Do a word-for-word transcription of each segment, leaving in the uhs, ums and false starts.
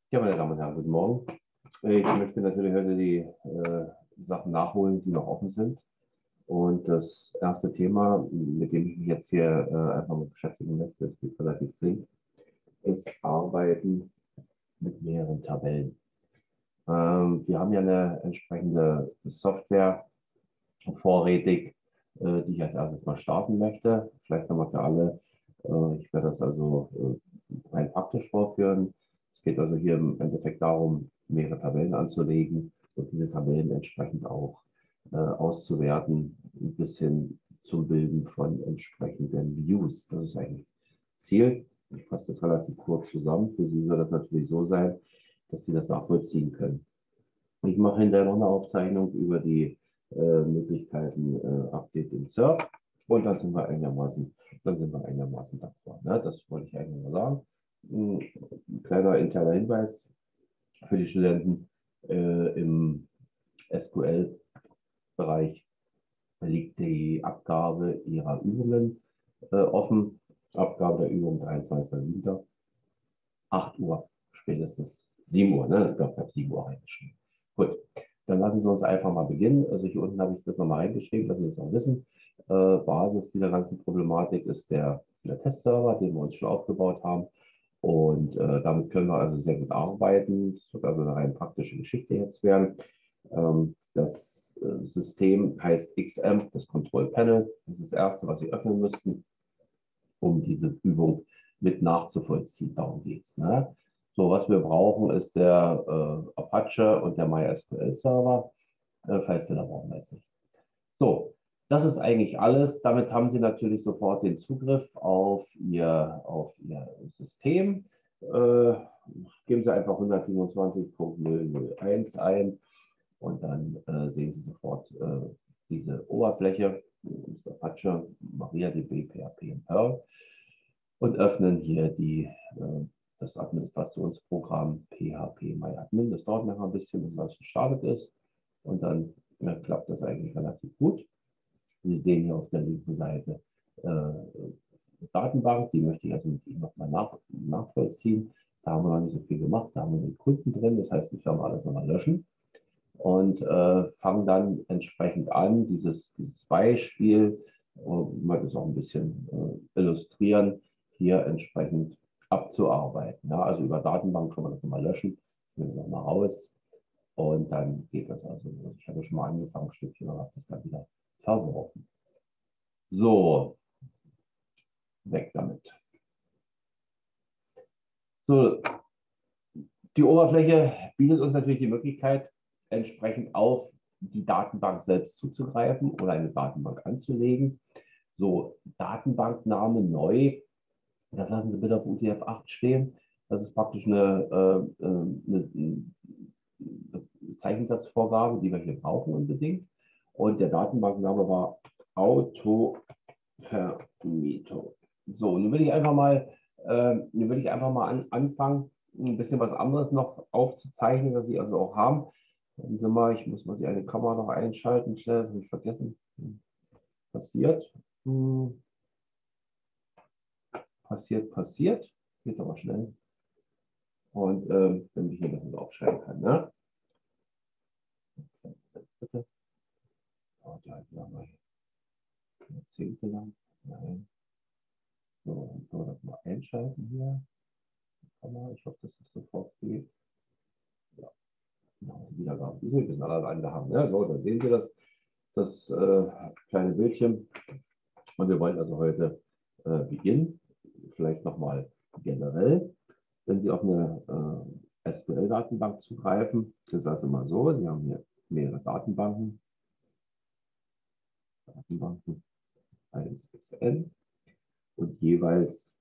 Ja, meine Damen und Herren, guten Morgen. Ich möchte natürlich heute die äh, Sachen nachholen, die noch offen sind. Und das erste Thema, mit dem ich mich jetzt hier äh, einfach mal beschäftigen möchte, das geht relativ flink, ist Arbeiten mit mehreren Tabellen. Ähm, wir haben ja eine entsprechende Software vorrätig, äh, die ich als erstes mal starten möchte. Vielleicht nochmal für alle. Äh, ich werde das also äh, rein praktisch vorführen. Es geht also hier im Endeffekt darum, mehrere Tabellen anzulegen und diese Tabellen entsprechend auch äh, auszuwerten, bis hin zum Bilden von entsprechenden Views. Das ist eigentlich Ziel. Ich fasse das relativ kurz zusammen. Für Sie soll das natürlich so sein, dass Sie das nachvollziehen können. Ich mache hinterher noch eine Aufzeichnung über die äh, Möglichkeiten äh, Update im S E R P und dann sind wir einigermaßen, dann sind wir einigermaßen d'accord. Ne? Das wollte ich eigentlich mal sagen. Ein kleiner interner Hinweis für die Studenten äh, im S Q L-Bereich liegt die Abgabe ihrer Übungen äh, offen. Abgabe der Übung dreiundzwanzigster siebter acht Uhr, spätestens sieben Uhr, ne? Ich glaube, ich habe sieben Uhr reingeschrieben. Gut, dann lassen Sie uns einfach mal beginnen. Also hier unten habe ich das nochmal reingeschrieben, dass Sie das auch wissen. Äh, Basis dieser ganzen Problematik ist der, der Testserver, den wir uns schon aufgebaut haben. Und äh, damit können wir also sehr gut arbeiten. Das wird also eine rein praktische Geschichte jetzt werden. Ähm, das äh, System heißt X M P, das Control Panel. Das ist das erste, was Sie öffnen müssten, um diese Übung mit nachzuvollziehen. Darum geht es. Ne? So, was wir brauchen, ist der äh, Apache und der MySQL-Server, äh, falls Sie da brauchen wir jetzt nicht. So, das ist eigentlich alles. Damit haben Sie natürlich sofort den Zugriff auf Ihr, auf Ihr System. Äh, geben Sie einfach hundertsiebenundzwanzig Punkt null null eins ein und dann äh, sehen Sie sofort äh, diese Oberfläche. Das Apache, MariaDB, P H P und Perl und öffnen hier die, äh, das Administrationsprogramm P H P MyAdmin. Das dauert noch ein bisschen, bis das gestartet ist und dann ja, klappt das eigentlich relativ gut. Sie sehen hier auf der linken Seite äh, Datenbank, die möchte ich also mit Ihnen nochmal nach, nachvollziehen. Da haben wir noch nicht so viel gemacht, da haben wir den Kunden drin, das heißt, ich werde alles nochmal löschen und äh, fangen dann entsprechend an, dieses, dieses Beispiel, äh, mal das auch ein bisschen äh, illustrieren, hier entsprechend abzuarbeiten. Ja, also über Datenbank kann man das nochmal löschen, ich nehme das mal raus und dann geht das also los. Ich hatte schon mal angefangen, Stückchen, aber habe das dann wieder verworfen. So, weg damit. So, die Oberfläche bietet uns natürlich die Möglichkeit, entsprechend auf die Datenbank selbst zuzugreifen oder eine Datenbank anzulegen. So, Datenbankname neu, das lassen Sie bitte auf U T F acht stehen. Das ist praktisch eine, äh, eine, eine Zeichensatzvorgabe, die wir hier brauchen unbedingt. Und der Datenbankname war Autovermietung. So, nun will ich einfach mal, äh, nun will ich einfach mal an, anfangen, ein bisschen was anderes noch aufzuzeichnen, was Sie also auch haben. Warten Sie mal, ich muss mal die eine Kamera noch einschalten, schnell, das habe ich vergessen. Passiert. Hm. Passiert, passiert. Geht aber schnell. Und ähm, damit ich mir das nicht aufschreiben kann. Ne? Bitte. Oh, die halten wir mal Jahrzehnte lang. Nein. So, dann können wir das mal einschalten hier. Ich hoffe, dass das sofort geht. Ja, genau, Wiedergabe. Die sind ein bisschen alle angehangen. Ne? So, da sehen Sie das, das äh, kleine Bildchen. Und wir wollen also heute äh, beginnen. Vielleicht nochmal generell. Wenn Sie auf eine äh, S Q L-Datenbank zugreifen, ist das also mal so, Sie haben hier mehrere Datenbanken. Datenbanken eins bis n und jeweils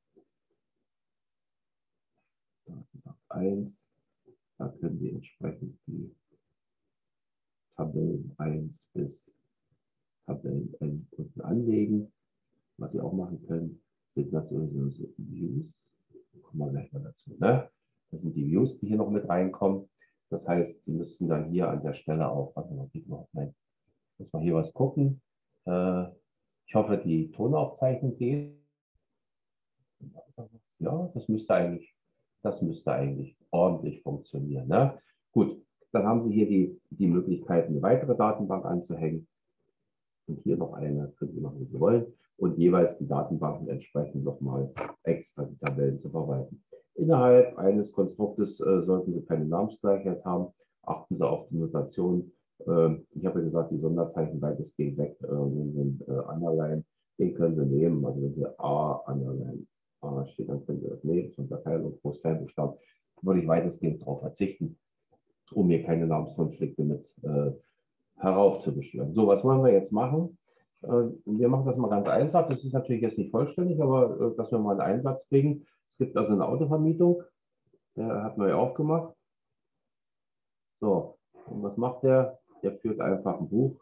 Datenbank eins, da können Sie entsprechend die Tabellen eins bis Tabellen n unten anlegen. Was Sie auch machen können, sind natürlich so Views. Kommen wir gleich mal dazu. Ne? Das sind die Views, die hier noch mit reinkommen. Das heißt, Sie müssen dann hier an der Stelle auch, warte mal, geht noch, nein, muss man hier was gucken. Äh, ich hoffe, die Tonaufzeichnung geht. Ja, das müsste eigentlich, das müsste eigentlich ordentlich funktionieren. Ne? Gut, dann haben Sie hier die, die Möglichkeit, eine weitere Datenbank anzuhängen. Und hier noch eine, können Sie machen, wie Sie wollen. Und jeweils die Datenbanken entsprechend nochmal extra die Tabellen zu verwalten. Innerhalb eines Konstruktes äh, sollten Sie keine Namensgleichheit haben. Achten Sie auf die Notation. Äh, ich habe ja gesagt, die Sonderzeichen weitestgehend weg. Äh, nehmen Sie äh, Underline, den können Sie nehmen. Also wenn Sie A, Underline, A steht, dann können Sie das nehmen. Zum Verteilung, Groß-Kleinbuchstaben. Würde ich weitestgehend darauf verzichten, um mir keine Namenskonflikte mit äh, heraufzubeschwören. So, was wollen wir jetzt machen? Äh, wir machen das mal ganz einfach. Das ist natürlich jetzt nicht vollständig, aber äh, dass wir mal einen Einsatz kriegen. Es gibt also eine Autovermietung. Der hat neu aufgemacht. So, und was macht der? Der führt einfach ein Buch.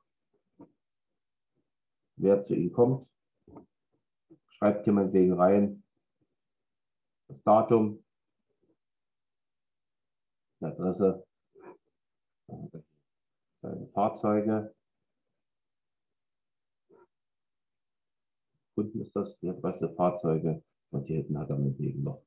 Wer zu ihm kommt, schreibt hier meinetwegen rein das Datum, die Adresse, seine Fahrzeuge. Kunden ist das, die Adresse, Fahrzeuge. Und hier hinten hat er meinetwegen noch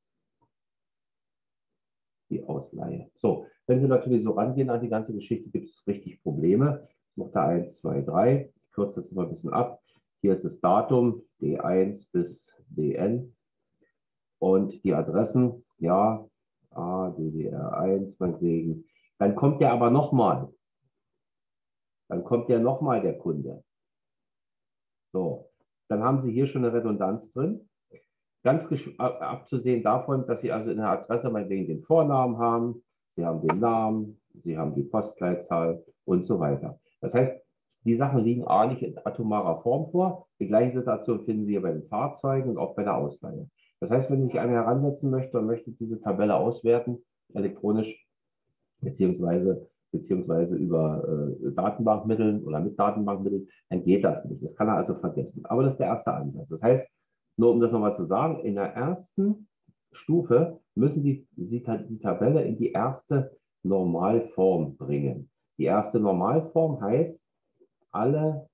die Ausleihe. So, wenn Sie natürlich so rangehen an die ganze Geschichte, gibt es richtig Probleme. Ich mache da eins, zwei, drei. Ich kürze das mal ein bisschen ab. Hier ist das Datum, D eins bis D N. Und die Adressen, ja, A, D D R eins, meinetwegen. Dann kommt der aber nochmal. Dann kommt der nochmal, der Kunde. So, dann haben Sie hier schon eine Redundanz drin. Ganz abzusehen davon, dass Sie also in der Adresse meinetwegen den Vornamen haben, Sie haben den Namen, Sie haben die Postleitzahl und so weiter. Das heißt, die Sachen liegen A nicht in atomarer Form vor. Die gleiche Situation finden Sie hier bei den Fahrzeugen und auch bei der Ausleihe. Das heißt, wenn sich einer heransetzen möchte und möchte diese Tabelle auswerten, elektronisch, beziehungsweise, beziehungsweise über äh, Datenbankmitteln oder mit Datenbankmitteln, dann geht das nicht. Das kann er also vergessen. Aber das ist der erste Ansatz. Das heißt, nur um das nochmal zu sagen, in der ersten Stufe müssen Sie die, die Tabelle in die erste Normalform bringen. Die erste Normalform heißt, alle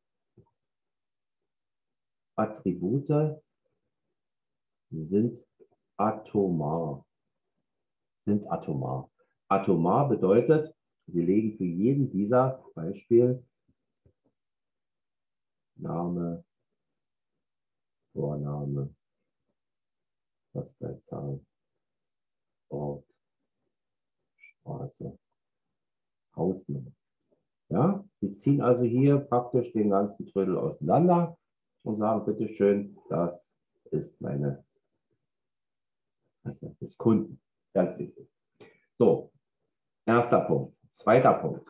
Attribute sind atomar. Sind atomar. Atomar bedeutet, Sie legen für jeden dieser Beispiel Name, Vorname, Postleitzahl, Ort, Straße, Hausnummer. Ja, Sie ziehen also hier praktisch den ganzen Trödel auseinander und sagen, bitteschön, das ist meine Adresse des Kunden. Ganz wichtig. So, erster Punkt. Zweiter Punkt.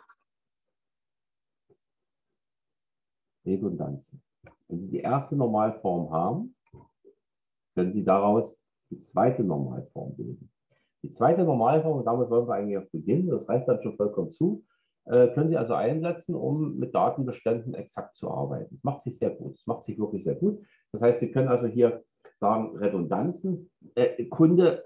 Redundanzen. Wenn Sie die erste Normalform haben, können Sie daraus die zweite Normalform bilden. Die zweite Normalform, und damit wollen wir eigentlich auch beginnen, das reicht dann schon vollkommen zu, äh, können Sie also einsetzen, um mit Datenbeständen exakt zu arbeiten. Das macht sich sehr gut. Das macht sich wirklich sehr gut. Das heißt, Sie können also hier sagen, Redundanzen. Äh, Kunde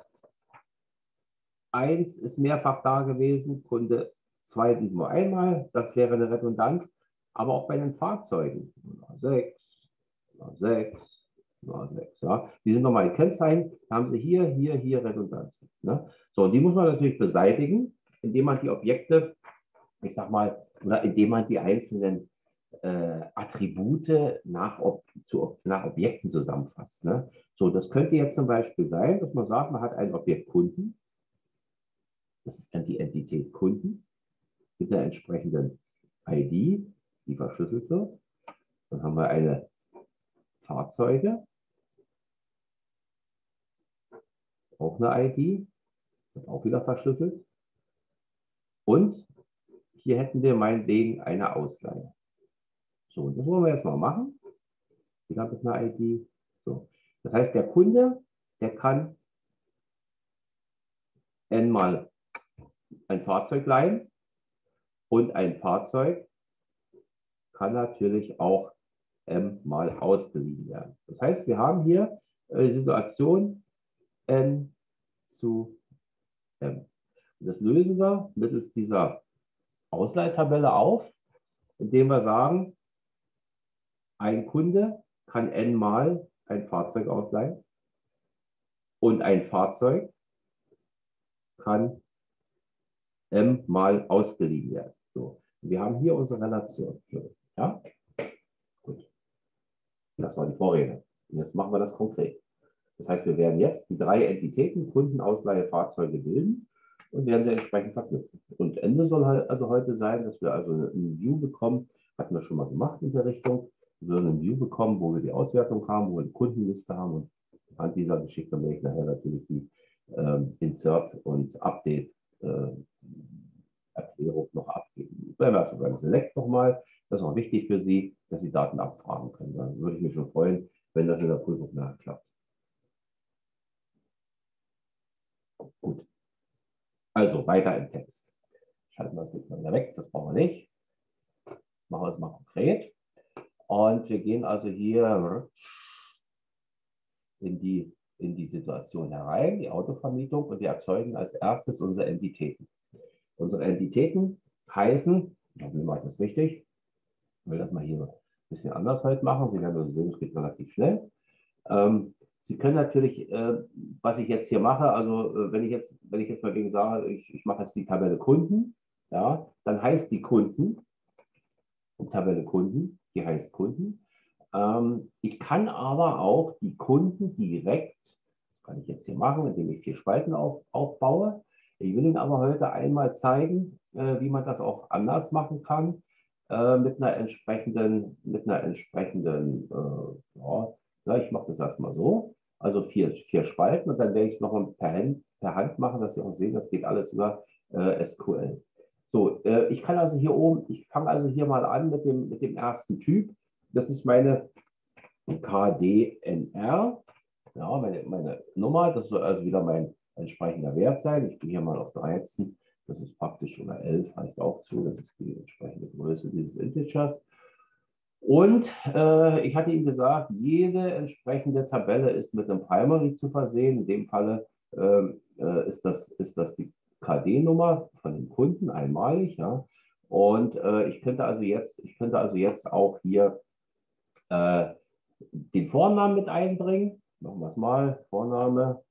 eins ist mehrfach da gewesen, Kunde zwei nur einmal. Das wäre eine Redundanz. Aber auch bei den Fahrzeugen. sechs, sechs, sechs. Ja. Die sind nochmal die Kennzeichen. Da haben Sie hier, hier, hier Redundanzen. Ne? So, und die muss man natürlich beseitigen, indem man die Objekte, ich sag mal, oder indem man die einzelnen äh, Attribute nach, Ob zu, nach Objekten zusammenfasst. Ne? So, das könnte jetzt zum Beispiel sein, dass man sagt, man hat ein Objekt Kunden. Das ist dann die Entität Kunden mit der entsprechenden I D, die verschlüsselt wird. Dann haben wir eine Fahrzeuge, auch eine I D, wird auch wieder verschlüsselt. Und hier hätten wir meinetwegen eine Ausleihe. So, und das wollen wir jetzt mal machen. Wieder mit einer I D. So. Das heißt, der Kunde, der kann n mal ein Fahrzeug leihen und ein Fahrzeug kann natürlich auch m mal ausgeliehen werden. Das heißt, wir haben hier die Situation n zu m. Und das lösen wir mittels dieser Ausleihtabelle auf, indem wir sagen, ein Kunde kann n mal ein Fahrzeug ausleihen und ein Fahrzeug kann M mal ausgeliehen werden. So. Wir haben hier unsere Relation. Ja? Gut. Das war die Vorrede. Und jetzt machen wir das konkret. Das heißt, wir werden jetzt die drei Entitäten, Kunden, Ausleihe, Fahrzeuge bilden und werden sie entsprechend verknüpfen. Und Ende soll halt also heute sein, dass wir also ein View bekommen, hatten wir schon mal gemacht in der Richtung, wir würden ein View bekommen, wo wir die Auswertung haben, wo wir die Kundenliste haben und an dieser Geschichte werde ich nachher natürlich die ähm, Insert und Update äh, Erklärung noch abgeben. Beim beim Select nochmal, das ist auch wichtig für Sie, dass Sie Daten abfragen können. Da würde ich mich schon freuen, wenn das in der Prüfung nachklappt. Gut. Also weiter im Text. Schalten wir das Licht mal wieder weg, das brauchen wir nicht. Machen wir es mal konkret. Und wir gehen also hier in die, in die Situation herein, die Autovermietung, und wir erzeugen als erstes unsere Entitäten. Unsere Entitäten heißen, also mache ich das richtig, ich will das mal hier ein bisschen anders heute machen. Sie werden also sehen, es geht relativ schnell. Ähm, Sie können natürlich, äh, was ich jetzt hier mache, also äh, wenn ich jetzt, wenn ich jetzt mal gegen sage, ich, ich mache jetzt die Tabelle Kunden, ja, dann heißt die Kunden, die Tabelle Kunden, die heißt Kunden. Ähm, ich kann aber auch die Kunden direkt, das kann ich jetzt hier machen, indem ich vier Spalten auf, aufbaue. Ich will Ihnen aber heute einmal zeigen, äh, wie man das auch anders machen kann, äh, mit einer entsprechenden, mit einer entsprechenden, äh, ja, ja, ich mache das erstmal so, also vier, vier Spalten und dann werde ich es noch per Hand, per Hand machen, dass Sie auch sehen, das geht alles über äh, S Q L. So, äh, ich kann also hier oben, ich fange also hier mal an mit dem, mit dem ersten Typ. Das ist meine K D N R, ja, meine, meine Nummer, das soll also wieder mein entsprechender Wert sein. Ich gehe hier mal auf dreizehn, das ist praktisch, oder elf reicht auch zu, das ist die entsprechende Größe dieses Integers. Und äh, ich hatte Ihnen gesagt, jede entsprechende Tabelle ist mit einem Primary zu versehen. In dem Falle äh, ist, das, ist das die K D-Nummer von dem Kunden einmalig. Ja. Und äh, ich könnte also jetzt, ich könnte also jetzt auch hier äh, den Vornamen mit einbringen. Machen wir es mal. Vorname.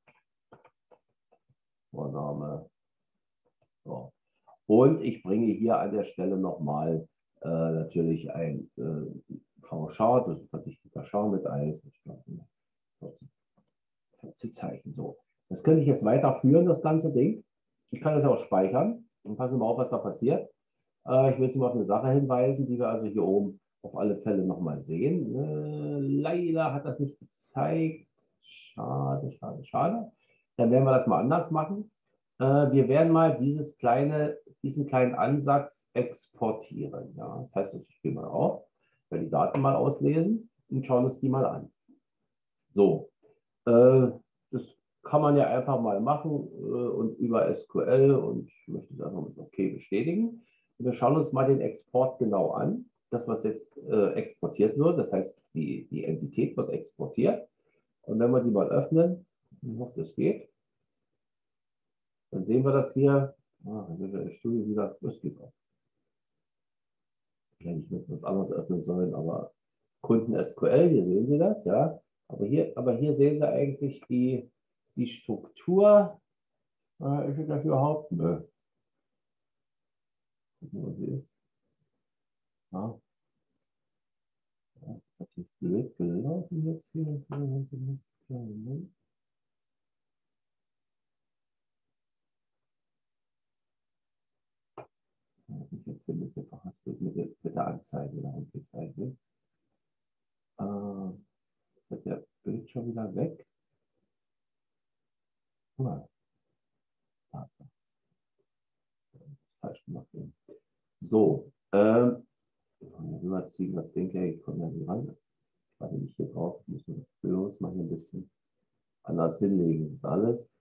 Vorname. So. Und ich bringe hier an der Stelle nochmal äh, natürlich ein äh, V-Chart, das ist verdichteter Chart mit ein, ich glaube, vierzig, vierzig Zeichen. So. Das könnte ich jetzt weiterführen, das ganze Ding. Ich kann das auch speichern. Und passen wir mal auf, was da passiert. Äh, ich will Sie mal auf eine Sache hinweisen, die wir also hier oben auf alle Fälle nochmal sehen. Äh, leider hat das nicht gezeigt. Schade, schade, schade. Dann werden wir das mal anders machen. Äh, wir werden mal dieses kleine, diesen kleinen Ansatz exportieren. Ja, das heißt, ich gehe mal auf, werde die Daten mal auslesen und schauen uns die mal an. So, äh, das kann man ja einfach mal machen äh, und über S Q L und ich möchte das einfach mit OK bestätigen. Und wir schauen uns mal den Export genau an. Das, was jetzt äh, exportiert wird, das heißt, die, die Entität wird exportiert. Und wenn wir die mal öffnen, ich hoffe, das geht, dann sehen wir das hier. Ah, dann wird der Studio wieder, das geht auch. Hätte ich mit was anderes öffnen sollen, aber Kunden S Q L, hier sehen Sie das, ja. Aber hier, aber hier sehen Sie eigentlich die, die Struktur. Äh, ist das überhaupt? Nö. Gucken, wo sie ist. Ja. Das ist natürlich blöd gelaufen jetzt hier. Ich jetzt hier ein bisschen verhaspelt mit der, mit der Anzeige da gezeichnet. Äh, jetzt hat der Bild schon wieder weg. Ah, das ist falsch gemacht. So, ähm, überziehen das Ding, ich komme ja nicht ran. Ich warte nicht hier drauf, ich muss das bloß mal hier ein bisschen anders hinlegen. Das ist alles.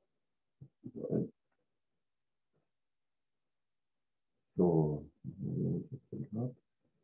So, wenn ich das Ding habe.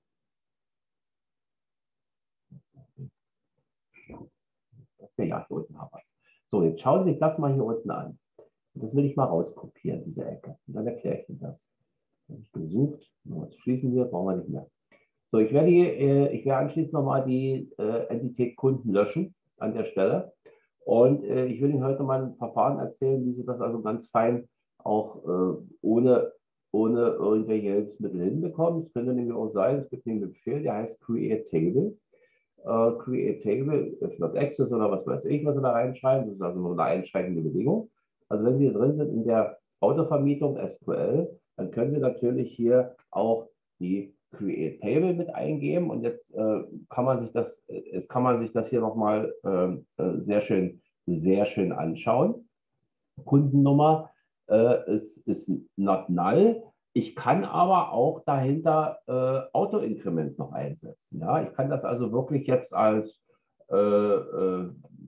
Ja, hier unten haben wir es. So, jetzt schauen Sie sich das mal hier unten an. Das will ich mal rauskopieren, diese Ecke. Und dann erkläre ich Ihnen das. Habe ich gesucht. Jetzt schließen wir, brauchen wir nicht mehr. So, ich werde, hier, ich werde anschließend nochmal die äh, Entität Kunden löschen an der Stelle. Und äh, ich will Ihnen heute mal ein Verfahren erzählen, wie Sie das also ganz fein auch äh, ohne, ohne irgendwelche Hilfsmittel hinbekommen. Es könnte nämlich auch sein, es gibt einen Befehl, der heißt Create Table. Äh, Create Table, Not Access oder was weiß ich, was Sie da reinschreiben. Das ist also nur eine einschränkende Bedingung. Also wenn Sie hier drin sind in der Autovermietung S Q L, dann können Sie natürlich hier auch die Create Table mit eingeben und jetzt äh, kann man sich das, jetzt kann man sich das hier nochmal äh, sehr schön, sehr schön anschauen. Kundennummer äh, ist, ist not null. Ich kann aber auch dahinter äh, Auto-Inkrement noch einsetzen. Ja? Ich kann das also wirklich jetzt als äh, äh,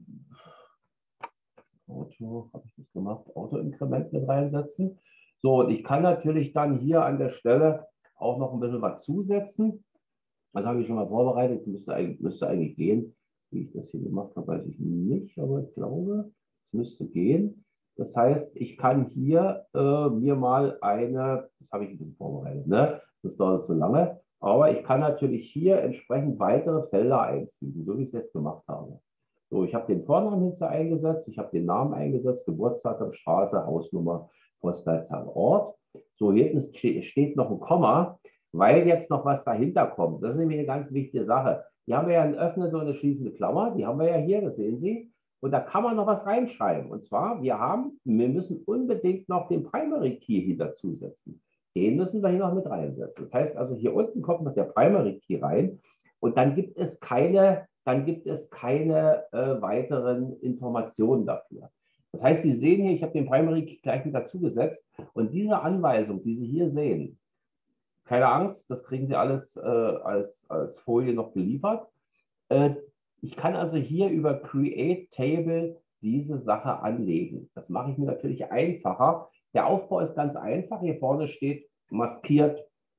Auto, habe ich das gemacht, Auto-Inkrement mit reinsetzen. So, und ich kann natürlich dann hier an der Stelle auch noch ein bisschen was zusetzen. Das habe ich schon mal vorbereitet, müsste eigentlich, müsste eigentlich gehen. Wie ich das hier gemacht habe, weiß ich nicht, aber ich glaube, es müsste gehen. Das heißt, ich kann hier äh, mir mal eine, das habe ich ein bisschen vorbereitet, ne? Das dauert so lange, aber ich kann natürlich hier entsprechend weitere Felder einfügen, so wie ich es jetzt gemacht habe. So, ich habe den Vornamen hinter eingesetzt, ich habe den Namen eingesetzt, Geburtsdatum, Straße, Hausnummer, Postleitzahl, Ort. So, hier hinten steht noch ein Komma, weil jetzt noch was dahinter kommt. Das ist nämlich eine ganz wichtige Sache. Hier haben wir ja eine öffnende und eine schließende Klammer, die haben wir ja hier, das sehen Sie. Und da kann man noch was reinschreiben. Und zwar, wir haben, wir müssen unbedingt noch den Primary Key hier dazusetzen. Den müssen wir hier noch mit reinsetzen. Das heißt also, hier unten kommt noch der Primary Key rein und dann gibt es keine, dann gibt es keine äh, weiteren Informationen dafür. Das heißt, Sie sehen hier, ich habe den Primary Key gleich mit dazugesetzt und diese Anweisung, die Sie hier sehen, keine Angst, das kriegen Sie alles äh, als, als Folie noch geliefert. Äh, ich kann also hier über Create Table diese Sache anlegen. Das mache ich mir natürlich einfacher. Der Aufbau ist ganz einfach. Hier vorne steht maskiert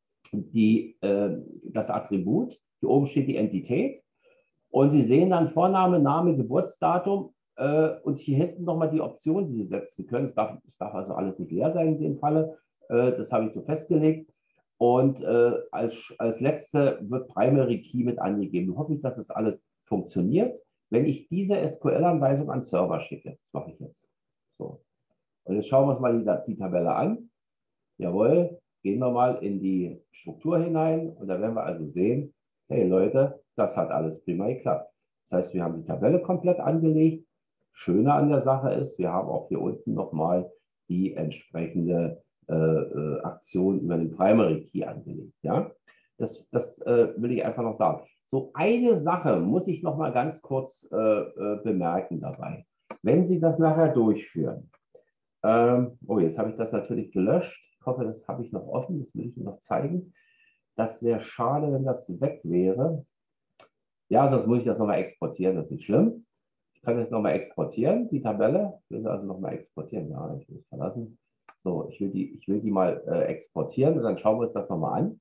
die, äh, das Attribut. Hier oben steht die Entität. Und Sie sehen dann Vorname, Name, Geburtsdatum äh, und hier hinten nochmal die Option, die Sie setzen können. Es darf, es darf also alles nicht leer sein in dem Falle. Äh, das habe ich so festgelegt. Und äh, als, als letzte wird Primary Key mit angegeben. Nun hoffe ich, dass das alles funktioniert, wenn ich diese S Q L-Anweisung an Server schicke. Das mache ich jetzt. So. Und jetzt schauen wir uns mal die, die Tabelle an. Jawohl, gehen wir mal in die Struktur hinein und da werden wir also sehen, hey Leute, das hat alles prima geklappt. Das heißt, wir haben die Tabelle komplett angelegt. Schöne an der Sache ist, wir haben auch hier unten nochmal die entsprechende äh, äh, Aktion über den Primary Key angelegt. Ja? Das, das äh, will ich einfach noch sagen. So eine Sache muss ich noch mal ganz kurz äh, äh, bemerken dabei. Wenn Sie das nachher durchführen, ähm, oh, jetzt habe ich das natürlich gelöscht. Ich hoffe, das habe ich noch offen, das will ich Ihnen noch zeigen. Das wäre schade, wenn das weg wäre. Ja, sonst muss ich das nochmal exportieren, das ist nicht schlimm. Ich kann das nochmal exportieren, die Tabelle. Ich will sie also nochmal exportieren. Ja, ich will es verlassen. So, ich will die, ich will die mal äh, exportieren und dann schauen wir uns das nochmal an.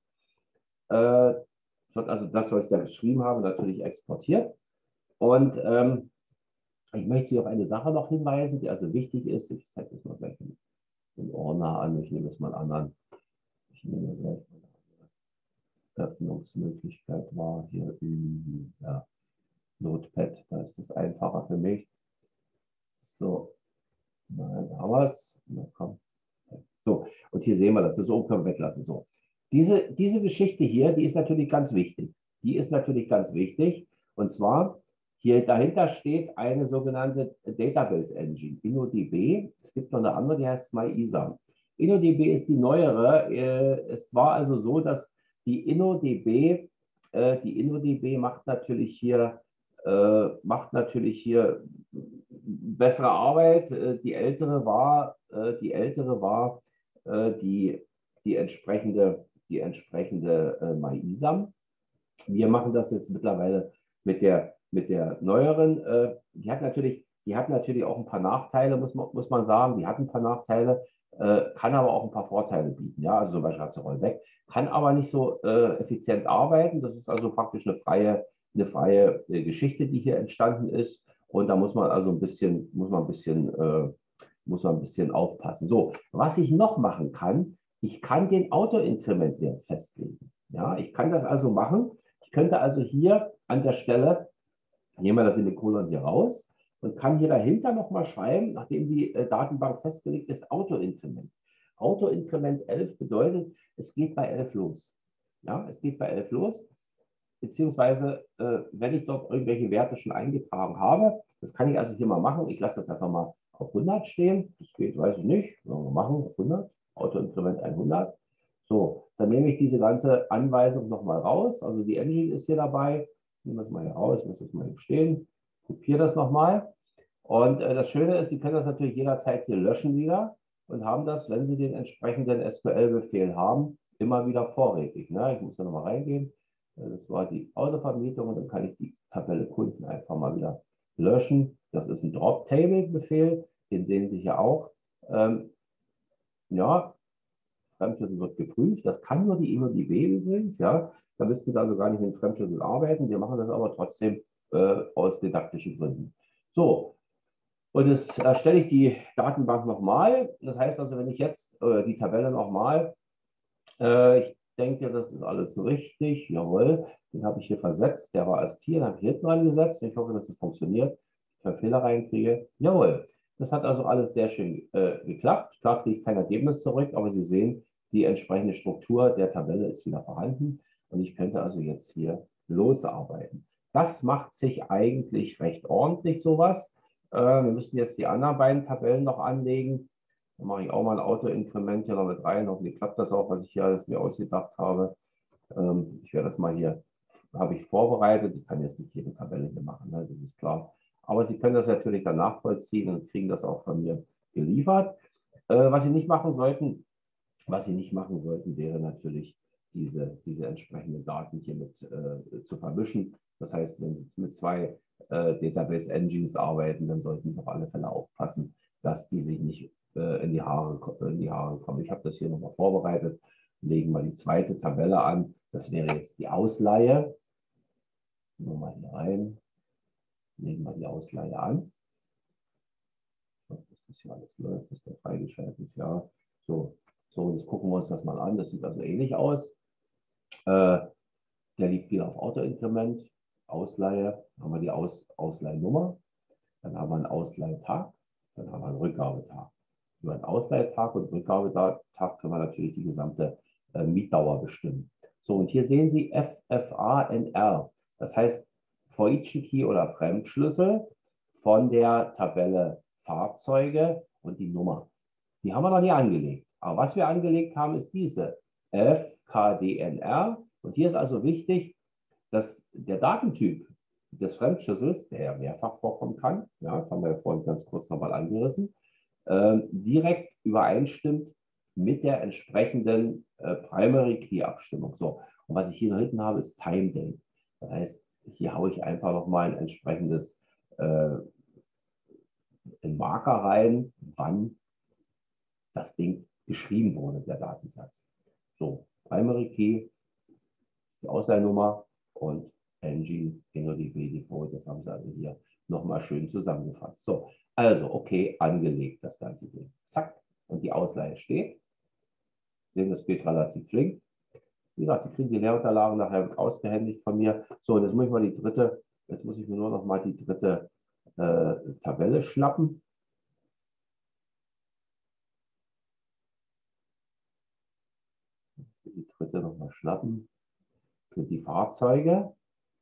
Äh, wird also das, was ich da geschrieben habe, natürlich exportiert. Und ähm, ich möchte Sie auf eine Sache noch hinweisen, die also wichtig ist. Ich zeige das mal gleich den Ordner an. Ich nehme jetzt mal einen anderen. Ich nehme gleich eine Öffnungsmöglichkeit war hier in ja, Notepad. Da ist es einfacher für mich. So, nein, da haben wir es. So, und hier sehen wir das. Das oben können wir weglassen. So. Diese, diese Geschichte hier, die ist natürlich ganz wichtig. Die ist natürlich ganz wichtig. Und zwar, hier dahinter steht eine sogenannte Database Engine, InnoDB. Es gibt noch eine andere, die heißt MyISAM. InnoDB ist die neuere. Es war also so, dass die InnoDB, die InnoDB macht natürlich hier, macht natürlich hier bessere Arbeit. Die ältere war, die ältere war die, die entsprechende, die entsprechende MyISAM. Wir machen das jetzt mittlerweile mit der, mit der neueren. Äh, die hat natürlich, die hat natürlich auch ein paar Nachteile, muss man, muss man sagen. Die hat ein paar Nachteile, äh, kann aber auch ein paar Vorteile bieten. Ja, also zum Beispiel hat sie Rollback, kann aber nicht so äh, effizient arbeiten. Das ist also praktisch eine freie, eine freie äh, Geschichte, die hier entstanden ist. Und da muss man also ein bisschen, muss man ein bisschen, äh, muss man ein bisschen aufpassen. So, was ich noch machen kann, ich kann den Auto-Inkrement-Wert festlegen. Ja, ich kann das also machen. Ich könnte also hier an der Stelle, nehmen wir das Semikolon hier raus, und kann hier dahinter nochmal schreiben, nachdem die äh, Datenbank festgelegt ist, Auto-Inkrement. Auto-Inkrement elf bedeutet, es geht bei elf los. Ja, es geht bei elf los, beziehungsweise äh, wenn ich dort irgendwelche Werte schon eingetragen habe, das kann ich also hier mal machen. Ich lasse das einfach mal auf hundert stehen. Das geht, weiß ich nicht. Wollen wir machen auf hundert. Auto-Inkrement hundert. So, dann nehme ich diese ganze Anweisung nochmal raus. Also die Engine ist hier dabei. Nehmen wir das mal hier raus, lasse das mal hier stehen. Kopiere das nochmal. Und äh, das Schöne ist, Sie können das natürlich jederzeit hier löschen wieder und haben das, wenn Sie den entsprechenden S Q L-Befehl haben, immer wieder vorrätig. Ne? Ich muss da nochmal reingehen. Das war die Autovermietung und dann kann ich die Tabelle Kunden einfach mal wieder löschen. Das ist ein Drop-Table-Befehl, den sehen Sie hier auch. Ähm, ja, Fremdschlüssel wird geprüft. Das kann nur die I N O D B übrigens. Ja. Da müssten Sie also gar nicht mit Fremdschlüssel arbeiten. Wir machen das aber trotzdem äh, aus didaktischen Gründen. So, und jetzt erstelle ich die Datenbank nochmal. Das heißt also, wenn ich jetzt äh, die Tabelle nochmal, äh, ich denke, das ist alles richtig. Jawohl, den habe ich hier versetzt. Der war erst hier, den habe ich hinten reingesetzt. Ich hoffe, dass es funktioniert. Ich keinen Fehler reinkriege. Jawohl, das hat also alles sehr schön äh, geklappt. Klar kriege ich kein Ergebnis zurück, aber Sie sehen, die entsprechende Struktur der Tabelle ist wieder vorhanden. Und ich könnte also jetzt hier losarbeiten. Das macht sich eigentlich recht ordentlich, sowas. Äh, wir müssen jetzt die anderen beiden Tabellen noch anlegen. Dann mache ich auch mal ein Auto-Inkrement hier noch mit rein. Hoffentlich klappt das auch, was ich hier mir ausgedacht habe. Ähm, ich werde das mal hier, habe ich vorbereitet. Ich kann jetzt nicht jede Tabelle hier machen, ne? Das ist klar. Aber Sie können das natürlich dann nachvollziehen und kriegen das auch von mir geliefert. Äh, was Sie nicht machen sollten, was Sie nicht machen sollten, wäre natürlich diese, diese entsprechenden Daten hier mit äh, zu vermischen. Das heißt, wenn Sie mit zwei äh, Database Engines arbeiten, dann sollten Sie auf alle Fälle aufpassen, dass die sich nicht äh, in, die Haare, in die Haare kommen. Ich habe das hier nochmal vorbereitet. Legen wir die zweite Tabelle an. Das wäre jetzt die Ausleihe. Nochmal hier rein. Legen wir die Ausleihe an. Dass das hier alles läuft, dass der freigeschaltet ist. Ja, so. So, jetzt gucken wir uns das mal an. Das sieht also ähnlich aus. Äh, der liegt wieder auf Auto-Inkrement. Ausleihe, haben wir die Aus Ausleihnummer. Dann haben wir einen Ausleihtag. Dann haben wir einen Rückgabetag. Über einen Ausleihtag und Rückgabetag können wir natürlich die gesamte äh, Mietdauer bestimmen. So, und hier sehen Sie F F A N R. Das heißt, for each key oder Fremdschlüssel von der Tabelle Fahrzeuge und die Nummer. Die haben wir noch nie angelegt. Aber was wir angelegt haben, ist diese F K D N R. Und hier ist also wichtig, dass der Datentyp des Fremdschlüssels, der ja mehrfach vorkommen kann, ja, das haben wir ja vorhin ganz kurz nochmal angerissen, äh, direkt übereinstimmt mit der entsprechenden äh, Primary Key Abstimmung. So, und was ich hier hinten habe, ist Time Date. Das heißt, hier haue ich einfach nochmal ein entsprechendes äh, einen Marker rein, wann das Ding geschrieben wurde, der Datensatz. So, Primary Key, die Ausleihnummer und Engine, I N O D B Default, das haben sie also hier nochmal schön zusammengefasst. So, also, okay, angelegt das ganze Ding. Zack, und die Ausleihe steht. Sehen, das geht relativ flink. Wie gesagt, die kriegen die Lehrunterlagen nachher ausgehändigt von mir. So, und jetzt muss ich mal die dritte, jetzt muss ich mir nur noch mal die dritte äh, Tabelle schnappen. Die dritte noch mal schnappen. Das sind die Fahrzeuge.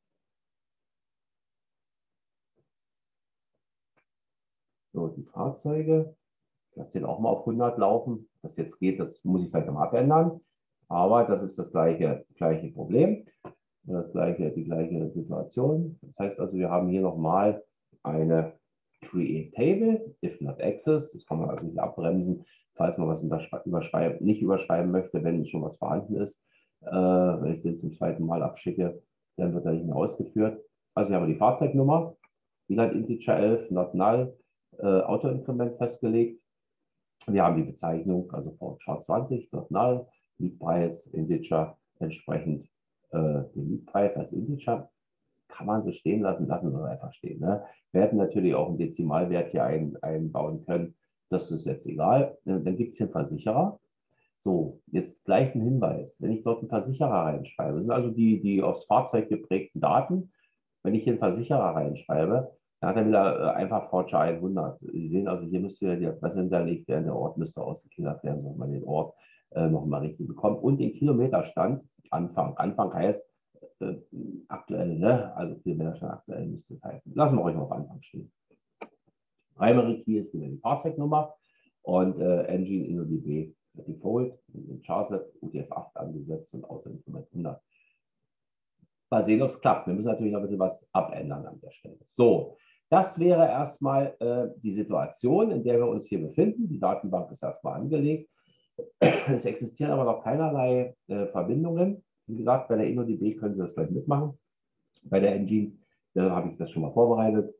So, die Fahrzeuge. Ich lasse den auch mal auf hundert laufen. Das jetzt geht, das muss ich vielleicht noch mal abändern. Aber das ist das gleiche, gleiche Problem. Das gleiche, die gleiche Situation. Das heißt also, wir haben hier nochmal eine Create Table, if not access. Das kann man also nicht abbremsen, falls man was überschreiben, nicht überschreiben möchte, wenn schon was vorhanden ist. Äh, wenn ich den zum zweiten Mal abschicke, dann wird er nicht mehr ausgeführt. Also hier haben wir die Fahrzeugnummer, W L A N Integer elf, not null, äh, Auto-Inkrement festgelegt. Wir haben die Bezeichnung, also V Chart zwanzig, not null, Mietpreis, Integer, entsprechend äh, den Mietpreis als Integer. Kann man so stehen lassen, lassen wir einfach stehen. Ne? Wir hätten natürlich auch einen Dezimalwert hier ein, einbauen können. Das ist jetzt egal. Dann gibt es hier einen Versicherer. So, jetzt gleich ein Hinweis. Wenn ich dort einen Versicherer reinschreibe, das sind also die, die aufs Fahrzeug geprägten Daten. Wenn ich hier einen Versicherer reinschreibe, Da hat er wieder äh, einfach Voucher hundert. Sie sehen also, hier müsste wieder die Adresse hinterlegt werden, der Ort müsste ausgegliedert werden, sodass man den Ort äh, nochmal richtig bekommt. Und den Kilometerstand, Anfang. Anfang heißt äh, aktuell, ne? Also Kilometerstand aktuell müsste es heißen. Lassen wir euch mal auf Anfang stehen. Primary Key ist wieder die Fahrzeugnummer und äh, Engine I N O D B Default, in Charset, U T F acht angesetzt und Autoinstrument hundert. Mal sehen, ob es klappt. Wir müssen natürlich noch ein bisschen was abändern an der Stelle. So, das wäre erstmal äh, die Situation, in der wir uns hier befinden. Die Datenbank ist erstmal angelegt. Es existieren aber noch keinerlei äh, Verbindungen. Wie gesagt, bei der I N O D B können Sie das gleich mitmachen. Bei der Engine äh, habe ich das schon mal vorbereitet.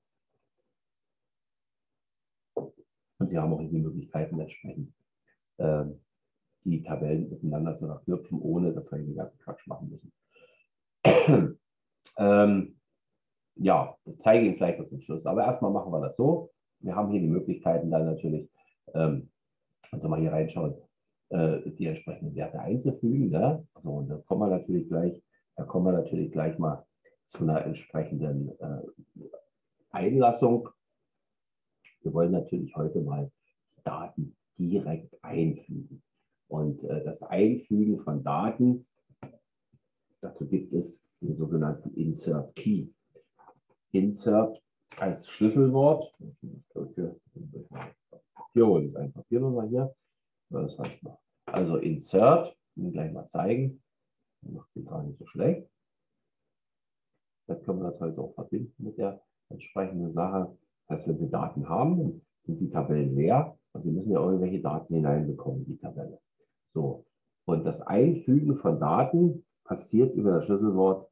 Und Sie haben auch die Möglichkeiten entsprechend, äh, die Tabellen miteinander zu verknüpfen, ohne dass wir den ganzen Quatsch machen müssen. ähm, ja, das zeige ich Ihnen vielleicht noch zum Schluss. Aber erstmal machen wir das so. Wir haben hier die Möglichkeiten dann natürlich, ähm, also mal hier reinschauen, äh, die entsprechenden Werte einzufügen. Ne? So, und da kommen wir natürlich gleich, da kommen wir natürlich gleich mal zu einer entsprechenden äh, Einlassung. Wir wollen natürlich heute mal Daten direkt einfügen. Und äh, das Einfügen von Daten, dazu gibt es den sogenannten Insert Key. Insert als Schlüsselwort. Hier holen wir ein Papier nochmal hier. Das heißt mal. Also Insert, ich will gleich mal zeigen. Das macht die gar nicht so schlecht. Dann können wir das heute auch verbinden mit der entsprechenden Sache. Das heißt, wenn Sie Daten haben, sind die Tabellen leer und Sie müssen ja irgendwelche Daten hineinbekommen in die Tabelle. So. Und das Einfügen von Daten passiert über das Schlüsselwort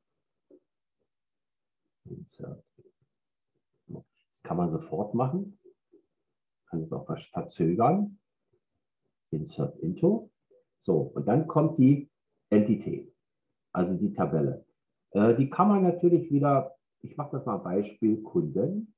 Insert. Das kann man sofort machen. Kann es auch verzögern. Insert into. So, und dann kommt die Entität, also die Tabelle. Äh, die kann man natürlich wieder, ich mache das mal Beispiel Kunden.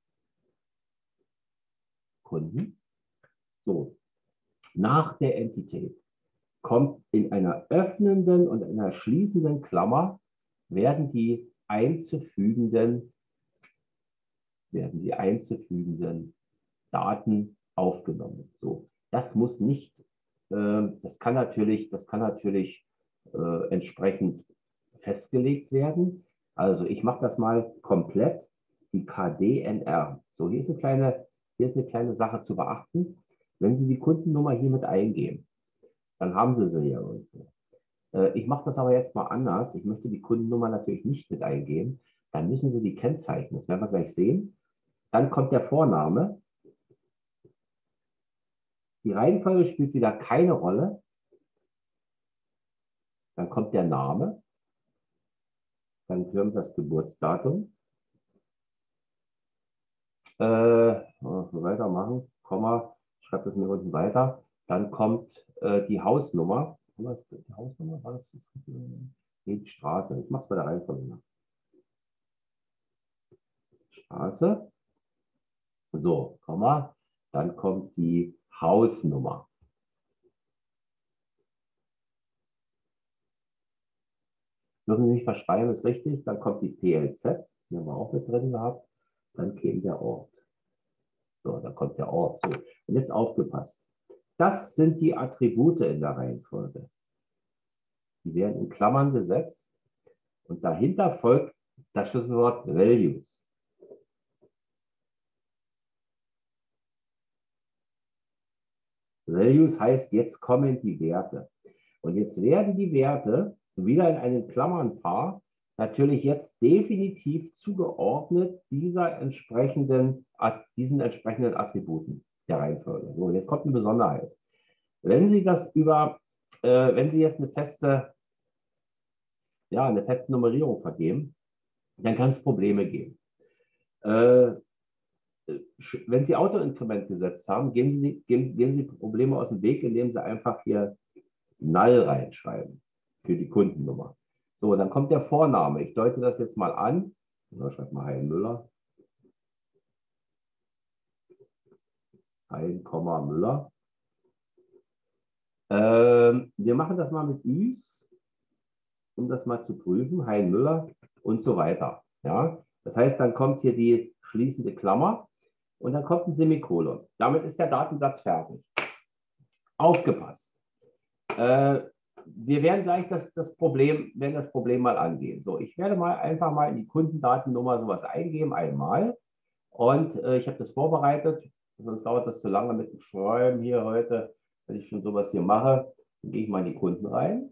Kunden. So, nach der Entität kommt in einer öffnenden und einer schließenden Klammer werden die einzufügenden, werden die einzufügenden Daten aufgenommen. So, das muss nicht, äh, das kann natürlich, das kann natürlich äh, entsprechend festgelegt werden. Also ich mache das mal komplett, die K D N R. So, hier ist eine kleine, hier ist eine kleine Sache zu beachten. Wenn Sie die Kundennummer hier mit eingeben, dann haben Sie sie ja irgendwo. Äh, ich mache das aber jetzt mal anders. Ich möchte die Kundennummer natürlich nicht mit eingeben. Dann müssen Sie die kennzeichnen. Das werden wir gleich sehen. Dann kommt der Vorname. Die Reihenfolge spielt wieder keine Rolle. Dann kommt der Name. Dann kommt das Geburtsdatum. Äh, so weitermachen. Komma. Ich schreibe das mir unten weiter. Dann kommt äh, die Hausnummer. Die Hausnummer war das? Nee, die Straße. Ich mache es bei der Reihenfolge. Straße. So, Komma. Dann kommt die Hausnummer. Dürfen Sie nicht verschreiben, ist richtig. Dann kommt die P L Z. Die haben wir auch mit drin gehabt. Dann käme der Ort. So, dann kommt der Ort. So, und jetzt aufgepasst. Das sind die Attribute in der Reihenfolge. Die werden in Klammern gesetzt. Und dahinter folgt das Schlüsselwort Values. Values heißt, jetzt kommen die Werte. Und jetzt werden die Werte wieder in einem Klammernpaar natürlich jetzt definitiv zugeordnet dieser entsprechenden, diesen entsprechenden Attributen der Reihenfolge. So, jetzt kommt eine Besonderheit. Wenn Sie das über, äh, wenn Sie jetzt eine feste, ja, eine feste Nummerierung vergeben, dann kann es Probleme geben. Äh, wenn Sie Autoinkrement gesetzt haben, gehen Sie, gehen, gehen Sie Probleme aus dem Weg, indem Sie einfach hier Null reinschreiben für die Kundennummer. So, dann kommt der Vorname. Ich deute das jetzt mal an. Ich schreibe mal Hein Müller. Hein, Müller. Ähm, wir machen das mal mit Üs, um das mal zu prüfen. Hein Müller und so weiter. Ja? Das heißt, dann kommt hier die schließende Klammer und dann kommt ein Semikolon. Damit ist der Datensatz fertig. Aufgepasst. Äh, wir werden gleich das, das, Problem, werden das Problem mal angehen. So, ich werde mal einfach mal in die Kundendatennummer sowas eingeben, einmal. Und äh, ich habe das vorbereitet, sonst dauert das zu lange mit dem Schreiben hier heute. Wenn ich schon sowas hier mache, dann gehe ich mal in die Kunden rein.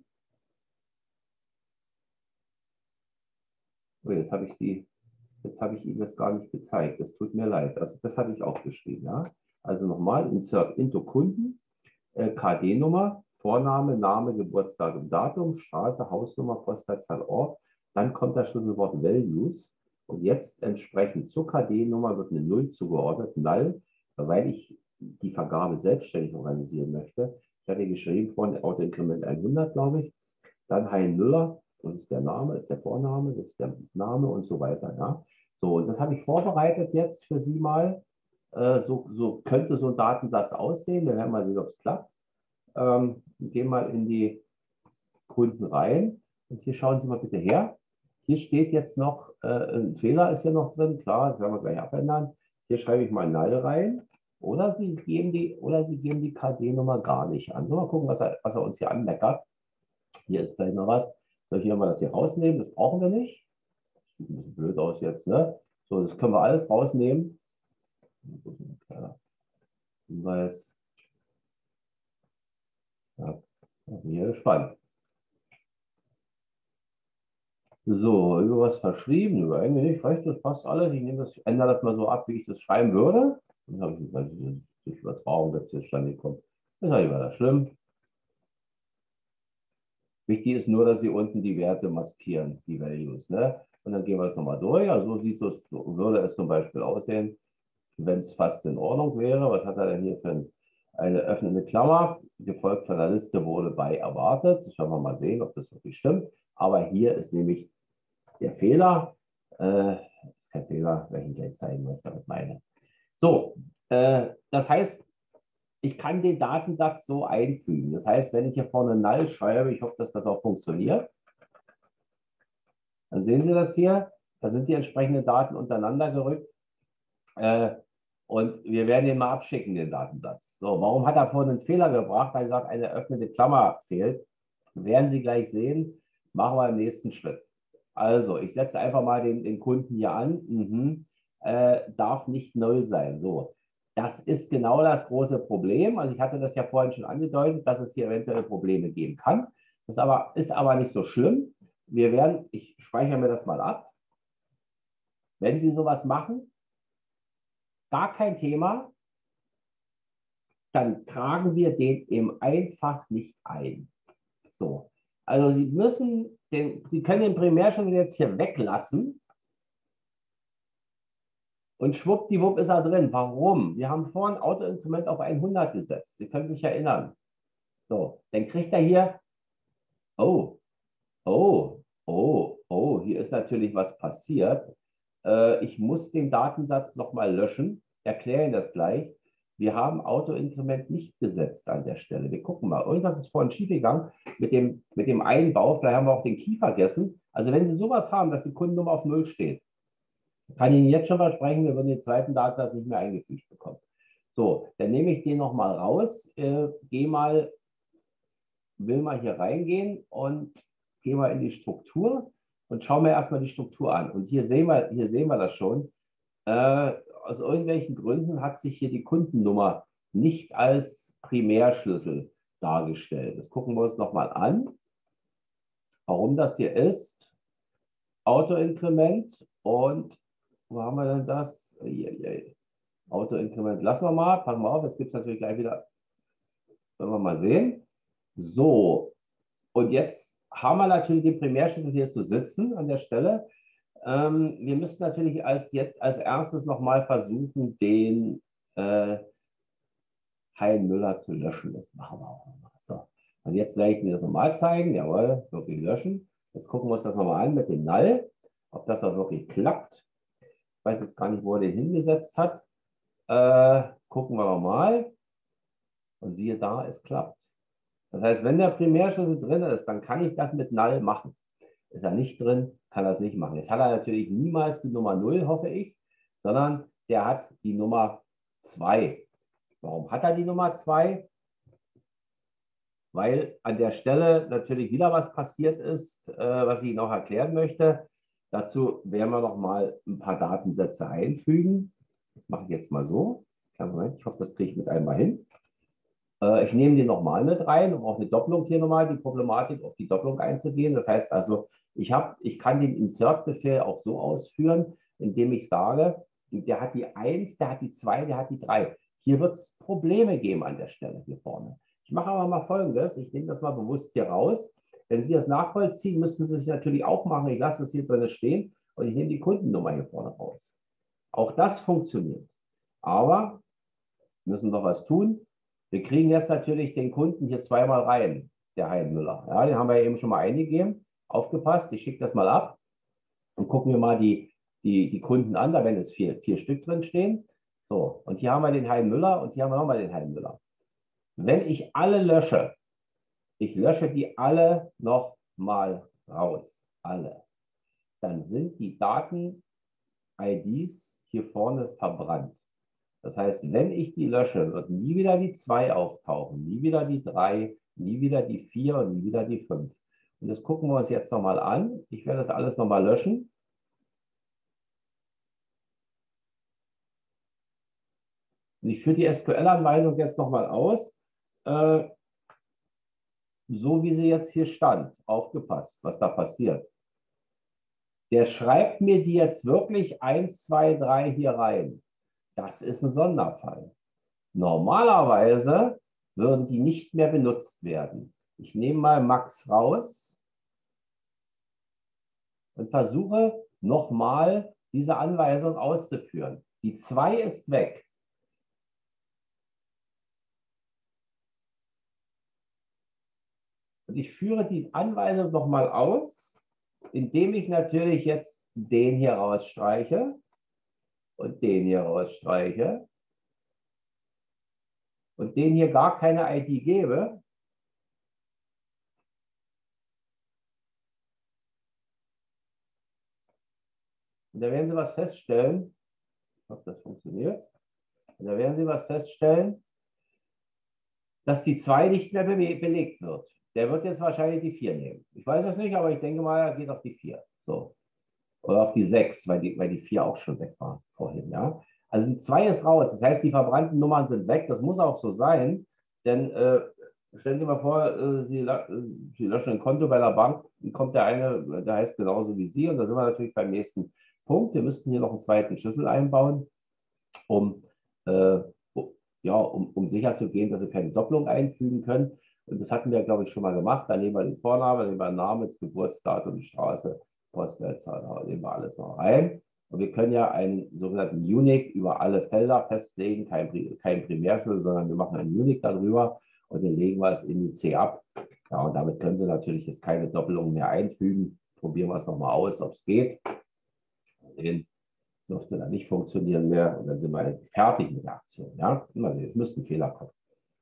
Oh, jetzt habe ich sie, jetzt habe ich Ihnen das gar nicht gezeigt. Das tut mir leid. Also das hatte ich aufgeschrieben. Ja? Also nochmal, Insert into Kunden, äh, K D-Nummer, Vorname, Name, Geburtstag und Datum, Straße, Hausnummer, Postleitzahl, Ort. Dann kommt das Schlüsselwort Values. Und jetzt entsprechend zur K D-Nummer wird eine Null zugeordnet, Null, weil ich die Vergabe selbstständig organisieren möchte. Ich hatte geschrieben vorhin Auto-Increment hundert, glaube ich. Dann Hein Müller, das ist der Name, das ist der Vorname, das ist der Name und so weiter. Ja. So, und das habe ich vorbereitet jetzt für Sie mal. Äh, so, so könnte so ein Datensatz aussehen. Wir werden mal sehen, ob es klappt. Ähm, wir gehen mal in die Kunden rein. Und hier schauen Sie mal bitte her. Hier steht jetzt noch, äh, ein Fehler ist hier noch drin, klar, das werden wir gleich abändern. Hier schreibe ich mal Null rein. Oder Sie geben die, oder Sie geben die K D-Nummer gar nicht an. So, mal gucken, was er, was er uns hier anmeckert. Hier ist vielleicht noch was. Soll ich hier mal das hier rausnehmen? Das brauchen wir nicht. Sieht ein bisschen blöd aus jetzt, ne? So, das können wir alles rausnehmen. Hinweis. Ja, bin hier gespannt. So, über was verschrieben, über eigentlich nicht, reicht das, passt alles. Ich nehme das, ändere das mal so ab, wie ich das schreiben würde. Dann habe ich das ist Übertragung dazu zustande gekommen. Das ist nicht weiter schlimm. Wichtig ist nur, dass Sie unten die Werte maskieren, die Values. Ne? Und dann gehen wir das nochmal durch. Also so sieht es, so würde es zum Beispiel aussehen, wenn es fast in Ordnung wäre. Was hat er denn hier für eine öffnende Klammer? Gefolgt von der Liste wurde bei erwartet. Das werden wir mal sehen, ob das wirklich stimmt. Aber hier ist nämlich der Fehler. Äh, das ist kein Fehler, welchen ich gleich zeigen, was ich damit meine. So, äh, das heißt, ich kann den Datensatz so einfügen. Das heißt, wenn ich hier vorne Null schreibe, ich hoffe, dass das auch funktioniert, dann sehen Sie das hier. Da sind die entsprechenden Daten untereinander gerückt. Äh, und wir werden den mal abschicken, den Datensatz. So, warum hat er vorhin einen Fehler gebracht? Weil er sagt, eine öffnende Klammer fehlt. Werden Sie gleich sehen. Machen wir im nächsten Schritt. Also, ich setze einfach mal den, den Kunden hier an. Mhm. Äh, darf nicht null sein. So. Das ist genau das große Problem. Also ich hatte das ja vorhin schon angedeutet, dass es hier eventuell Probleme geben kann. Das aber, ist aber nicht so schlimm. Wir werden, ich speichere mir das mal ab. Wenn Sie sowas machen, gar kein Thema, dann tragen wir den eben einfach nicht ein. So. Also Sie müssen, den, Sie können den Primärschlüssel jetzt hier weglassen. Und schwuppdiwupp ist er drin. Warum? Wir haben vorhin Auto-Increment auf hundert gesetzt. Sie können sich erinnern. So, dann kriegt er hier, oh, oh, oh, oh, hier ist natürlich was passiert. Äh, ich muss den Datensatz nochmal löschen. Erkläre Ihnen das gleich. Wir haben Auto-Increment nicht gesetzt an der Stelle. Wir gucken mal. Irgendwas ist vorhin schiefgegangen mit dem, mit dem Einbau. Vielleicht haben wir auch den Key vergessen. Also wenn Sie sowas haben, dass die Kundennummer auf null steht, kann ich Ihnen jetzt schon versprechen, wir würden den zweiten Datensatz nicht mehr eingefügt bekommen. So, dann nehme ich den nochmal raus, äh, gehe mal, will mal hier reingehen und gehe mal in die Struktur und schaue mir erstmal die Struktur an. Und hier sehen wir, hier sehen wir das schon. Äh, aus irgendwelchen Gründen hat sich hier die Kundennummer nicht als Primärschlüssel dargestellt. Das gucken wir uns nochmal an, warum das hier ist. Auto-Increment und wo haben wir denn das? Auto-Increment lassen wir mal. Passen wir auf, jetzt gibt es natürlich gleich wieder. Wollen wir mal sehen. So, und jetzt haben wir natürlich den Primärschlüssel hier zu sitzen an der Stelle. Ähm, wir müssen natürlich als jetzt als erstes nochmal versuchen, den äh, Hein Müller zu löschen. Das machen wir auch nochmal. So. Und jetzt werde ich mir das nochmal zeigen. Jawohl, wirklich löschen. Jetzt gucken wir uns das nochmal an mit dem Null, ob das auch wirklich klappt. Ich weiß jetzt gar nicht, wo er den hingesetzt hat. Äh, gucken wir mal. Und siehe da, es klappt. Das heißt, wenn der Primärschlüssel drin ist, dann kann ich das mit Null machen. Ist er nicht drin, kann er es nicht machen. Jetzt hat er natürlich niemals die Nummer null, hoffe ich, sondern der hat die Nummer zwei. Warum hat er die Nummer zwei? Weil an der Stelle natürlich wieder was passiert ist, äh, was ich Ihnen auch erklären möchte. Dazu werden wir noch mal ein paar Datensätze einfügen. Das mache ich jetzt mal so. Moment, ich hoffe, das kriege ich mit einmal hin. Äh, ich nehme den nochmal mit rein, um auch eine Doppelung hier nochmal, die Problematik auf die Doppelung einzugehen. Das heißt also, ich, hab, ich kann den Insert-Befehl auch so ausführen, indem ich sage, der hat die eins, der hat die zwei, der hat die drei. Hier wird es Probleme geben an der Stelle hier vorne. Ich mache aber mal Folgendes, ich nehme das mal bewusst hier raus. Wenn Sie das nachvollziehen, müssten Sie es natürlich auch machen. Ich lasse es hier drin stehen und ich nehme die Kundennummer hier vorne raus. Auch das funktioniert. Aber wir müssen noch was tun. Wir kriegen jetzt natürlich den Kunden hier zweimal rein, der Hein Müller. Ja, den haben wir eben schon mal eingegeben. Aufgepasst, ich schicke das mal ab und gucken wir mal die, die, die Kunden an. Da werden jetzt vier, vier Stück drin stehen. So, und hier haben wir den Hein Müller und hier haben wir nochmal den Hein Müller. Wenn ich alle lösche, ich lösche die alle noch mal raus, alle, dann sind die Daten-I Ds hier vorne verbrannt. Das heißt, wenn ich die lösche, wird nie wieder die zwei auftauchen, nie wieder die drei, nie wieder die vier und nie wieder die fünf. Und das gucken wir uns jetzt nochmal an. Ich werde das alles nochmal löschen. Und ich führe die S Q L-Anweisung jetzt nochmal aus, äh, so wie sie jetzt hier stand. Aufgepasst, was da passiert. Der schreibt mir die jetzt wirklich eins, zwei, drei hier rein. Das ist ein Sonderfall. Normalerweise würden die nicht mehr benutzt werden. Ich nehme mal Max raus und versuche nochmal diese Anweisung auszuführen. Die zwei ist weg. Und ich führe die Anweisung nochmal aus, indem ich natürlich jetzt den hier rausstreiche und den hier rausstreiche und den hier gar keine I D gebe. Und da werden Sie was feststellen. Ich hoffe, das funktioniert. Und da werden Sie was feststellen, dass die zwei nicht mehr be belegt wird. Der wird jetzt wahrscheinlich die vier nehmen. Ich weiß es nicht, aber ich denke mal, er geht auf die vier. So. Oder auf die sechs, weil die, weil die vier auch schon weg war vorhin. Ja? Also die zwei ist raus. Das heißt, die verbrannten Nummern sind weg. Das muss auch so sein. Denn äh, stellen Sie mal vor, äh, Sie, Sie löschen ein Konto bei der Bank, dann kommt der eine, der heißt genauso wie Sie. Und da sind wir natürlich beim nächsten Punkt. Wir müssten hier noch einen zweiten Schlüssel einbauen, um, äh, ja, um, um sicher zu gehen, dass Sie keine Doppelung einfügen können. Und das hatten wir, glaube ich, schon mal gemacht. Dann nehmen wir den Vornamen, dann nehmen wir den Namen, das Geburtsdatum, die Straße, Postleitzahl, da nehmen wir alles noch rein. Und wir können ja einen sogenannten Unique über alle Felder festlegen, kein, kein Primärschlüssel, sondern wir machen einen Unique darüber und den legen wir als Indiz ab. Ja, und damit können Sie natürlich jetzt keine Doppelungen mehr einfügen. Probieren wir es nochmal aus, ob es geht. Den dürfte dann nicht funktionieren mehr und dann sind wir fertig mit der Aktion. Ja, mal sehen, es müsste ein Fehler kommen.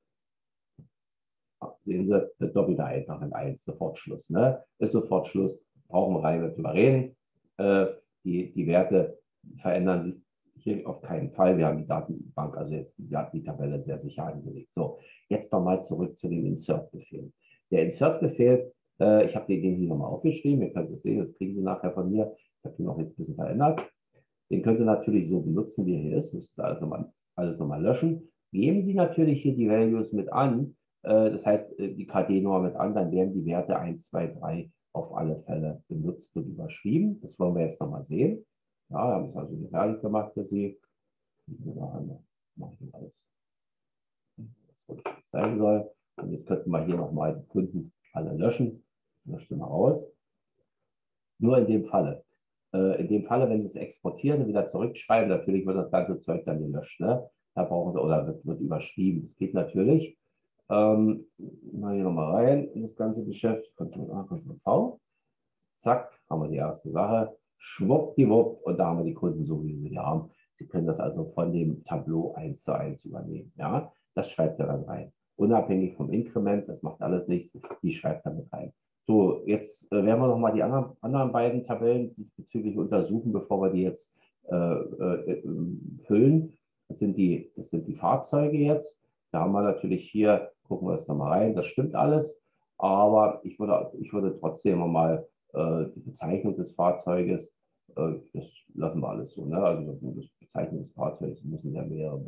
Sehen Sie, der doppelte einfach in eins, sofort Schluss. Ne? Ist sofort Schluss, brauchen wir rein drüber reden. Äh, die, die Werte verändern sich hier auf keinen Fall. Wir haben die Datenbank, also jetzt wir haben die Tabelle sehr sicher angelegt. So, jetzt nochmal zurück zu dem Insert-Befehl. Der Insert-Befehl, äh, ich habe den hier nochmal aufgeschrieben, ihr könnt es sehen, das kriegen Sie nachher von mir. Ich habe den noch jetzt ein bisschen verändert. Den können Sie natürlich so benutzen, wie er hier ist. Müssen Sie alles nochmal alles noch mal löschen. Geben Sie natürlich hier die Values mit an, das heißt, die K D-Nummer mit an, dann werden die Werte eins, zwei, drei auf alle Fälle benutzt und überschrieben. Das wollen wir jetzt nochmal sehen. Ja, wir haben es also hier fertig gemacht für Sie. Da mache ich alles, was es sein soll. Und jetzt könnten wir hier nochmal die Kunden alle löschen. Lösche mal aus. Nur in dem Falle. In dem Falle, wenn Sie es exportieren und wieder zurückschreiben, natürlich wird das ganze Zeug dann gelöscht. Ne? Da brauchen Sie, oder wird, wird überschrieben. Das geht natürlich. Ähm, mal hier nochmal rein in das ganze Geschäft. Ctrl A, Ctrl V. Zack, haben wir die erste Sache. Schwuppdiwupp. Und da haben wir die Kunden so, wie Sie hier haben. Sie können das also von dem Tableau eins zu eins übernehmen. Ja, das schreibt er dann rein. Unabhängig vom Inkrement, das macht alles nichts. Die schreibt er mit rein. So, jetzt äh, werden wir nochmal die anderen, anderen beiden Tabellen diesbezüglich untersuchen, bevor wir die jetzt äh, äh, füllen. Das sind, die, das sind die Fahrzeuge jetzt. Da haben wir natürlich hier, gucken wir jetzt nochmal rein, das stimmt alles. Aber ich würde, ich würde trotzdem mal äh, die Bezeichnung des Fahrzeuges, äh, das lassen wir alles so. Ne? Also das Bezeichnung des Fahrzeugs müssen ja mehrere,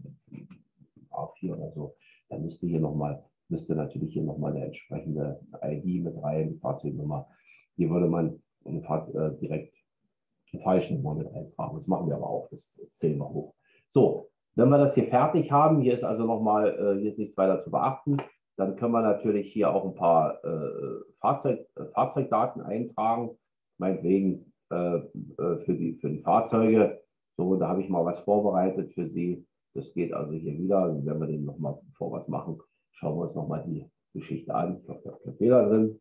A vier oder so. Dann müsste hier nochmal, müsste natürlich hier nochmal eine entsprechende I D mit rein, die Fahrzeugnummer. Hier würde man eine Fahrt, äh, direkt eine Fahrgestellnummer mit eintragen. Das machen wir aber auch, das, das zählen wir hoch. So, wenn wir das hier fertig haben, hier ist also nochmal, äh, hier ist nichts weiter zu beachten, dann können wir natürlich hier auch ein paar äh, Fahrzeug, äh, Fahrzeugdaten eintragen, meinetwegen äh, äh, für, die, für die Fahrzeuge. So, da habe ich mal was vorbereitet für Sie. Das geht also hier wieder. Und wenn wir den nochmal, bevor wir was machen, schauen wir uns nochmal die Geschichte an. Ich hoffe, da ist kein Fehler drin.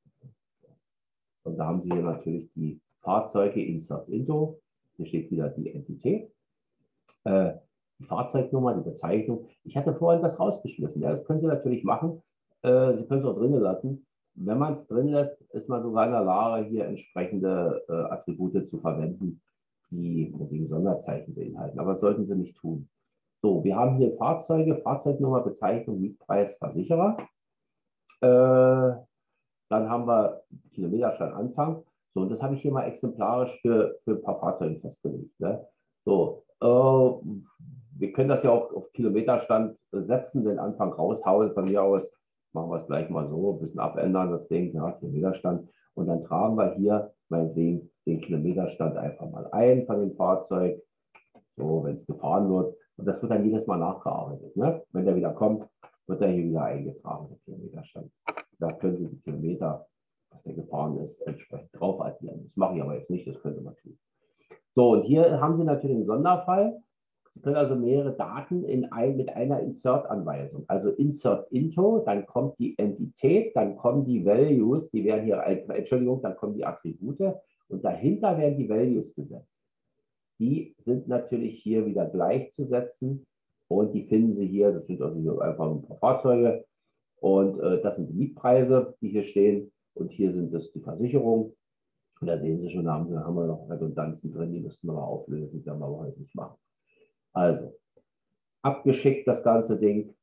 Und da haben Sie hier natürlich die Fahrzeuge Insert Into. Hier steht wieder die Entität. Äh, die Fahrzeugnummer, die Bezeichnung. Ich hatte vorhin das rausgeschmissen. Ja, das können Sie natürlich machen. Äh, Sie können es auch drinnen lassen. Wenn man es drin lässt, ist man sogar in der Lage, hier entsprechende äh, Attribute zu verwenden, die die Sonderzeichen beinhalten. Aber das sollten Sie nicht tun. So, wir haben hier Fahrzeuge, Fahrzeugnummer, Bezeichnung, Mietpreis, Versicherer. Äh, dann haben wir Kilometerstand Anfang. So, und das habe ich hier mal exemplarisch für, für ein paar Fahrzeuge festgelegt. Ne? So, äh, wir können das ja auch auf Kilometerstand setzen, den Anfang raushauen. Von mir aus machen wir es gleich mal so, ein bisschen abändern, das Ding, ja, Kilometerstand. Und dann tragen wir hier meinetwegen den Kilometerstand einfach mal ein von dem Fahrzeug, so, wenn es gefahren wird. Und das wird dann jedes Mal nachgearbeitet. Ne? Wenn der wieder kommt, wird er hier wieder eingetragen, der Kilometerstand. Da können Sie die Kilometer, was der gefahren ist, entsprechend drauf addieren. Das mache ich aber jetzt nicht, das könnte man tun. So, und hier haben Sie natürlich einen Sonderfall. Sie können also mehrere Daten in ein, mit einer Insert-Anweisung. Also Insert Into, dann kommt die Entität, dann kommen die Values, die werden hier, Entschuldigung, dann kommen die Attribute und dahinter werden die Values gesetzt. Die sind natürlich hier wieder gleichzusetzen und die finden Sie hier, das sind also hier einfach ein paar Fahrzeuge und äh, das sind die Mietpreise, die hier stehen und hier sind das die Versicherung. Und da sehen Sie schon, da haben wir, haben wir noch Redundanzen drin, die müssten wir mal auflösen, die werden wir aber heute nicht machen. Also, abgeschickt das ganze Ding.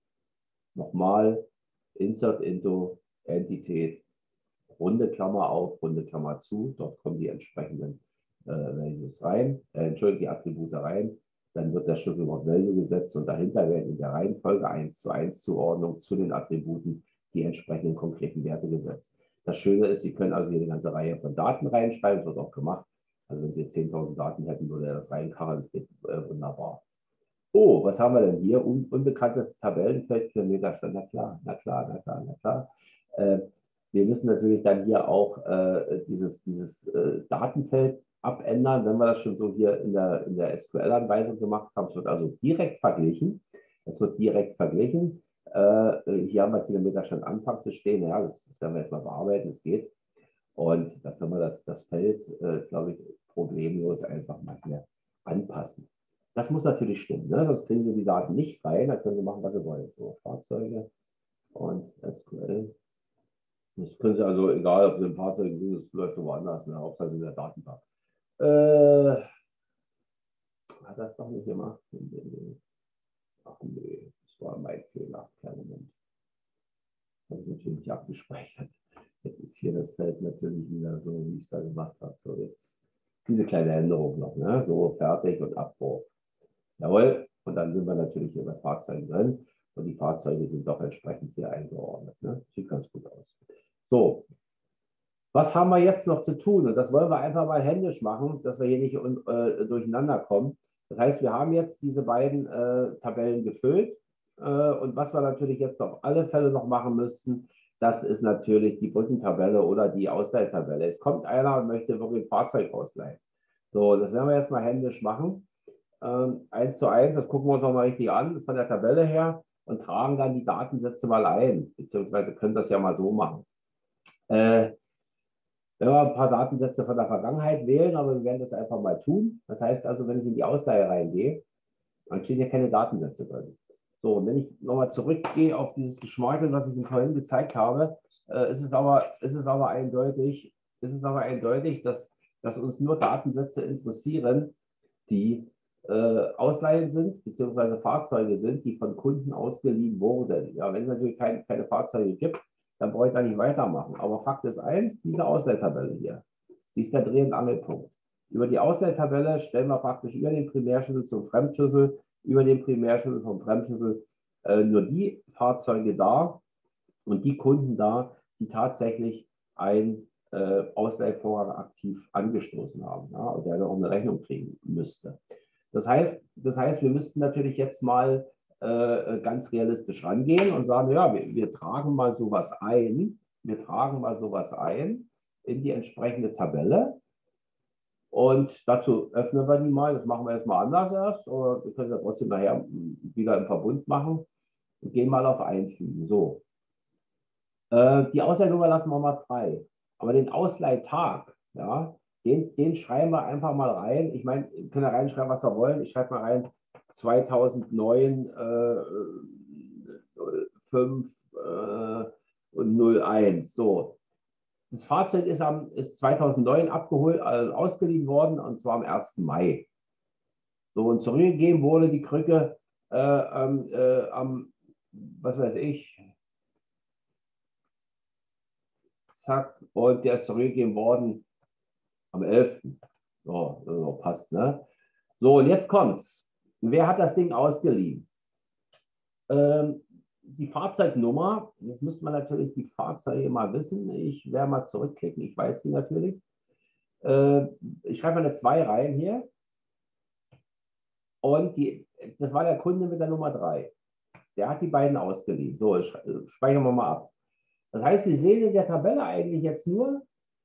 Nochmal, Insert Into, Entität, runde Klammer auf, runde Klammer zu. Dort kommen die entsprechenden äh, Values rein, äh, Entschuldigung, die Attribute rein. Dann wird der Schlüsselwort Value gesetzt und dahinter werden in der Reihenfolge eins zu eins Zuordnung zu den Attributen die entsprechenden konkreten Werte gesetzt. Das Schöne ist, Sie können also hier eine ganze Reihe von Daten reinschreiben, das wird auch gemacht. Also wenn Sie zehntausend Daten hätten, würde er das reinkarren, das geht äh, wunderbar. Oh, was haben wir denn hier? Un unbekanntes Tabellenfeld, Kilometerstand. Na klar, na klar, na klar, na klar. Äh, wir müssen natürlich dann hier auch äh, dieses, dieses äh, Datenfeld abändern, wenn wir das schon so hier in der, in der S Q L-Anweisung gemacht haben. Es wird also direkt verglichen. Es wird direkt verglichen. Äh, hier haben wir Kilometerstand Anfang zu stehen. Ja, das, das werden wir jetzt mal bearbeiten, es geht. Und da können wir das, das Feld, äh, glaube ich, problemlos einfach mal hier anpassen. Das muss natürlich stimmen, ne? Sonst kriegen Sie die Daten nicht rein, dann können Sie machen, was Sie wollen. So, Fahrzeuge und S Q L. Das können Sie also, egal ob Sie im Fahrzeug sind, das läuft woanders, ne? Hauptsache in der Datenbank. Äh, hat das doch nicht gemacht? Ach nee, das war mein Fehler. Kleinen Moment. Das habe ich natürlich nicht abgespeichert. Jetzt ist hier das Feld natürlich wieder so, wie ich es da gemacht habe. So, jetzt diese kleine Änderung noch, ne? So, fertig und Abruf. Jawohl, und dann sind wir natürlich hier bei Fahrzeugen drin und die Fahrzeuge sind doch entsprechend hier eingeordnet. Ne? Sieht ganz gut aus. So, was haben wir jetzt noch zu tun? Und das wollen wir einfach mal händisch machen, dass wir hier nicht äh, durcheinander kommen. Das heißt, wir haben jetzt diese beiden äh, Tabellen gefüllt äh, und was wir natürlich jetzt auf alle Fälle noch machen müssten, das ist natürlich die Brückentabelle oder die Ausleihtabelle. Es kommt einer und möchte wirklich ein Fahrzeug ausleihen. So, das werden wir jetzt mal händisch machen. Ähm, eins zu eins, das gucken wir uns auch mal richtig an von der Tabelle her und tragen dann die Datensätze mal ein, beziehungsweise können das ja mal so machen. Äh, wenn wir ein paar Datensätze von der Vergangenheit wählen, aber wir werden das einfach mal tun. Das heißt also, wenn ich in die Ausleihe reingehe, dann stehen hier keine Datensätze drin. So, und wenn ich nochmal zurückgehe auf dieses Geschmarkel, was ich Ihnen vorhin gezeigt habe, äh, ist, es aber, ist es aber eindeutig, ist es aber eindeutig, dass, dass uns nur Datensätze interessieren, die äh, Ausleihen sind, beziehungsweise Fahrzeuge sind, die von Kunden ausgeliehen wurden. Ja, wenn es natürlich kein, keine Fahrzeuge gibt, dann brauche ich da nicht weitermachen. Aber Fakt ist eins, diese Ausleihtabelle hier, die ist der Dreh- und Angelpunkt. Über die Ausleihtabelle stellen wir praktisch über den Primärschlüssel zum Fremdschlüssel, über den Primärschlüssel vom Fremdschlüssel äh, nur die Fahrzeuge dar und die Kunden da, die tatsächlich ein äh, Ausleihvorgang aktiv angestoßen haben, ja, und der dann auch eine Rechnung kriegen müsste. Das heißt, das heißt, wir müssten natürlich jetzt mal äh, ganz realistisch rangehen und sagen, ja, wir, wir tragen mal sowas ein, wir tragen mal sowas ein in die entsprechende Tabelle. Und dazu öffnen wir die mal. Das machen wir jetzt mal anders erst. Oder wir können das trotzdem nachher wieder im Verbund machen. Und gehen mal auf Einfügen. So. Äh, die Ausleihnummer lassen wir mal frei. Aber den Ausleihtag, ja, den, den schreiben wir einfach mal rein. Ich meine, wir können ja reinschreiben, was wir wollen. Ich schreibe mal rein zweitausendneun, äh, fünf äh, und null eins. So. Das Fahrzeug ist, am, ist zweitausendneun abgeholt, also ausgeliehen worden, und zwar am ersten Mai. So, und zurückgegeben wurde die Krücke äh, ähm, äh, am, was weiß ich, zack, und der ist zurückgegeben worden am elften So, so passt, ne? So, und jetzt kommt's. Wer hat das Ding ausgeliehen? Ähm, die Fahrzeugnummer, jetzt müsste man natürlich die Fahrzeuge mal wissen. Ich werde mal zurückklicken, ich weiß die natürlich. Äh, ich schreibe mal eine zwei rein hier. Und die, das war der Kunde mit der Nummer drei. Der hat die beiden ausgeliehen. So, speichern wir mal ab. Das heißt, Sie sehen in der Tabelle eigentlich jetzt nur,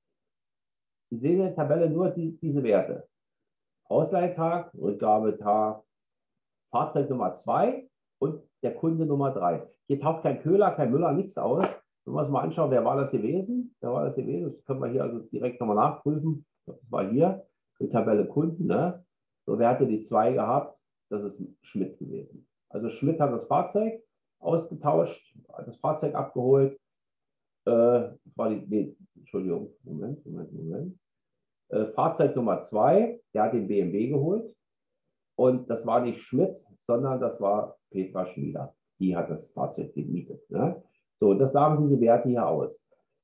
Sie sehen in der Tabelle nur die, diese Werte. Ausleihtag, Rückgabetag, Fahrzeug Nummer zwei und der Kunde Nummer drei. Hier taucht kein Köhler, kein Müller, nichts aus. Wenn wir uns mal anschauen, wer war das gewesen? Wer war das gewesen? Das können wir hier also direkt nochmal nachprüfen. Das war hier, die Tabelle Kunden. Ne? So, wer hatte die zwei gehabt? Das ist Schmidt gewesen. Also Schmidt hat das Fahrzeug ausgetauscht, hat das Fahrzeug abgeholt. Äh, das war die, nee, Entschuldigung, Moment, Moment, Moment. Äh, Fahrzeug Nummer zwei, der hat den B M W geholt. Und das war nicht Schmidt, sondern das war Petra Schmieder. Die hat das Fahrzeug gemietet. Ne? So, das sagen diese Werte hier aus.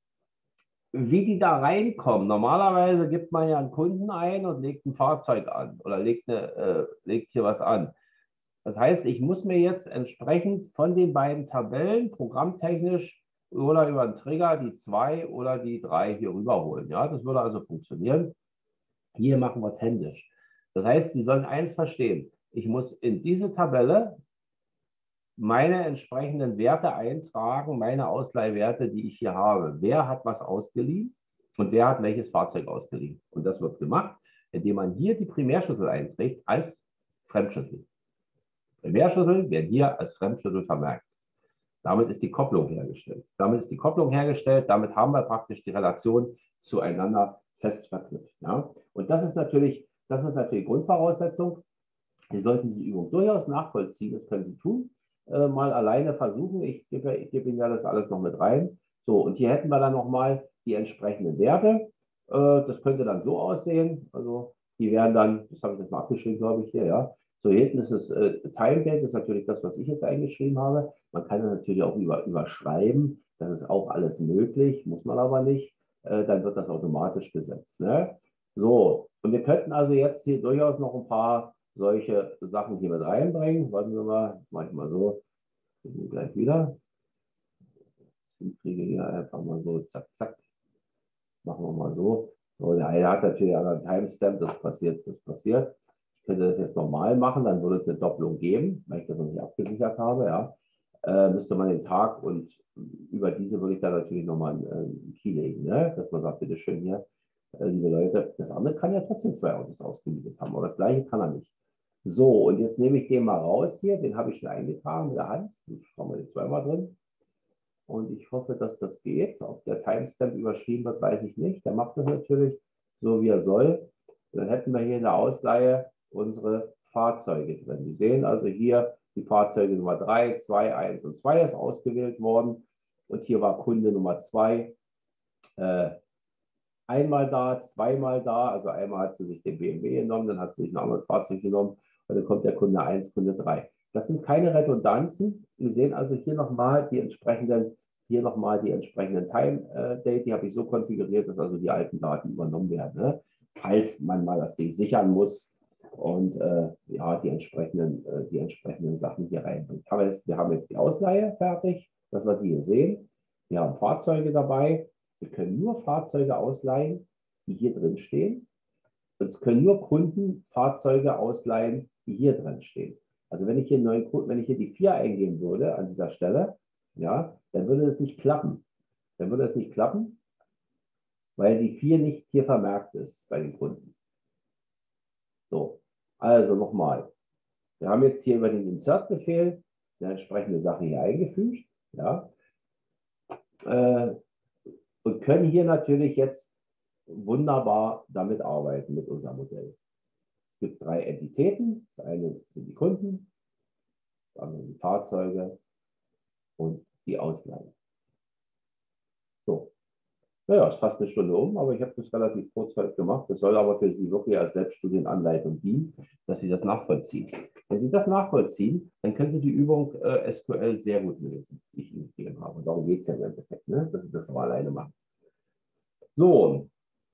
Wie die da reinkommen, normalerweise gibt man ja einen Kunden ein und legt ein Fahrzeug an oder legt, eine, äh, legt hier was an. Das heißt, ich muss mir jetzt entsprechend von den beiden Tabellen programmtechnisch oder über einen Trigger die zwei oder die drei hier rüberholen. Ja, das würde also funktionieren. Hier machen wir es händisch. Das heißt, Sie sollen eins verstehen. Ich muss in diese Tabelle meine entsprechenden Werte eintragen, meine Ausleihwerte, die ich hier habe. Wer hat was ausgeliehen und wer hat welches Fahrzeug ausgeliehen? Und das wird gemacht, indem man hier die Primärschlüssel einträgt als Fremdschlüssel. Primärschlüssel werden hier als Fremdschlüssel vermerkt. Damit ist die Kopplung hergestellt. Damit ist die Kopplung hergestellt. Damit haben wir praktisch die Relation zueinander fest verknüpft. Ja? Und das ist natürlich, das ist natürlich Grundvoraussetzung. Sie sollten diese Übung durchaus nachvollziehen. Das können Sie tun. Äh, mal alleine versuchen. Ich gebe, ich gebe Ihnen ja das alles noch mit rein. So, und hier hätten wir dann nochmal die entsprechenden Werte. Äh, das könnte dann so aussehen. Also die werden dann, das habe ich jetzt mal abgeschrieben, glaube ich hier, ja. So, hier hinten ist das äh, Timegate, das ist natürlich das, was ich jetzt eingeschrieben habe. Man kann das natürlich auch über, überschreiben. Das ist auch alles möglich, muss man aber nicht. Äh, dann wird das automatisch gesetzt. Ne? So, und wir könnten also jetzt hier durchaus noch ein paar solche Sachen hier mit reinbringen. Warten wir mal, mache ich mal so. Gleich wieder. Ich kriege hier einfach mal so, zack, zack. Machen wir mal so. So, der eine hat natürlich einen Timestamp, das passiert, das passiert. Ich könnte das jetzt normal machen, dann würde es eine Doppelung geben, weil ich das noch nicht abgesichert habe. Ja. Äh, müsste man den Tag und über diese würde ich dann natürlich nochmal einen, einen Key legen, ne? Dass man sagt, bitte schön hier, äh, liebe Leute, das andere kann ja trotzdem zwei Autos ausgemietet haben, aber das gleiche kann er nicht. So, und jetzt nehme ich den mal raus hier, den habe ich schon eingetragen mit der Hand. Jetzt schauen wir den zweimal drin. Und ich hoffe, dass das geht. Ob der Timestamp überschrieben wird, weiß ich nicht. Der macht das natürlich so, wie er soll. Dann hätten wir hier in der Ausleihe unsere Fahrzeuge drin. Sie sehen also hier die Fahrzeuge Nummer drei, zwei, eins und zwei ist ausgewählt worden. Und hier war Kunde Nummer zwei. Äh, einmal da, zweimal da. Also einmal hat sie sich den B M W genommen, dann hat sie sich ein anderes Fahrzeug genommen und dann kommt der Kunde eins, Kunde drei. Das sind keine Redundanzen. Wir sehen also hier nochmal die entsprechenden, hier nochmal die entsprechenden Time-Date. Die habe ich so konfiguriert, dass also die alten Daten übernommen werden, ne? Falls man mal das Ding sichern muss und äh, ja, die entsprechenden, äh, die entsprechenden Sachen hier rein. Jetzt haben wir, jetzt, wir haben jetzt die Ausleihe fertig, das, was Sie hier sehen. Wir haben Fahrzeuge dabei. Sie können nur Fahrzeuge ausleihen, die hier drin stehen. Und es können nur Kunden Fahrzeuge ausleihen, die hier drin stehen. Also wenn ich hier, neuen, wenn ich hier die vier eingeben würde an dieser Stelle, ja, dann würde es nicht klappen. Dann würde es nicht klappen, weil die vier nicht hier vermerkt ist bei den Kunden. So, also nochmal. Wir haben jetzt hier über den Insert-Befehl eine entsprechende Sache hier eingefügt. Ja, äh, und können hier natürlich jetzt wunderbar damit arbeiten, mit unserem Modell. Es gibt drei Entitäten. Das eine sind die Kunden, das andere die Fahrzeuge und die Ausleihen. So. Naja, es ist fast eine Stunde um, aber ich habe das relativ kurz heute gemacht. Das soll aber für Sie wirklich als Selbststudienanleitung dienen, dass Sie das nachvollziehen. Wenn Sie das nachvollziehen, dann können Sie die Übung äh, S Q L sehr gut lösen, die ich Ihnen gegeben habe. Und darum geht es ja im Endeffekt, ne? Dass Sie das mal alleine machen. So,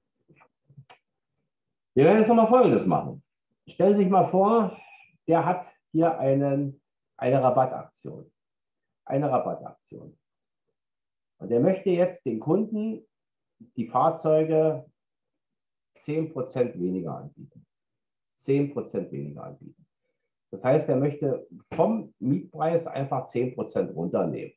wir werden jetzt nochmal Folgendes machen. Stellen Sie sich mal vor, der hat hier einen, eine Rabattaktion. Eine Rabattaktion. Und der möchte jetzt den Kunden die Fahrzeuge zehn Prozent weniger anbieten. zehn Prozent weniger anbieten. Das heißt, er möchte vom Mietpreis einfach zehn Prozent runternehmen.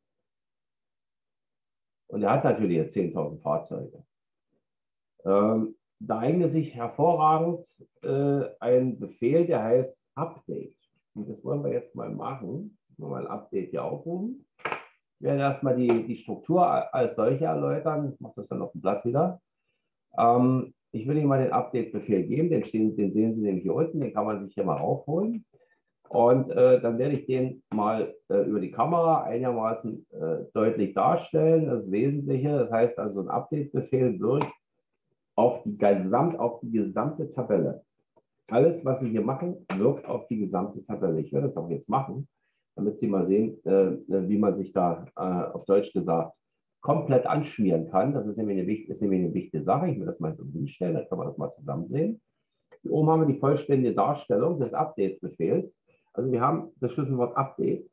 Und er hat natürlich jetzt zehntausend Fahrzeuge. Ähm, da eignet sich hervorragend äh, ein Befehl, der heißt Update. Und das wollen wir jetzt mal machen. Mal ein Update hier aufrufen. Ich werde erstmal die, die Struktur als solche erläutern. Ich mache das dann auf dem Blatt wieder. Ähm, ich will Ihnen mal den Update-Befehl geben. Den, stehen, den sehen Sie nämlich hier unten. Den kann man sich hier mal aufholen. Und äh, dann werde ich den mal äh, über die Kamera einigermaßen äh, deutlich darstellen. Das Wesentliche, das heißt also, ein Update-Befehl wirkt auf die, gesamt, auf die gesamte Tabelle. Alles, was Sie hier machen, wirkt auf die gesamte Tabelle. Ich werde das auch jetzt machen, damit Sie mal sehen, äh, wie man sich da äh, auf Deutsch gesagt komplett anschmieren kann. Das ist nämlich eine, ist nämlich eine wichtige Sache. Ich will das mal so hinstellen, dann können wir das mal zusammen sehen. Hier oben haben wir die vollständige Darstellung des Update-Befehls. Also wir haben das Schlüsselwort Update.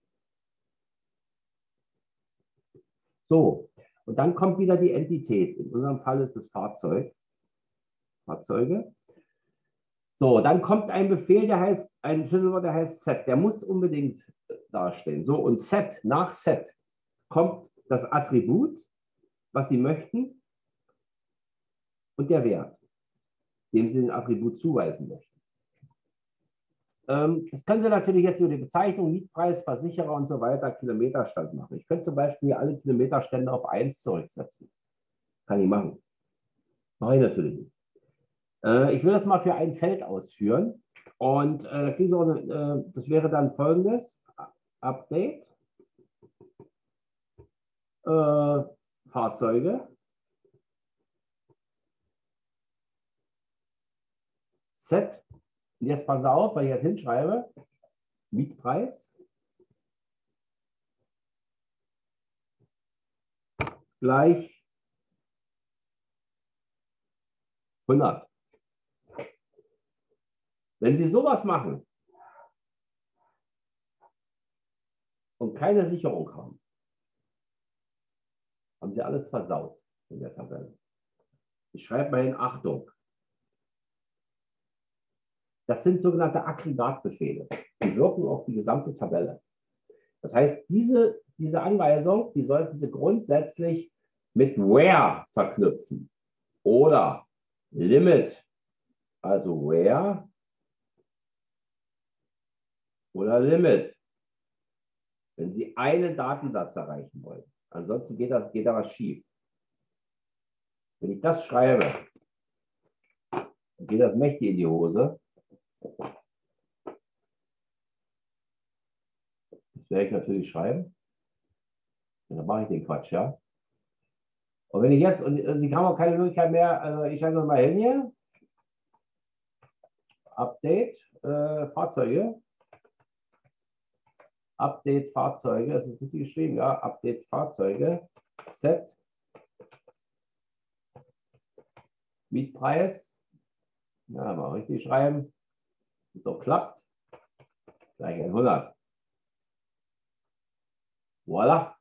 So, und dann kommt wieder die Entität. In unserem Fall ist es Fahrzeug. Fahrzeuge. So, dann kommt ein Befehl, der heißt, ein Schlüsselwort, der heißt Set. Der muss unbedingt dastehen. So, und Set, nach Set kommt das Attribut, was Sie möchten, und der Wert, dem Sie den Attribut zuweisen möchten. Ähm, das können Sie natürlich jetzt über die Bezeichnung, Mietpreis, Versicherer und so weiter, Kilometerstand machen. Ich könnte zum Beispiel alle Kilometerstände auf eins zurücksetzen. Kann ich machen. Mache ich natürlich nicht. Äh, ich will das mal für ein Feld ausführen. Und äh, kriegen Sie auch eine, äh, das wäre dann folgendes: Update, äh, Fahrzeuge, Set. Und jetzt passen Sie auf, weil ich jetzt hinschreibe: Mietpreis gleich hundert. Wenn Sie sowas machen und keine Sicherung haben, haben Sie alles versaut in der Tabelle. Ich schreibe mal in Achtung. Das sind sogenannte Aggregatbefehle. Die wirken auf die gesamte Tabelle. Das heißt, diese, diese Anweisung, die sollten Sie grundsätzlich mit where verknüpfen oder limit, also where oder limit, wenn Sie einen Datensatz erreichen wollen. Ansonsten geht da, geht da was schief. Wenn ich das schreibe, dann geht das mächtig in die Hose. Das werde ich natürlich schreiben. Und dann mache ich den Quatsch, ja. Und wenn ich jetzt, und Sie haben auch keine Möglichkeit mehr, also ich schalte das mal hin hier. Update, äh, Fahrzeuge. Update Fahrzeuge, das ist richtig geschrieben, ja, Update Fahrzeuge, Set, Mietpreis, ja, mal richtig schreiben, so klappt, gleich hundert. Voilà.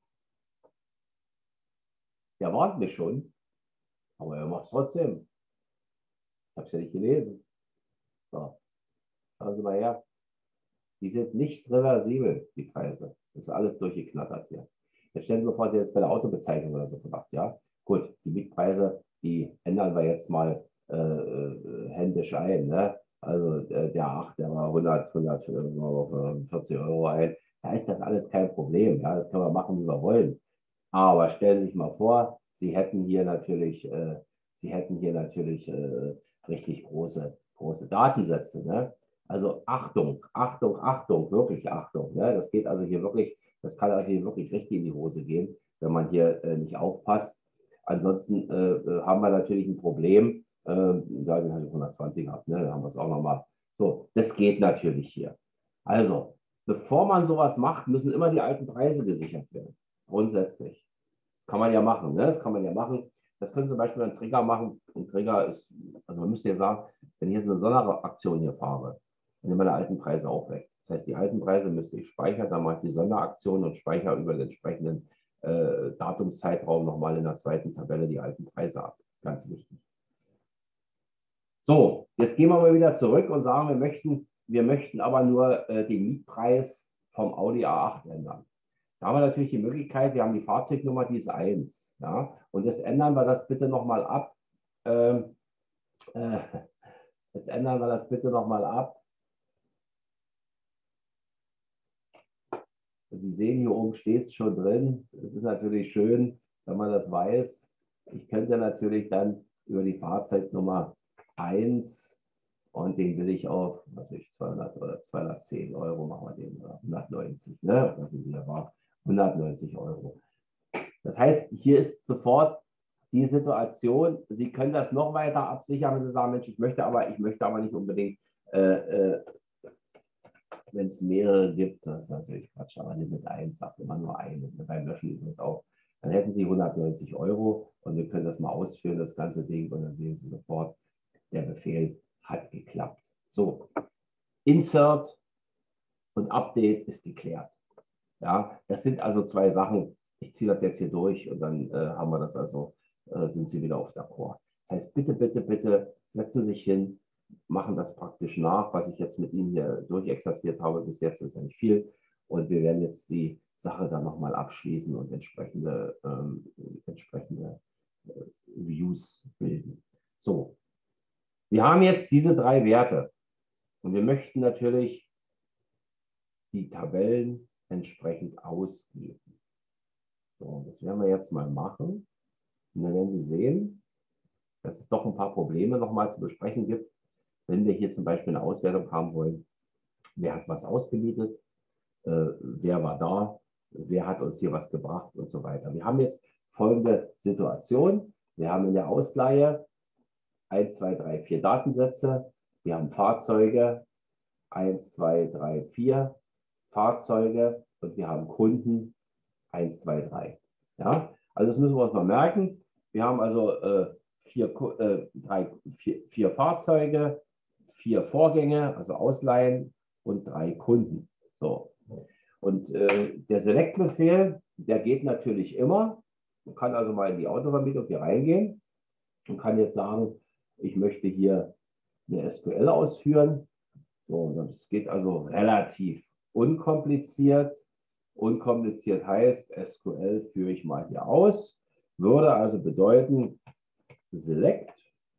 Der warnt mich schon, aber er macht es trotzdem. Ich habe es ja nicht gelesen. So, schauen Sie mal her. Die sind nicht reversibel, die Preise. Das ist alles durchgeknattert hier. Jetzt stellen Sie mir vor, Sie jetzt bei der Autobezeichnung oder so gemacht, ja? Gut, die Mietpreise, die ändern wir jetzt mal äh, äh, händisch ein, ne? Also äh, der acht, der war hundert, hundertvierzig Euro ein. Da ist das alles kein Problem, ja? Das können wir machen, wie wir wollen. Aber stellen Sie sich mal vor, Sie hätten hier natürlich, äh, Sie hätten hier natürlich äh, richtig große, große Datensätze, ne? Also Achtung, Achtung, Achtung, wirklich Achtung. Ne? Das geht also hier wirklich, das kann also hier wirklich richtig in die Hose gehen, wenn man hier äh, nicht aufpasst. Ansonsten äh, haben wir natürlich ein Problem. Äh, da habe ich hundertzwanzig gehabt, ne? Da haben wir es auch nochmal. So, das geht natürlich hier. Also, bevor man sowas macht, müssen immer die alten Preise gesichert werden. Grundsätzlich. Das kann man ja machen, ne? Das kann man ja machen. Das können Sie zum Beispiel einen Trigger machen. Ein Trigger ist, also man müsste ja sagen, wenn ich jetzt eine Sonderaktion hier fahre, dann nehmen meine alten Preise auch weg. Das heißt, die alten Preise müsste ich speichern, dann mache ich die Sonderaktion und speichere über den entsprechenden äh, Datumszeitraum nochmal in der zweiten Tabelle die alten Preise ab. Ganz wichtig. So, jetzt gehen wir mal wieder zurück und sagen, wir möchten, wir möchten aber nur äh, den Mietpreis vom Audi A acht ändern. Da haben wir natürlich die Möglichkeit, wir haben die Fahrzeugnummer, die ist eins. Ja? Und jetzt ändern wir das bitte nochmal ab. Ähm, äh, jetzt ändern wir das bitte nochmal ab. Und Sie sehen, hier oben steht es schon drin. Es ist natürlich schön, wenn man das weiß. Ich könnte natürlich dann über die Fahrzeugnummer eins und den will ich auf natürlich zweihundert oder zweihundertzehn Euro machen wir den, oder hundertneunzig, ne? Das ist wieder wahr, hundertneunzig Euro. Das heißt, hier ist sofort die Situation, Sie können das noch weiter absichern, wenn Sie sagen, Mensch, ich möchte aber, ich möchte aber nicht unbedingt, äh, äh, wenn es mehrere gibt, das ist natürlich Quatsch, aber Limit eins sagt immer nur eine, beim Löschen übrigens auch. Dann hätten Sie hundertneunzig Euro und wir können das mal ausführen, das ganze Ding, und dann sehen Sie sofort, der Befehl hat geklappt. So, Insert und Update ist geklärt. Ja, das sind also zwei Sachen. Ich ziehe das jetzt hier durch und dann äh, haben wir das also, äh, sind Sie wieder auf d'accord. Das heißt, bitte, bitte, bitte setzen Sie sich hin, machen das praktisch nach, was ich jetzt mit Ihnen hier durchexerziert habe. Bis jetzt ist ja nicht viel. Und wir werden jetzt die Sache dann nochmal abschließen und entsprechende, ähm, entsprechende äh, Views bilden. So, wir haben jetzt diese drei Werte und wir möchten natürlich die Tabellen entsprechend ausgeben. So, das werden wir jetzt mal machen. Und dann werden Sie sehen, dass es doch ein paar Probleme nochmal zu besprechen gibt, wenn wir hier zum Beispiel eine Auswertung haben wollen. Wer hat was ausgemietet? Äh, wer war da? Wer hat uns hier was gebracht und so weiter. Wir haben jetzt folgende Situation. Wir haben in der Ausleihe eins, zwei, drei, vier Datensätze. Wir haben Fahrzeuge, eins, zwei, drei, vier Fahrzeuge und wir haben Kunden, eins, zwei, drei. Ja? Also das müssen wir uns mal merken. Wir haben also äh, vier, äh, drei, vier, vier Fahrzeuge, vier Vorgänge, also Ausleihen und drei Kunden. So. Und äh, der Select-Befehl, der geht natürlich immer. Man kann also mal in die Autovermietung hier reingehen und kann jetzt sagen, ich möchte hier eine S Q L ausführen. So, das geht also relativ unkompliziert. Unkompliziert heißt, S Q L führe ich mal hier aus. Würde also bedeuten, Select,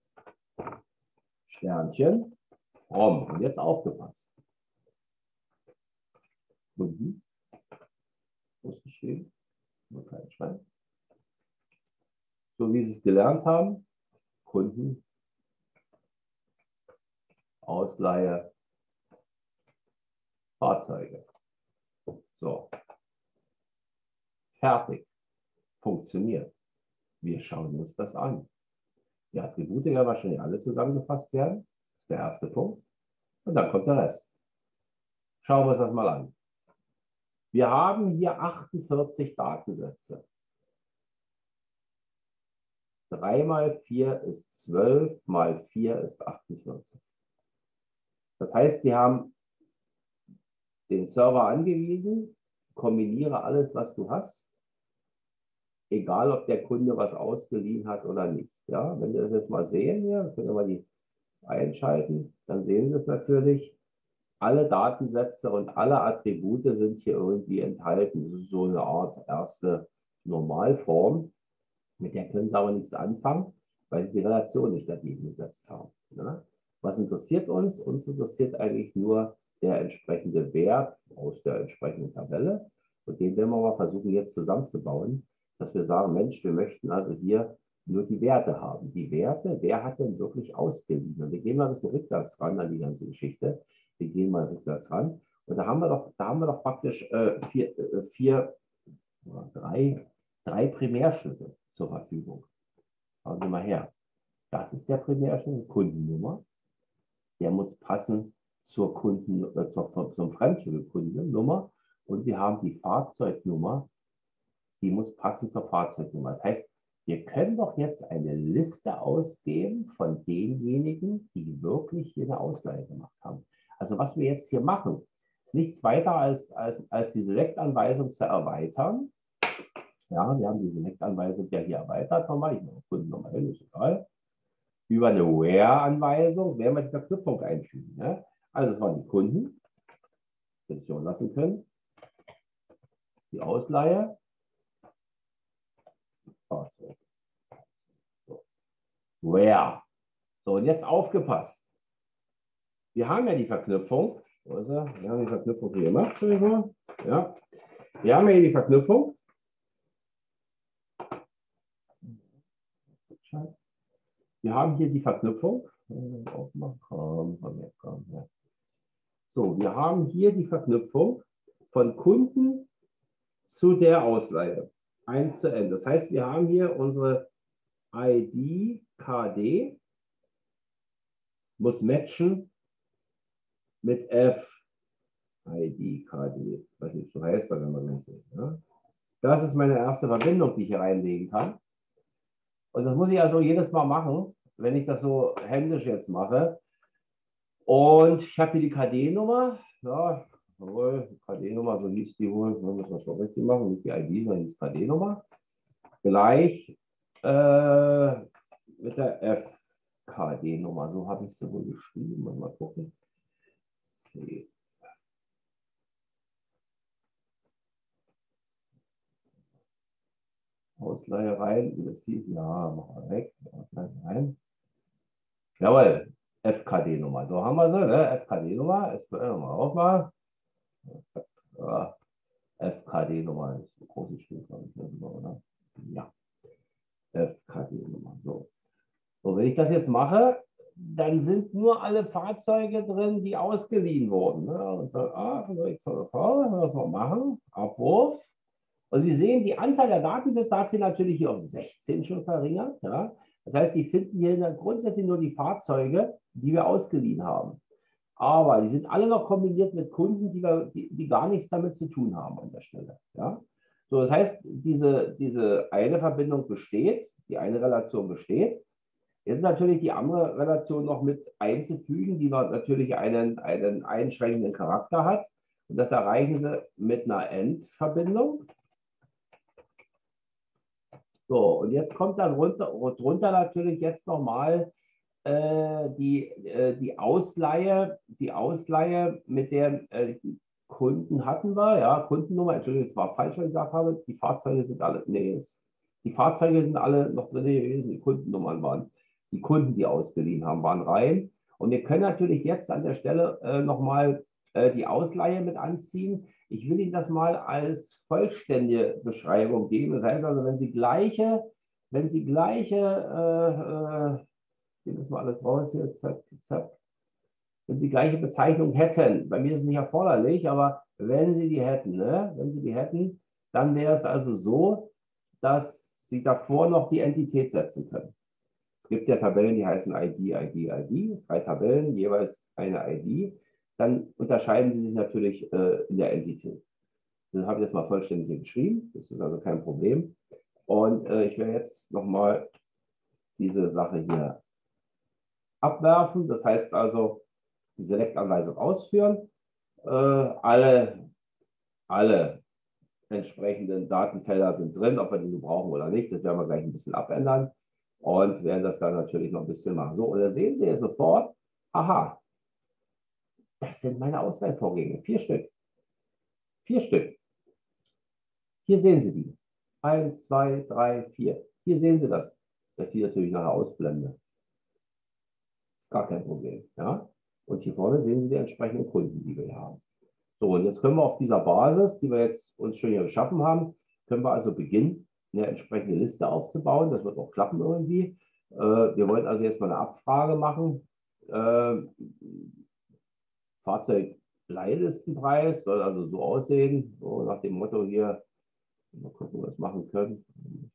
Sternchen, from. Und jetzt aufgepasst. Kunden, ausgeschrieben, nur kein Schrein. So wie Sie es gelernt haben, Kunden, Ausleihe, Fahrzeuge. So. Fertig. Funktioniert. Wir schauen uns das an. Die Attribute ja wahrscheinlich alle zusammengefasst werden. Das ist der erste Punkt. Und dann kommt der Rest. Schauen wir uns das mal an. Wir haben hier achtundvierzig Datensätze. drei mal vier ist zwölf, mal vier ist achtundvierzig. Das heißt, wir haben den Server angewiesen, kombiniere alles, was du hast, egal ob der Kunde was ausgeliehen hat oder nicht. Ja, wenn wir das jetzt mal sehen hier, können wir mal die einschalten, dann sehen Sie es natürlich. Alle Datensätze und alle Attribute sind hier irgendwie enthalten. Das ist so eine Art erste Normalform. Mit der können Sie aber nichts anfangen, weil Sie die Relation nicht dagegen gesetzt haben. Ja? Was interessiert uns? Uns interessiert eigentlich nur der entsprechende Wert aus der entsprechenden Tabelle. Und den werden wir mal versuchen jetzt zusammenzubauen, dass wir sagen, Mensch, wir möchten also hier nur die Werte haben. Die Werte, wer hat denn wirklich ausgeliehen? Und wir gehen mal ein bisschen rückwärts ran an die ganze Geschichte. Wir gehen mal rückwärts ran. Und da haben wir doch, da haben wir doch praktisch äh, vier, äh, vier oder drei, drei Primärschlüssel zur Verfügung. Schauen Sie mal her. Das ist der Primärschlüssel, Kundennummer. Der muss passen zur Kunden, äh, zur, zum Fremdschlüssel Kundennummer. Und wir haben die Fahrzeugnummer, die muss passen zur Fahrzeugnummer. Das heißt, wir können doch jetzt eine Liste ausgeben von denjenigen, die wirklich hier eine Ausleihe gemacht haben. Also was wir jetzt hier machen, ist nichts weiter als, als, als die Selektanweisung zu erweitern. Ja, wir haben die Selektanweisung ja hier erweitert nochmal. Ich mache Kundennummer hin, ist egal. Über eine Where-Anweisung werden wir die Verknüpfung einfügen. Ja? Also es waren die Kunden, Position lassen können, die Ausleihe, Fahrzeug. So. Where. So, und jetzt aufgepasst. Wir haben ja die Verknüpfung. Wo ist er? Wir haben die Verknüpfung hier gemacht. Ja. Wir haben ja hier die Verknüpfung. Wir haben hier die Verknüpfung. So, wir haben hier die Verknüpfung von Kunden zu der Ausleihe. eins zu n. Das heißt, wir haben hier unsere I D K D muss matchen mit F I D K D. Ich weiß nicht, so heißt das, wenn man das sieht. Ja? Das ist meine erste Verbindung, die ich hier reinlegen kann. Und das muss ich also jedes Mal machen, wenn ich das so händisch jetzt mache. Und ich habe hier die K D-Nummer. Ja, jawohl, die K D-Nummer, so hieß die wohl. Wir müssen das schon richtig machen. Nicht die I D, sondern die K D-Nummer. Gleich äh, mit der F K D-Nummer. So habe ich sie wohl geschrieben. Mal gucken. C. Ausleihe rein, wie das hieß, ja, machen wir weg. Ausleihe rein. Jawohl, F K D-Nummer. So haben wir sie, ne? F K D-Nummer. S Q L-Nummer aufmachen. Ja. F K D-Nummer ist ein großes Stück, glaube ich, oder? Ja. F K D-Nummer. So. So, wenn ich das jetzt mache, dann sind nur alle Fahrzeuge drin, die ausgeliehen wurden. Ne? Und dann, ah, ich das mal machen. Abwurf. Und Sie sehen, die Anzahl der Datensätze hat sich natürlich hier auf sechzehn schon verringert. Ja? Das heißt, Sie finden hier grundsätzlich nur die Fahrzeuge, die wir ausgeliehen haben. Aber die sind alle noch kombiniert mit Kunden, die, wir, die, die gar nichts damit zu tun haben an der Stelle. Ja? So, das heißt, diese, diese eine Verbindung besteht, die eine Relation besteht. Jetzt ist natürlich die andere Relation noch mit einzufügen, die natürlich einen, einen einschränkenden Charakter hat. Und das erreichen Sie mit einer End-Verbindung. So, und jetzt kommt dann runter, drunter natürlich jetzt nochmal äh, die, äh, die Ausleihe, die Ausleihe, mit der äh, Kunden hatten wir, ja, Kundennummer, Entschuldigung, das war falsch, was ich gesagt habe, die Fahrzeuge sind alle, nee, die Fahrzeuge sind alle noch drin gewesen, die Kundennummern waren, die Kunden, die ausgeliehen haben, waren rein. Und wir können natürlich jetzt an der Stelle äh, nochmal äh, die Ausleihe mit anziehen. Ich will Ihnen das mal als vollständige Beschreibung geben. Das heißt also, wenn Sie gleiche, wenn Sie gleiche, äh, äh, hier müssen wir alles raus hier, zack, zack, wenn Sie gleiche Bezeichnung hätten, bei mir ist es nicht erforderlich, aber wenn Sie die hätten, ne, wenn Sie die hätten, dann wäre es also so, dass Sie davor noch die Entität setzen können. Es gibt ja Tabellen, die heißen I D, I D, I D, drei Tabellen, jeweils eine I D. Dann unterscheiden sie sich natürlich äh, in der Entität. Das habe ich jetzt mal vollständig hier geschrieben, das ist also kein Problem. Und äh, ich werde jetzt nochmal diese Sache hier abwerfen. Das heißt also, die Select-Anweisung ausführen. Äh, alle, alle entsprechenden Datenfelder sind drin, ob wir die brauchen oder nicht. Das werden wir gleich ein bisschen abändern und werden das dann natürlich noch ein bisschen machen. So, und da sehen Sie jetzt sofort, aha, das sind meine Auswahlvorgänge. Vier Stück. Vier Stück. Hier sehen Sie die. Eins, zwei, drei, vier. Hier sehen Sie das. Das ich natürlich nachher ausblende. Ist gar kein Problem. Ja? Und hier vorne sehen Sie die entsprechenden Kunden, die wir hier haben. So, und jetzt können wir auf dieser Basis, die wir jetzt uns schon hier geschaffen haben, können wir also beginnen, eine entsprechende Liste aufzubauen. Das wird auch klappen irgendwie. Äh, wir wollen also jetzt mal eine Abfrage machen. Äh, Fahrzeugleihlistenpreis soll also so aussehen, so nach dem Motto hier, mal gucken, was wir machen können.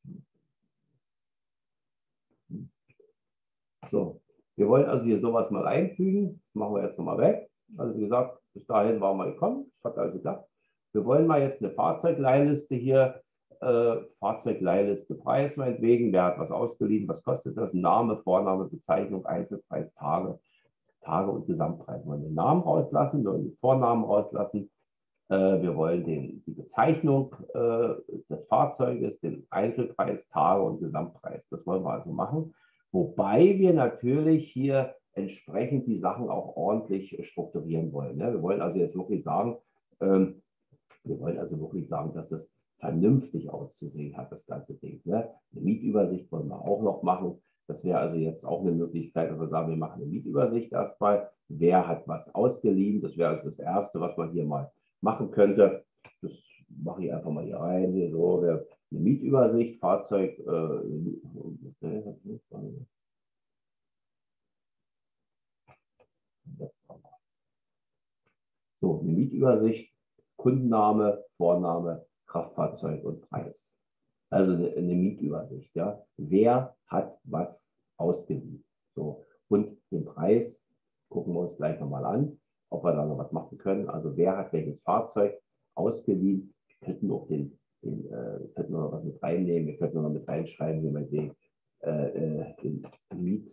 So, wir wollen also hier sowas mal einfügen. Das machen wir jetzt nochmal weg. Also wie gesagt, bis dahin waren wir gekommen. Das hat also geklappt. Wir wollen mal jetzt eine Fahrzeugleihliste hier, äh, Fahrzeugleihliste Preis meinetwegen. Wer hat was ausgeliehen? Was kostet das? Name, Vorname, Bezeichnung, Einzelpreis, Tage, Tage und Gesamtpreis. Wir wollen den Namen rauslassen, wir wollen den Vornamen rauslassen. Äh, wir wollen den, die Bezeichnung äh, des Fahrzeuges, den Einzelpreis, Tage und Gesamtpreis. Das wollen wir also machen. Wobei wir natürlich hier entsprechend die Sachen auch ordentlich strukturieren wollen. Ne? Wir wollen also jetzt wirklich sagen, ähm, wir wollen also wirklich sagen, dass es vernünftig auszusehen hat, das ganze Ding. Ne? Eine Mietübersicht wollen wir auch noch machen. Das wäre also jetzt auch eine Möglichkeit, dass wir sagen, wir machen eine Mietübersicht erstmal. Wer hat was ausgeliehen? Das wäre also das Erste, was man hier mal machen könnte. Das mache ich einfach mal hier rein. Hier so, eine Mietübersicht, Fahrzeug. Äh, so, eine Mietübersicht, Kundenname, Vorname, Kraftfahrzeug und Preis. Also eine, eine Mietübersicht. Ja. Wer hat was ausgeliehen? So. Und den Preis gucken wir uns gleich nochmal an, ob wir da noch was machen können. Also wer hat welches Fahrzeug ausgeliehen? Wir könnten auch den, den äh, wir könnten noch was mit reinnehmen, wir könnten noch mit reinschreiben, wie man den, äh, den Miettag,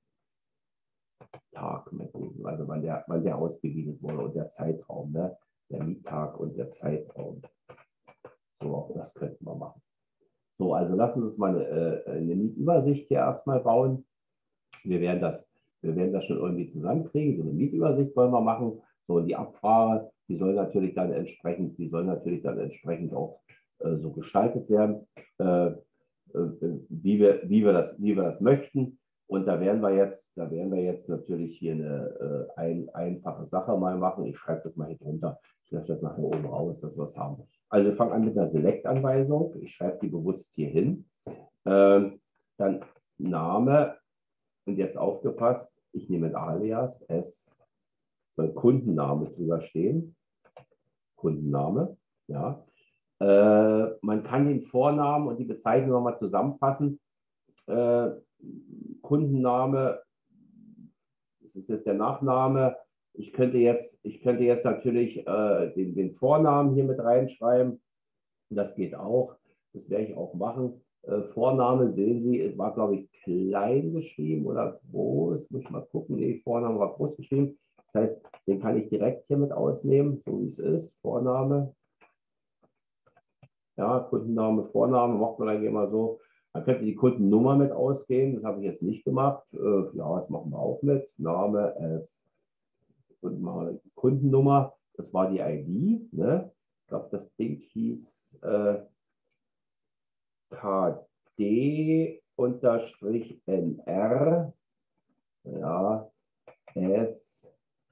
also wann der, wann der ausgeliehen wurde und der Zeitraum, ne? Der Miettag und der Zeitraum. So, auch das könnten wir machen. So, also lassen Sie uns mal eine, eine Mietübersicht hier erstmal bauen. Wir werden das, wir werden das schon irgendwie zusammenkriegen. So eine Mietübersicht wollen wir machen. So, und die Abfrage, die soll natürlich dann entsprechend, die soll natürlich dann entsprechend auch äh, so gestaltet werden, äh, äh, wie wir, wie wir das, wie wir das möchten. Und da werden wir jetzt, da werden wir jetzt natürlich hier eine äh, ein, einfache Sache mal machen. Ich schreibe das mal hier drunter. Ich lasse das nachher oben raus, dass wir es haben. Also wir fangen an mit einer Select-Anweisung. Ich schreibe die bewusst hier hin. Ähm, dann Name. Und jetzt aufgepasst, ich nehme ein Alias. Es soll Kundenname drüber stehen. Kundenname, ja. Äh, man kann den Vornamen und die Bezeichnung nochmal zusammenfassen. Äh, Kundenname, das ist jetzt der Nachname. Ich könnte jetzt, ich könnte jetzt natürlich äh, den, den Vornamen hier mit reinschreiben. Das geht auch. Das werde ich auch machen. Äh, Vorname sehen Sie, es war, glaube ich, klein geschrieben oder groß. Muss ich mal gucken. Nee, Vorname war groß geschrieben. Das heißt, den kann ich direkt hier mit ausnehmen, so wie es ist. Vorname. Ja, Kundenname, Vorname, macht man eigentlich immer so. Man könnte die Kundennummer mit ausgeben. Das habe ich jetzt nicht gemacht. Äh, ja, das machen wir auch mit. Name, es. Und mal Kundennummer. Das war die I D. Ne? Ich glaube, das Ding hieß äh, K D unterstrich N R. Ja, S.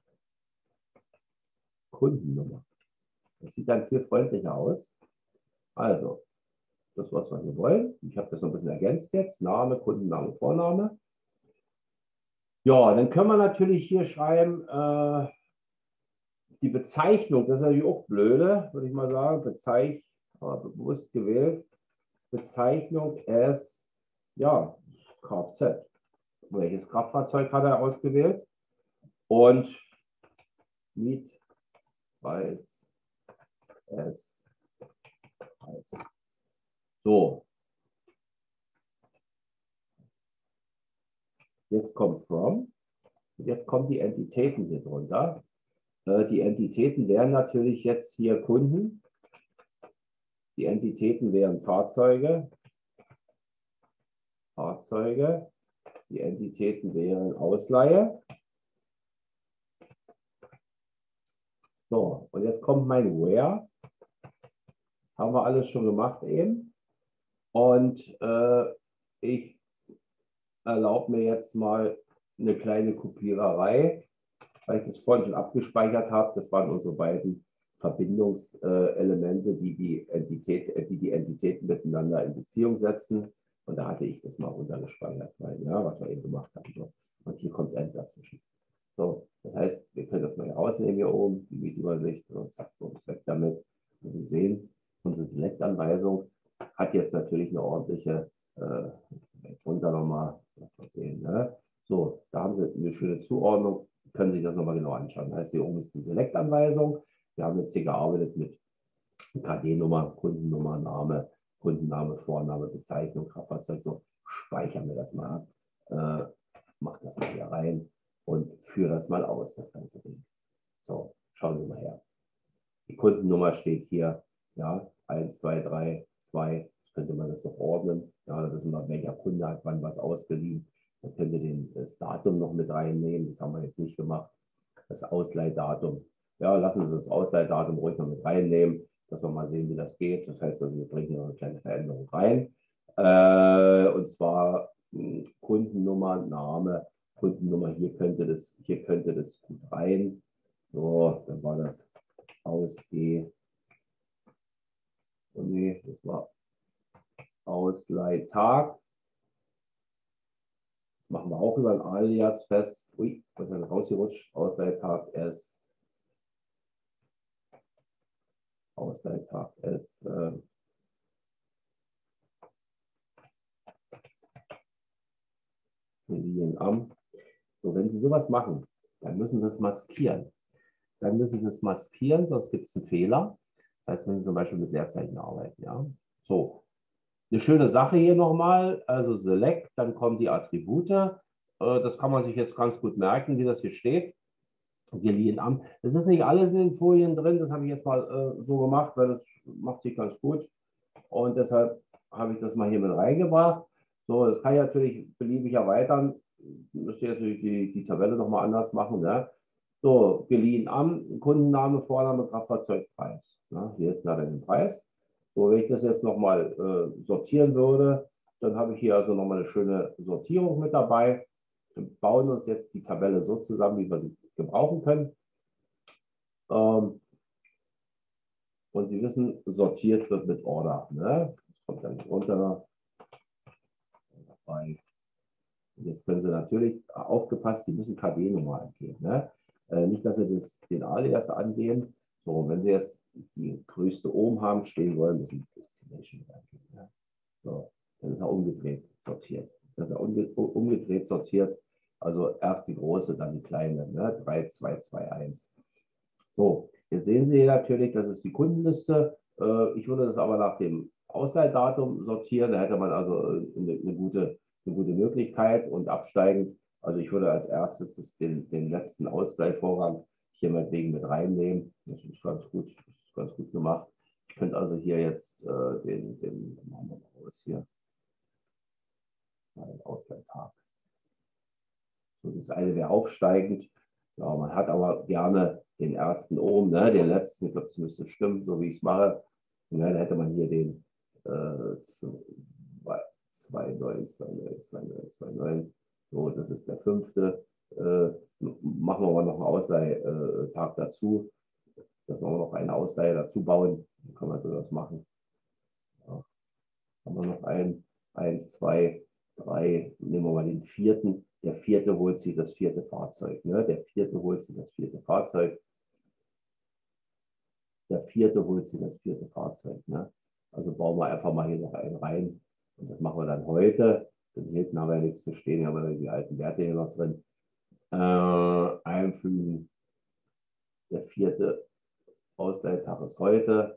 Kundennummer. Das sieht dann viel freundlicher aus. Also, das, was wir hier wollen. Ich habe das noch ein bisschen ergänzt jetzt. Name, Kundenname, Vorname. Ja, dann können wir natürlich hier schreiben, äh, die Bezeichnung, das ist natürlich auch blöde, würde ich mal sagen. Bezeichnung, bewusst gewählt. Bezeichnung as, ja, Kfz. Welches Kraftfahrzeug hat er ausgewählt? Und Mietpreis as Preis. So. Jetzt kommt from. Jetzt kommen die Entitäten hier drunter. Die Entitäten wären natürlich jetzt hier Kunden. Die Entitäten wären Fahrzeuge. Fahrzeuge. Die Entitäten wären Ausleihe. So, und jetzt kommt mein Where. Haben wir alles schon gemacht eben. Und äh, ich erlaube mir jetzt mal eine kleine Kopiererei, weil ich das vorhin schon abgespeichert habe. Das waren unsere beiden Verbindungselemente, die die, Entität, die die Entitäten miteinander in Beziehung setzen. Und da hatte ich das mal runtergespeichert, weil, ja, was wir eben gemacht haben. So. Und hier kommt End dazwischen. So, das heißt, wir können das mal hier rausnehmen hier oben, die Mietübersicht, so, zack, so, ist weg damit. Und Sie sehen, unsere Select-Anweisung hat jetzt natürlich eine ordentliche, äh, drunter nochmal, mal sehen, ne? So, da haben Sie eine schöne Zuordnung, können Sie sich das nochmal genau anschauen. Das heißt, hier oben ist die Select-Anweisung. Wir haben jetzt hier gearbeitet mit K D-Nummer, Kundennummer, Name, Kundenname, Vorname, Bezeichnung, Kraftfahrzeug. So, speichern wir das mal ab, äh, mach das mal hier rein und führe das mal aus, das ganze Ding. So, schauen Sie mal her. Die Kundennummer steht hier, ja, eins, zwei, drei, zwei, jetzt könnte man das noch ordnen. Ja, da wissen wir, welcher Kunde hat wann was ausgeliehen. Dann könnt ihr den, das Datum noch mit reinnehmen, das haben wir jetzt nicht gemacht. Das Ausleihdatum. Ja, lassen Sie das Ausleihdatum ruhig noch mit reinnehmen, dass wir mal sehen, wie das geht. Das heißt, also, wir bringen hier noch eine kleine Veränderung rein. Äh, und zwar mh, Kundennummer, Name, Kundennummer, hier könnte das, hier könnte das gut rein. So, dann war das Ausgeh. Oh nee, das war Ausleihtag. Das machen wir auch über ein Alias fest. Ui, was ist denn rausgerutscht? Ausleihtag S. Ausleihtag S. Äh, am. So, wenn Sie sowas machen, dann müssen Sie es maskieren. Dann müssen Sie es maskieren, sonst gibt es einen Fehler. Das heißt, wenn Sie zum Beispiel mit Leerzeichen arbeiten. Ja? So, eine schöne Sache hier nochmal, also Select, dann kommen die Attribute. Äh, das kann man sich jetzt ganz gut merken, wie das hier steht. Geliehen am. Das ist nicht alles in den Folien drin, das habe ich jetzt mal äh, so gemacht, weil das macht sich ganz gut. Und deshalb habe ich das mal hier mit reingebracht. So, das kann ich natürlich beliebig erweitern. Müsste ich natürlich die, die Tabelle nochmal anders machen. Ne? So, geliehen am, Kundenname, Vorname, Kraftfahrzeugpreis. Ne? Hier ist leider den Preis. So, wenn ich das jetzt nochmal äh, sortieren würde, dann habe ich hier also nochmal eine schöne Sortierung mit dabei. Wir bauen uns jetzt die Tabelle so zusammen, wie wir sie gebrauchen können. Ähm, und Sie wissen, sortiert wird mit Order. Ne? Das kommt dann runter. Und jetzt können Sie natürlich, aufgepasst, Sie müssen K D-Nummer angeben. Ne? Äh, nicht, dass Sie das, den Alias angeben. So, wenn Sie jetzt die größte oben haben, stehen wollen, müssen Sie Destination angeben. Ne? So, dann ist er umgedreht sortiert. Das ist er umge umgedreht sortiert. Also erst die große, dann die kleine. Ne? drei, zwei, zwei, eins. So, jetzt sehen Sie hier natürlich, das ist die Kundenliste. Äh, ich würde das aber nach dem Ausleihdatum sortieren. Da hätte man also eine, eine, gute, eine gute Möglichkeit und absteigend. Also ich würde als erstes das, den, den letzten Ausleihvorgang hier meinetwegen mit reinnehmen. Das ist ganz gut, das ist ganz gut gemacht. Ich könnte also hier jetzt äh, den, den, machen wir mal aus hier, den Ausleihtag. So, das eine wäre aufsteigend. Ja, man hat aber gerne den ersten oben, ne, den letzten, ich glaube, das müsste stimmen, so wie ich es mache. Und dann hätte man hier den äh, zwei neun, zwei neun, zwei neun, zwei neun. So, das ist der fünfte. Äh, machen wir aber noch einen Ausleihtag dazu. Dass wir noch eine Ausleihe dazu bauen. Dann kann man das machen. Ja. Haben wir noch ein, eins, zwei, drei, nehmen wir mal den vierten. Der vierte holt sich das vierte Fahrzeug. Ne? Der vierte holt sich das vierte Fahrzeug. Der vierte holt sich das vierte Fahrzeug. Ne? Also bauen wir einfach mal hier noch einen rein. Und das machen wir dann heute. Denn hier hinten haben wir ja nichts zu stehen, hier haben wir die alten Werte hier noch drin. Äh, einfügen. Der vierte Ausleihtag ist heute.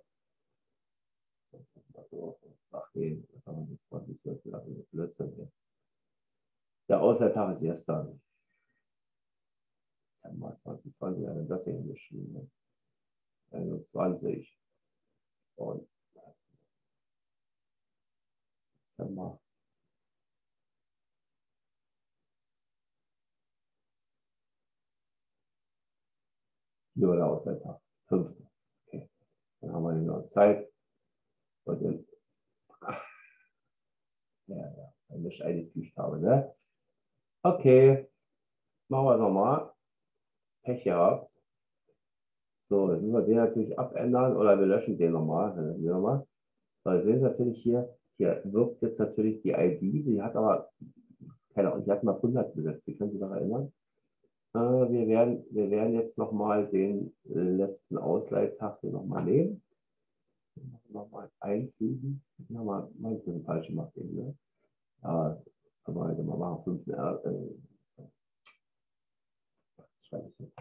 Ach nee, das haben wir jetzt zwanzig zwölf, Blödsinn hier. Der Ausleihtag ist gestern. Das haben wir zwanzig zwanzig, ja, das hier hingeschrieben. einundzwanzig. Und jetzt haben wir hier war der Ausleihtag. fünfte. Okay. Dann haben wir hier noch Zeit. Und dann, ach, ja, ja, wenn ich eingefügt habe, ne? Okay, machen wir nochmal. Pech gehabt. So, jetzt müssen wir den natürlich abändern oder wir löschen den nochmal. nochmal. So, jetzt sehen Sie natürlich hier, hier wirkt jetzt natürlich die I D, die hat aber, keine Ahnung, die hat mal auf hundert gesetzt, die können Sie sich noch erinnern. Äh, wir, werden, wir werden jetzt nochmal den letzten Ausleihtag hier nochmal nehmen. Nochmal einfügen. Nochmal, mal ein bisschen falsch gemacht eben, ne? Ja, können wir heute mal machen, fünf, äh, was schreibe ich so?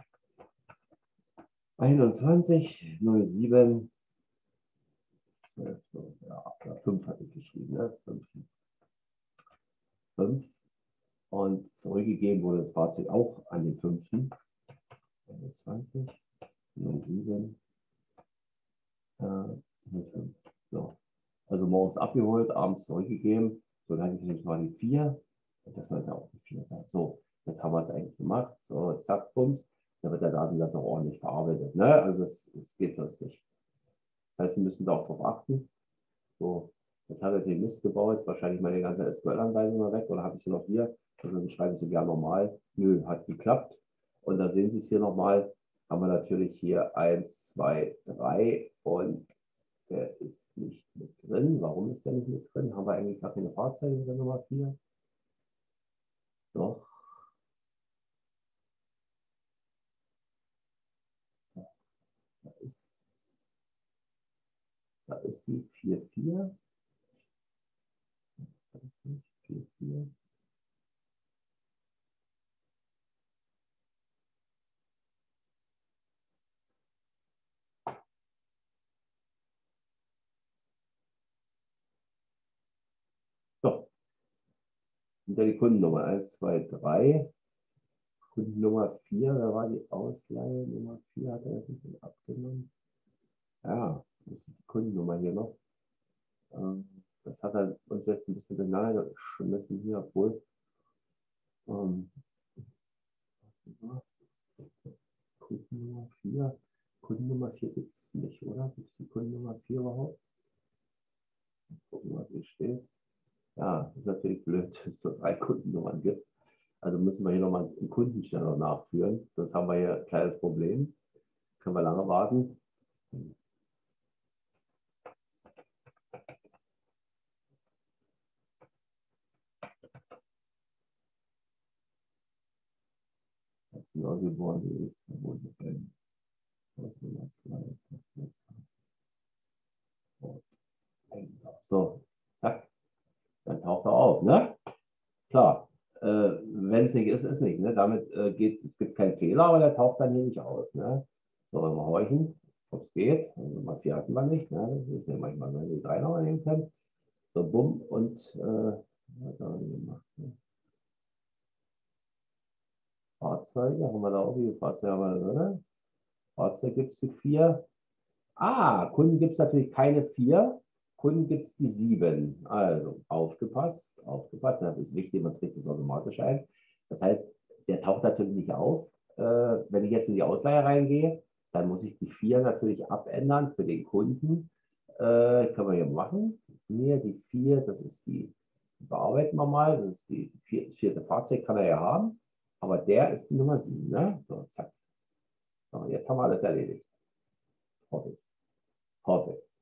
einundzwanzig null sieben zwölf, ja, fünf hatte ich geschrieben, ne? fünf. fünf. Und zurückgegeben wurde das Fahrzeug auch an den fünften einundzwanzig null sieben äh, null fünf. So. Also morgens abgeholt, abends zurückgegeben. So, dann hatte ich nämlich mal die vier. Und das sollte auch die vier sein. So, jetzt haben wir es eigentlich gemacht. So, zack, Bums. Da wird der Datensatz auch ordentlich verarbeitet. Ne? Also es, es geht sonst nicht. Das heißt, Sie müssen da auch drauf achten. So, jetzt hat er den Mist gebaut, ist wahrscheinlich meine ganze S Q L-Anweisung noch weg oder habe ich sie noch hier? Also dann schreiben Sie ja normal. Nö, hat geklappt. Und da sehen Sie es hier nochmal. Haben wir natürlich hier eins, zwei, drei und der ist nicht mit drin. Warum ist der nicht mit drin? Haben wir eigentlich gar keine Fahrzeuge in der Nummer vier? Doch. Da ist, da ist sie vier vier. Da ist sie vier vier. Doch. Und dann die Kundennummer eins, zwei, drei. Kundennummer vier, da war die Ausleihe. Nummer vier hat er das nicht abgenommen. Ja, das ist die Kundennummer hier noch. Das hat er uns jetzt ein bisschen durcheinander geschmissen hier, obwohl. Ähm, Kundennummer vier. Kundennummer vier gibt es nicht, oder? Gibt es die Kundennummer vier überhaupt? Gucken, was hier steht. Ja, das ist natürlich blöd, dass es so drei Kundennummern gibt. Also müssen wir hier nochmal einen Kundenstelle nachführen. Sonst haben wir hier ein kleines Problem. Können wir lange warten. Das ist neu geboren, wie ich. So, zack. Dann taucht er auf, ne? Klar. Äh, wenn es nicht ist, ist nicht. Ne? Damit äh, geht es gibt keinen Fehler, aber der taucht dann hier nicht aus. Ne? So, wenn wir horchen, ob es geht. Also Nummer vier hatten wir nicht. Ne? Das ist ja manchmal, wenn wir die drei noch nehmen können. So, bumm, und äh, was haben wir gemacht? Ne? Fahrzeuge, haben wir da auch, wie viele Fahrzeuge haben wir da drin? Fahrzeug gibt es die vier. Ah, Kunden gibt es natürlich keine vier. Kunden gibt es die sieben. Also aufgepasst, aufgepasst. Das ist wichtig, man trägt das automatisch ein. Das heißt, der taucht natürlich nicht auf. Äh, wenn ich jetzt in die Ausleihe reingehe, dann muss ich die vier natürlich abändern für den Kunden. Äh, können wir hier machen. Hier die vier, das ist die, bearbeiten wir mal. Das ist die vier, vierte Fahrzeug, kann er ja haben. Aber der ist die Nummer sieben. Ne? So, zack. So, jetzt haben wir alles erledigt. Hoffe ich. Hoffe ich.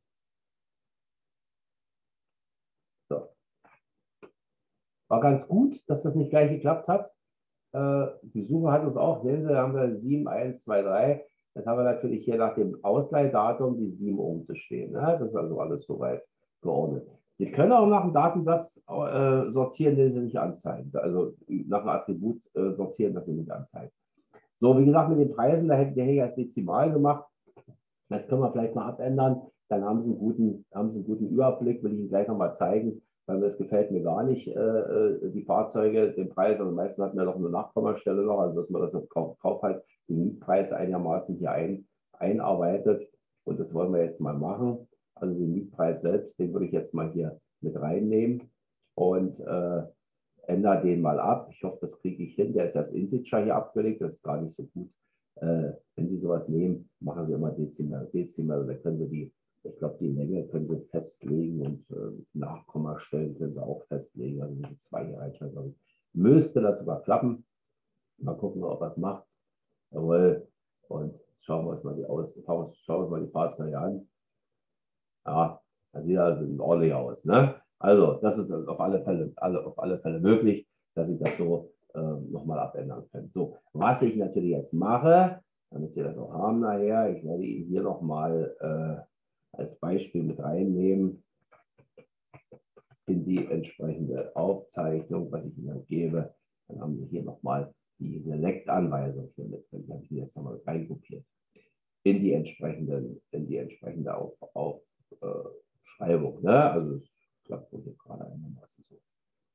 So. War ganz gut, dass das nicht gleich geklappt hat. Äh, die Suche hat uns auch, sehen Sie, da haben wir sieben, eins, zwei, drei. Jetzt haben wir natürlich hier nach dem Ausleihdatum die sieben oben zu stehen. Ne? Das ist also alles soweit geordnet. Sie können auch nach dem Datensatz äh, sortieren, den Sie nicht anzeigen. Also nach einem Attribut äh, sortieren, das Sie nicht anzeigen. So, wie gesagt, mit den Preisen, da hätte ich als Dezimal gemacht. Das können wir vielleicht mal abändern. Dann haben Sie einen guten, haben Sie einen guten Überblick, will ich Ihnen gleich nochmal zeigen, weil das gefällt mir gar nicht, äh, die Fahrzeuge, den Preis. Also meistens hatten wir doch eine Nachkommastelle noch, also dass man das im Kauf, Kauf halt, den Mietpreis einigermaßen hier ein, einarbeitet. Und das wollen wir jetzt mal machen. Also den Mietpreis selbst, den würde ich jetzt mal hier mit reinnehmen und äh, ändere den mal ab. Ich hoffe, das kriege ich hin. Der ist als Integer hier abgelegt, das ist gar nicht so gut. Äh, wenn Sie sowas nehmen, machen Sie immer Dezimal. Dezimal, da können Sie die, ich glaube, die Menge können Sie festlegen und äh, Nachkommastellen können Sie auch festlegen. Also diese zwei hier reinschreiben. Müsste das sogar klappen. Mal gucken, ob er es macht. Jawohl. Und schauen wir uns mal die aus, schauen wir uns mal die Fahrzeuge an. Ja, das sieht also ordentlich aus. Ne? Also, das ist auf alle Fälle, alle, auf alle Fälle möglich, dass Sie das so äh, nochmal abändern können. So, was ich natürlich jetzt mache, damit Sie das auch haben nachher, ich werde Ihnen hier nochmal äh, als Beispiel mit reinnehmen in die entsprechende Aufzeichnung, was ich Ihnen gebe. Dann haben Sie hier nochmal die Select-Anweisung hier mit drin. Die habe ich mir jetzt nochmal reinkopiert. In die entsprechende, in die entsprechende auf, auf äh, Schreibung. Ne? Also es klappt wohl hier gerade einigermaßen so.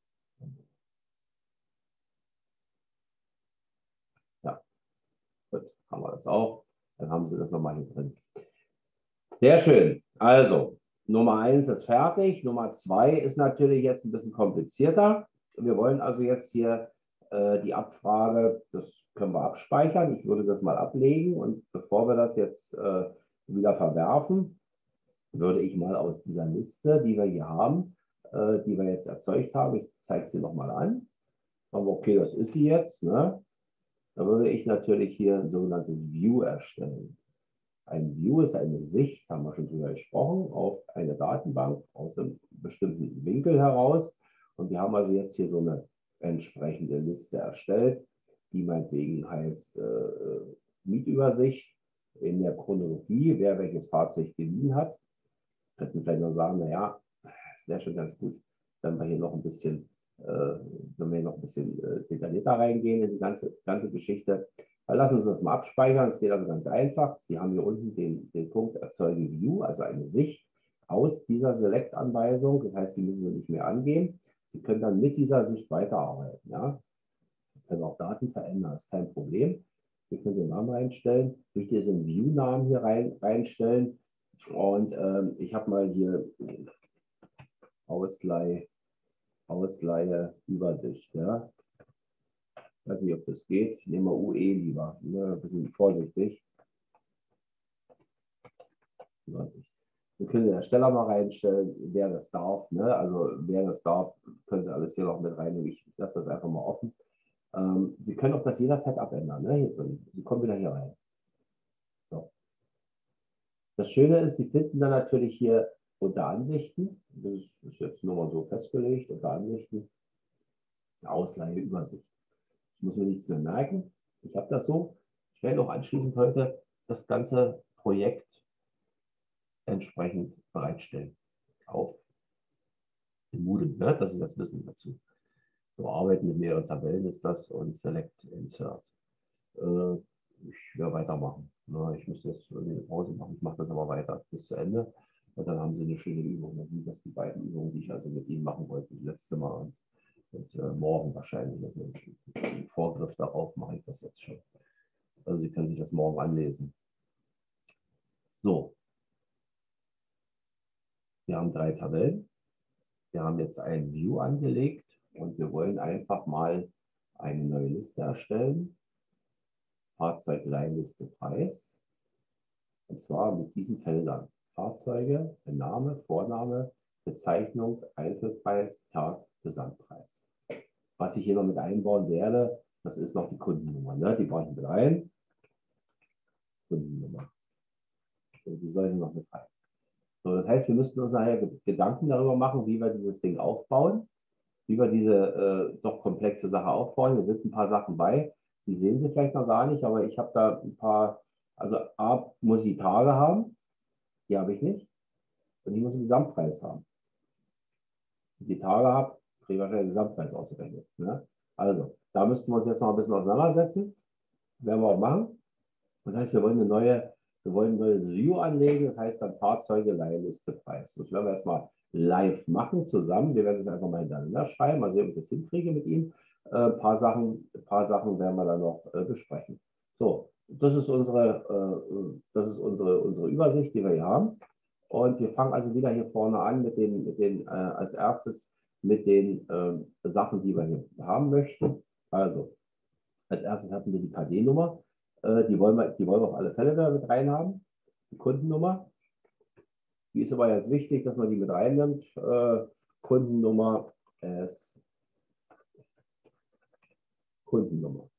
Ja, gut, haben wir das auch. Dann haben Sie das nochmal hier drin. Sehr schön. Also, Nummer eins ist fertig. Nummer zwei ist natürlich jetzt ein bisschen komplizierter. Wir wollen also jetzt hier äh, die Abfrage, das können wir abspeichern. Ich würde das mal ablegen und bevor wir das jetzt äh, wieder verwerfen, würde ich mal aus dieser Liste, die wir hier haben, äh, die wir jetzt erzeugt haben, ich zeige sie nochmal an. Aber okay, das ist sie jetzt. Ne? Da würde ich natürlich hier ein sogenanntes View erstellen. Ein View ist eine Sicht, haben wir schon drüber gesprochen, auf eine Datenbank aus einem bestimmten Winkel heraus. Und wir haben also jetzt hier so eine entsprechende Liste erstellt, die meinetwegen heißt äh, Mietübersicht in der Chronologie, wer welches Fahrzeug geliehen hat. Könnten vielleicht noch sagen, naja, es wäre schon ganz gut, wenn wir hier noch ein bisschen, äh, wenn wir hier noch ein bisschen äh, detaillierter reingehen in die ganze, ganze Geschichte. Dann lassen Sie uns das mal abspeichern. Es geht also ganz einfach. Sie haben hier unten den, den Punkt Erzeuge View, also eine Sicht aus dieser Select-Anweisung. Das heißt, die müssen Sie nicht mehr angehen. Sie können dann mit dieser Sicht weiterarbeiten. Ja? Sie können auch Daten verändern, das ist kein Problem. Hier können Sie den Namen reinstellen, durch diesen View-Namen hier rein, reinstellen. Und ähm, ich habe mal hier Ausleih, Ausleihe Übersicht. Ja? Ich weiß nicht, ob das geht. Ich nehme mal U E lieber. Ne? Ein bisschen vorsichtig. Übersicht. Wir können den Ersteller mal reinstellen, wer das darf. Ne? Also wer das darf, können Sie alles hier noch mit reinnehmen. Ich lasse das einfach mal offen. Ähm, Sie können auch das jederzeit abändern. Ne? Hier drin. Sie kommen wieder hier rein. So. Das Schöne ist, Sie finden dann natürlich hier unter Ansichten, das ist jetzt nur mal so festgelegt, unter Ansichten, Ausleihe, Übersicht. Ich muss mir nichts mehr merken. Ich habe das so. Ich werde auch anschließend heute das ganze Projekt entsprechend bereitstellen. Auf den Moodle, ne? Dass Sie das wissen dazu. So arbeiten mit mehreren Tabellen ist das und Select Insert. Äh, ich werde weitermachen. Na, ich muss jetzt eine Pause machen. Ich mache das aber weiter bis zu Ende. Und dann haben Sie eine schöne Übung. Dann sind das die beiden Übungen, die ich also mit Ihnen machen wollte, das letzte Mal. Und, und äh, morgen wahrscheinlich. Mit einem Vorgriff darauf mache ich das jetzt schon. Also Sie können sich das morgen anlesen. So. Wir haben drei Tabellen. Wir haben jetzt ein View angelegt und wir wollen einfach mal eine neue Liste erstellen. Fahrzeugleihliste Preis. Und zwar mit diesen Feldern. Fahrzeuge, Name, Vorname, Bezeichnung, Einzelpreis, Tag, Gesamtpreis. Was ich hier noch mit einbauen werde, das ist noch die Kundennummer. Ne? Die baue ich mit rein. Kundennummer. So, die soll hier noch mit rein. So, das heißt, wir müssten uns nachher Gedanken darüber machen, wie wir dieses Ding aufbauen, wie wir diese äh, doch komplexe Sache aufbauen. Hier sind ein paar Sachen bei, die sehen Sie vielleicht noch gar nicht, aber ich habe da ein paar Also A, muss ich Tage haben, die habe ich nicht. Und ich muss den Gesamtpreis haben. Wenn ich die Tage habe, kriege ich wahrscheinlich den Gesamtpreis ausgerechnet. Ne? Also, da müssten wir uns jetzt noch ein bisschen auseinandersetzen. Werden wir auch machen. Das heißt, wir wollen eine neue, wir wollen ein neues View anlegen. Das heißt dann Fahrzeuge, Leihliste, Preis. Das werden wir erstmal live machen zusammen. Wir werden das einfach mal hintereinander schreiben. Mal sehen, ob ich das hinkriege mit ihm. Äh, ein paar Sachen, ein paar Sachen werden wir dann noch äh, besprechen. So, das ist unsere, äh, das ist unsere, unsere Übersicht, die wir hier haben. Und wir fangen also wieder hier vorne an mit den, mit den äh, als erstes mit den äh, Sachen, die wir hier haben möchten. Also, als erstes hatten wir die K D-Nummer. Äh, die, wollen wir, die wollen wir auf alle Fälle da mit rein haben. Die Kundennummer. Die ist aber jetzt wichtig, dass man die mit reinnimmt. Äh, Kundennummer ist Kundennummer.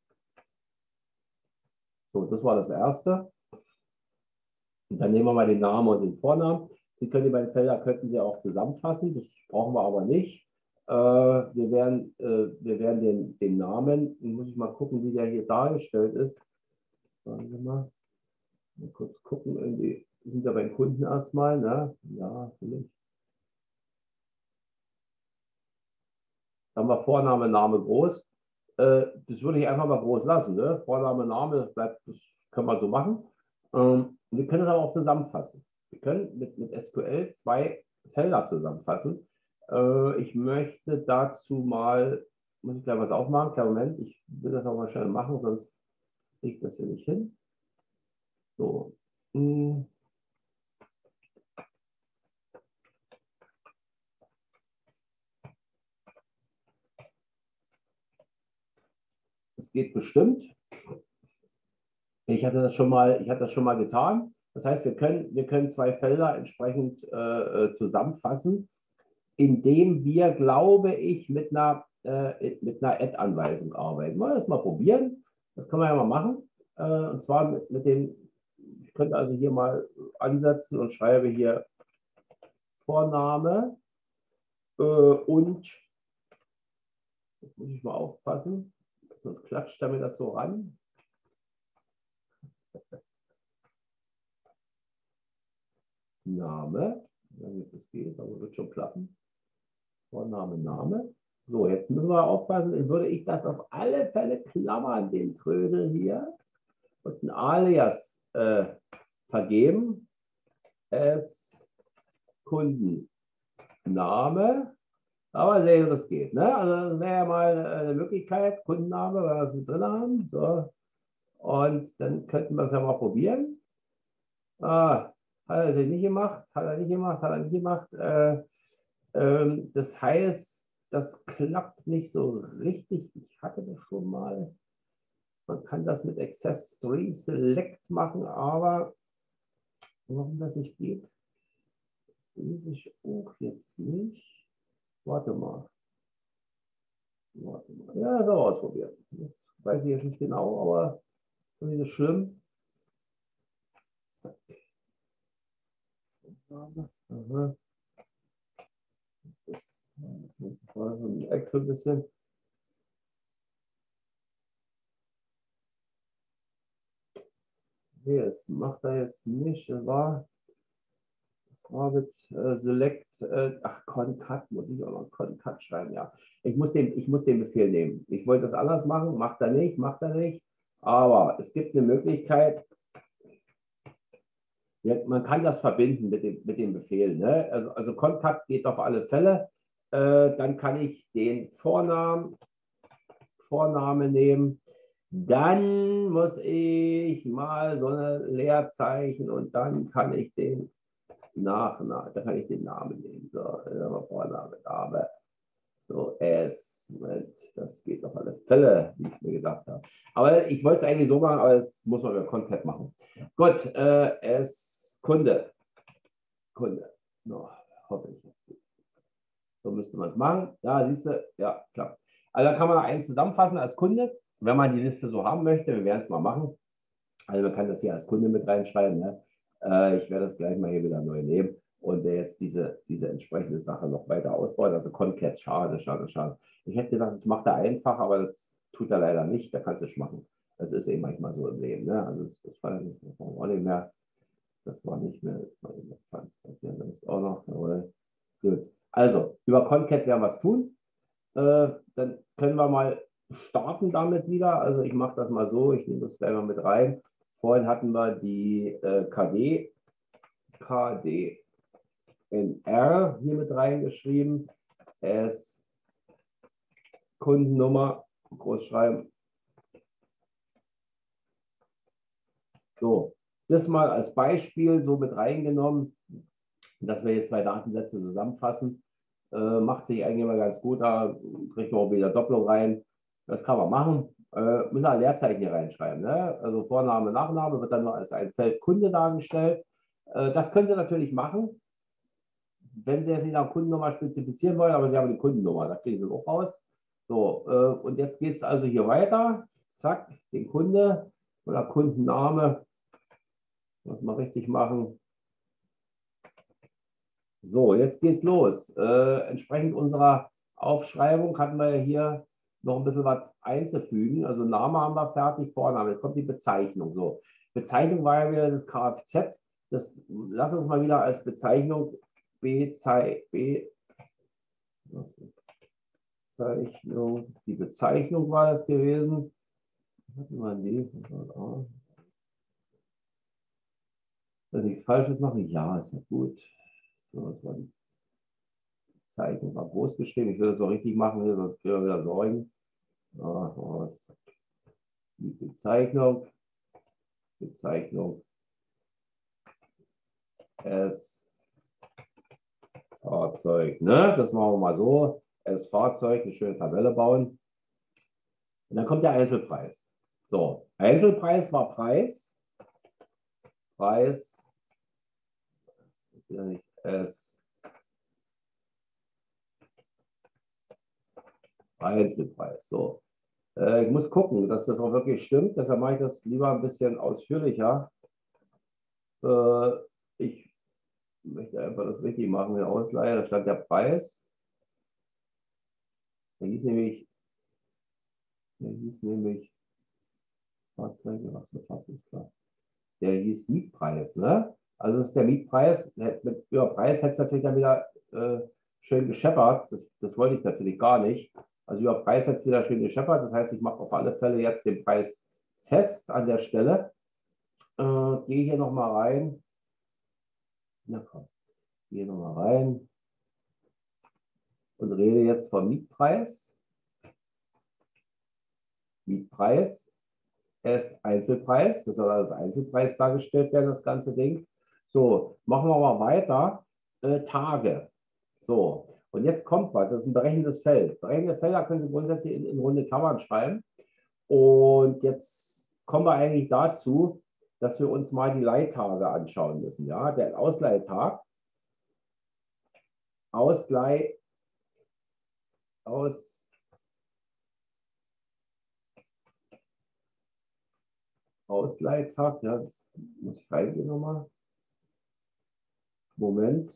So, das war das erste. Und dann nehmen wir mal den Namen und den Vornamen. Sie können die beiden Felder könnten Sie auch zusammenfassen. Das brauchen wir aber nicht. Äh, wir werden, äh, wir werden den, den Namen, muss ich mal gucken, wie der hier dargestellt ist. Sagen wir mal. Mal kurz gucken, irgendwie sind wir beim Kunden erstmal. Ne? Ja, vielleicht. Dann haben wir Vorname, Name groß. Äh, das würde ich einfach mal groß lassen. Ne? Vorname, Name, das bleibt, das können wir so machen. Ähm, wir können es aber auch zusammenfassen. Wir können mit, mit S Q L zwei Felder zusammenfassen. Äh, ich möchte dazu mal, muss ich gleich was aufmachen, kleinen Moment, ich will das auch mal schnell machen, sonst kriege ich das hier nicht hin. So. Hm. Es geht bestimmt. Ich hatte das schon mal, ich hatte das schon mal getan. Das heißt, wir können, wir können zwei Felder entsprechend äh, zusammenfassen, indem wir, glaube ich, mit einer, äh, mit einer Add-Anweisung arbeiten. Wollen wir das mal probieren? Das können wir ja mal machen. Äh, und zwar mit, mit dem, ich könnte also hier mal ansetzen und schreibe hier Vorname äh, und, jetzt muss ich mal aufpassen, sonst klatscht damit das so ran. Name, wenn das geht, aber wird schon klappen. Vorname, Name. So, jetzt müssen wir aufpassen, dann würde ich das auf alle Fälle klammern, den Trödel hier, und ein Alias äh, vergeben. Es Kundenname. Aber sehen, wie das geht. Ne? Also das wäre ja mal eine Möglichkeit, Kundenname, weil wir das mit drin haben. So. Und dann könnten wir es ja mal probieren. Ah, hat er nicht gemacht, hat er nicht gemacht, hat er nicht gemacht. Äh, ähm, das heißt, das klappt nicht so richtig. Ich hatte das schon mal. Man kann das mit Access String Select machen, aber warum das nicht geht, das lese ich auch jetzt nicht. Warte mal. Warte mal. Ja, das auch ausprobieren. Das weiß ich jetzt nicht genau, aber das ist nicht so schlimm. Zack. Aha. Das, das war so ein Excel ein bisschen. Nee, das macht er jetzt nicht. Das war, das war mit äh, Select, äh, ach, Concat, muss ich auch noch Concat schreiben, ja. Ich muss, den, ich muss den Befehl nehmen. Ich wollte das anders machen, macht er nicht, macht er nicht. Aber es gibt eine Möglichkeit, ja, man kann das verbinden mit dem, mit dem Befehl. Ne? Also, also Concat geht auf alle Fälle. Äh, dann kann ich den Vornamen, Vorname nehmen. Dann muss ich mal so ein Leerzeichen und dann kann ich den Nachnamen, da kann ich den Namen nehmen. So, Vorname, Name. So, S, Moment, das geht auf alle Fälle, wie ich mir gedacht habe. Aber ich wollte es eigentlich so machen, aber das muss man über Concat machen. Gut, äh, S, Kunde. Kunde. No, hoffe ich. So müsste man es machen. Ja, siehst du, ja, klappt. Also da kann man eins zusammenfassen als Kunde, wenn man die Liste so haben möchte. Wir werden es mal machen. Also man kann das hier als Kunde mit reinschreiben. Ne? Äh, ich werde das gleich mal hier wieder neu nehmen und jetzt diese, diese entsprechende Sache noch weiter ausbauen. Also Concat, schade, schade, schade. Ich hätte gedacht, das macht er einfach, aber das tut er leider nicht. Da kannst du es machen. Das ist eben manchmal so im Leben. Ne? Also das, das war nicht, das war nicht mehr. Das war nicht mehr. Das war nicht mehr. Das ist auch noch. Jawohl. Gut. Also, über Concat werden wir was tun. Äh, dann können wir mal starten damit wieder. Also ich mache das mal so, ich nehme das gleich mal mit rein. Vorhin hatten wir die äh, K D, K D N R hier mit reingeschrieben. S, Kundennummer, groß schreiben. So, das mal als Beispiel so mit reingenommen, dass wir jetzt zwei Datensätze zusammenfassen. Äh, macht sich eigentlich immer ganz gut, da kriegt man auch wieder Doppelung rein. Das kann man machen. Äh, müssen ein Leerzeichen hier reinschreiben. Ne? Also Vorname, Nachname wird dann nur als ein Feld Kunde dargestellt. Äh, das können Sie natürlich machen, wenn Sie jetzt nicht nach Kundennummer spezifizieren wollen, aber Sie haben die Kundennummer, da kriegen Sie auch raus. So, äh, und jetzt geht es also hier weiter. Zack, den Kunde oder Kundenname. Muss man richtig machen. So, jetzt geht's los. Äh, entsprechend unserer Aufschreibung hatten wir hier noch ein bisschen was einzufügen. Also Name haben wir fertig, Vorname. Jetzt kommt die Bezeichnung. So, Bezeichnung war ja wieder das Kfz. Das lass uns mal wieder als Bezeichnung Bezeichnung. Bezeichnung. Die Bezeichnung war das gewesen. Hatten wir die? Wenn ich Falsches mache, ja, ist ja gut. So, das war die Bezeichnung, war groß geschrieben. Ich will das auch richtig machen, hier, sonst kriegen wir wieder Sorgen. Ja, die Bezeichnung, Bezeichnung, S, Fahrzeug. Ne? Das machen wir mal so. S, Fahrzeug, eine schöne Tabelle bauen. Und dann kommt der Einzelpreis. So, Einzelpreis war Preis. Preis, nicht S, Einzelpreis. So. Äh, ich muss gucken, dass das auch wirklich stimmt. Deshalb mache ich das lieber ein bisschen ausführlicher. Äh, ich möchte einfach das richtig machen, den Ausleihe. Da stand der Preis. Der hieß nämlich, der hieß nämlich, Fahrzeuge, was für fast ist klar. Der hieß Mietpreis, ne? Also das ist der Mietpreis. Mit über Preis hätte es natürlich dann wieder äh, schön gescheppert. Das, das wollte ich natürlich gar nicht. Also über Preis hat es wieder schön gescheppert. Das heißt, ich mache auf alle Fälle jetzt den Preis fest an der Stelle. Äh, gehe hier nochmal rein. Na komm, gehe nochmal rein und rede jetzt vom Mietpreis. Mietpreis ist Einzelpreis. Das soll als Einzelpreis dargestellt werden, das ganze Ding. So, machen wir mal weiter. Äh, Tage. So, und jetzt kommt was. Das ist ein berechnendes Feld. Berechnende Felder können Sie grundsätzlich in, in runde Klammern schreiben. Und jetzt kommen wir eigentlich dazu, dass wir uns mal die Leihtage anschauen müssen. Ja, der Ausleihtag. Ausleih. Aus. Ausleihtag. Ja, das muss ich reingehen nochmal. Moment.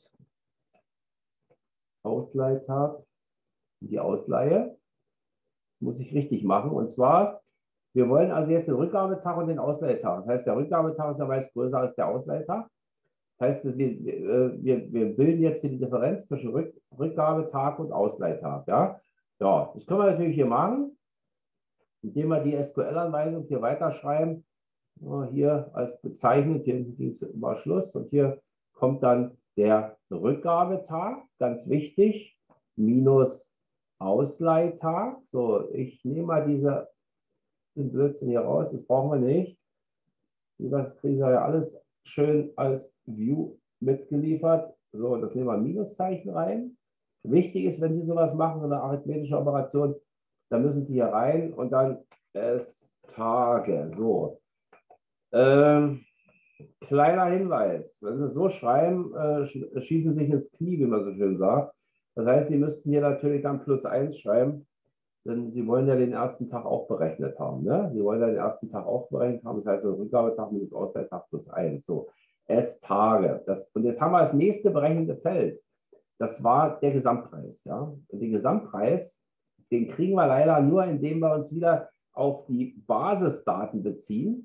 Ausleihtag. Die Ausleihe. Das muss ich richtig machen. Und zwar, wir wollen also jetzt den Rückgabetag und den Ausleihtag. Das heißt, der Rückgabetag ist ja meist größer als der Ausleihtag. Das heißt, wir, wir, wir bilden jetzt hier die Differenz zwischen Rück, Rückgabetag und Ausleihtag. Ja? Ja, das können wir natürlich hier machen, indem wir die S Q L-Anweisung hier weiterschreiben. Hier als bezeichnet, hier ist immer Schluss. Und hier kommt dann der Rückgabetag, ganz wichtig, minus Ausleihtag. So, ich nehme mal diese, den Blödsinn hier raus, das brauchen wir nicht. Das kriegen wir ja alles schön als View mitgeliefert. So, das nehmen wir ein Minuszeichen rein. Wichtig ist, wenn Sie sowas machen, so eine arithmetische Operation, dann müssen Sie hier rein und dann S Tage. So. Ähm, kleiner Hinweis, wenn Sie es so schreiben, äh, schießen Sie sich ins Knie, wie man so schön sagt. Das heißt, Sie müssten hier natürlich dann plus eins schreiben, denn Sie wollen ja den ersten Tag auch berechnet haben. Ne? Sie wollen ja den ersten Tag auch berechnet haben, das heißt, der Rückgabetag minus Ausleihtag plus eins. So, S-Tage. Und jetzt haben wir das nächste berechnete Feld. Das war der Gesamtpreis. Ja? Und den Gesamtpreis, den kriegen wir leider nur, indem wir uns wieder auf die Basisdaten beziehen.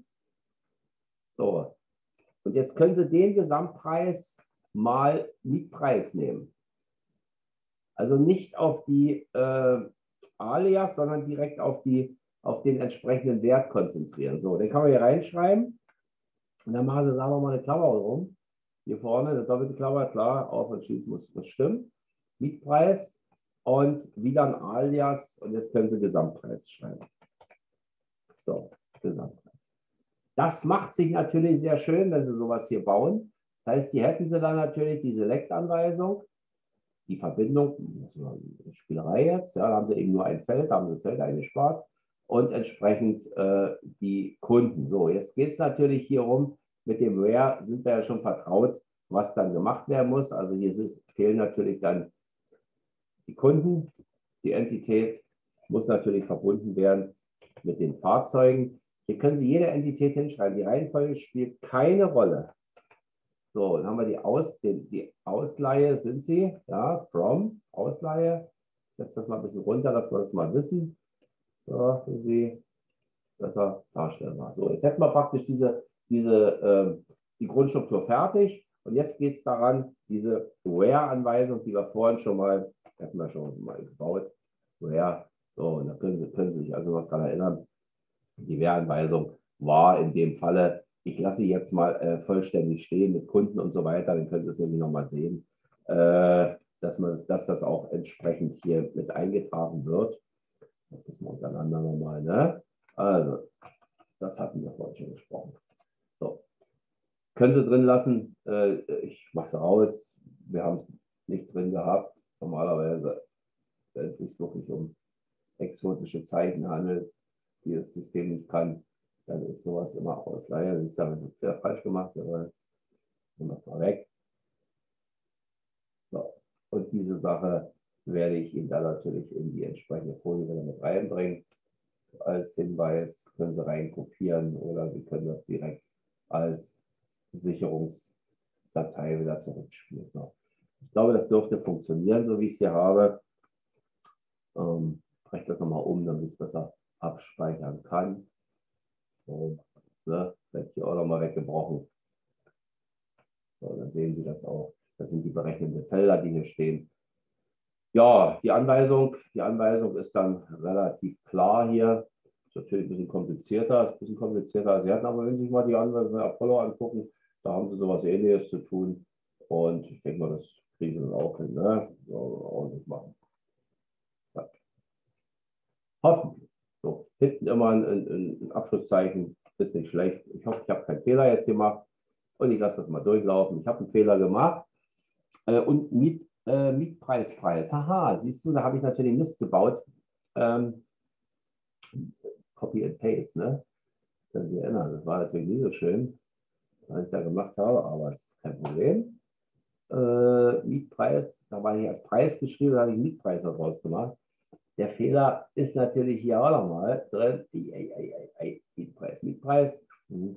So, und jetzt können Sie den Gesamtpreis mal Mietpreis nehmen. Also nicht auf die äh, Alias, sondern direkt auf, die, auf den entsprechenden Wert konzentrieren. So, den kann man hier reinschreiben. Und dann machen Sie da nochmal eine Klammer rum. Hier vorne, eine doppelte Klammer, klar, auf und schließen muss das stimmen. Mietpreis und wieder ein Alias. Und jetzt können Sie Gesamtpreis schreiben. So, Gesamtpreis. Das macht sich natürlich sehr schön, wenn Sie sowas hier bauen. Das heißt, hier hätten Sie dann natürlich die Select-Anweisung, die Verbindung, das ist eine Spielerei jetzt, ja, da haben Sie eben nur ein Feld, da haben Sie ein Feld eingespart und entsprechend äh, die Kunden. So, jetzt geht es natürlich hier rum, mit dem Where sind wir ja schon vertraut, was dann gemacht werden muss. Also hier ist, fehlen natürlich dann die Kunden, die Entität muss natürlich verbunden werden mit den Fahrzeugen. Hier können Sie jede Entität hinschreiben. Die Reihenfolge spielt keine Rolle. So, dann haben wir die, Aus, die, die Ausleihe, sind Sie, ja, from, Ausleihe. Ich setze das mal ein bisschen runter, dass wir das mal wissen. So, für Sie besser darstellbar. So, jetzt hätten wir praktisch diese, diese, äh, die Grundstruktur fertig. Und jetzt geht es daran, diese Where-Anweisung, die wir vorhin schon mal, hätten wir schon mal gebaut, Where, so, und da können Sie, können Sie sich also noch daran erinnern, die Where-Anweisung war in dem Falle, ich lasse sie jetzt mal äh, vollständig stehen mit Kunden und so weiter, dann können Sie es nämlich nochmal sehen, äh, dass, man, dass das auch entsprechend hier mit eingetragen wird. Das mal untereinander nochmal, ne? Also, das hatten wir vorhin schon gesprochen. So. Können Sie drin lassen, äh, ich mache es raus, wir haben es nicht drin gehabt, normalerweise, wenn es sich wirklich um exotische Zeichen handelt, die das System nicht kann, dann ist sowas immer Ausleihe. Das ist damit sehr falsch gemacht, aber nehmen wir es mal weg. So. Und diese Sache werde ich Ihnen dann natürlich in die entsprechende Folie wieder mit reinbringen. Als Hinweis können Sie rein kopieren oder Sie können das direkt als Sicherungsdatei wieder zurückspielen. So. Ich glaube, das dürfte funktionieren, so wie ich es hier habe. Ähm, breche das nochmal um, damit ich es besser abspeichern kann. So, ne, vielleicht hier auch nochmal weggebrochen. So, dann sehen Sie das auch. Das sind die berechnenden Felder, die hier stehen. Ja, die Anweisung, die Anweisung ist dann relativ klar hier. Ist natürlich ein bisschen komplizierter, ist ein bisschen komplizierter. Sie hatten aber, wenn Sie sich mal die Anweisung von Apollo angucken, da haben Sie sowas Ähnliches zu tun. Und ich denke mal, das kriegen Sie dann auch hin, ne? So, ordentlich machen. Zack. Hoffentlich. So, hinten immer ein, ein, ein Abschlusszeichen, ist nicht schlecht. Ich hoffe, ich habe keinen Fehler jetzt gemacht. Und ich lasse das mal durchlaufen. Ich habe einen Fehler gemacht. Äh, und Miet, äh, Mietpreispreis. Haha, siehst du, da habe ich natürlich Mist gebaut. Ähm, Copy and Paste, ne? Können Sie sich erinnern. Das war natürlich nie so schön, was ich da gemacht habe, aber es ist kein Problem. Äh, Mietpreis, da war ich als Preis geschrieben, da habe ich Mietpreis daraus gemacht. Der Fehler ist natürlich hier auch nochmal drin. Ei, ei, ei, ei, Mietpreis, Mietpreis. Hm.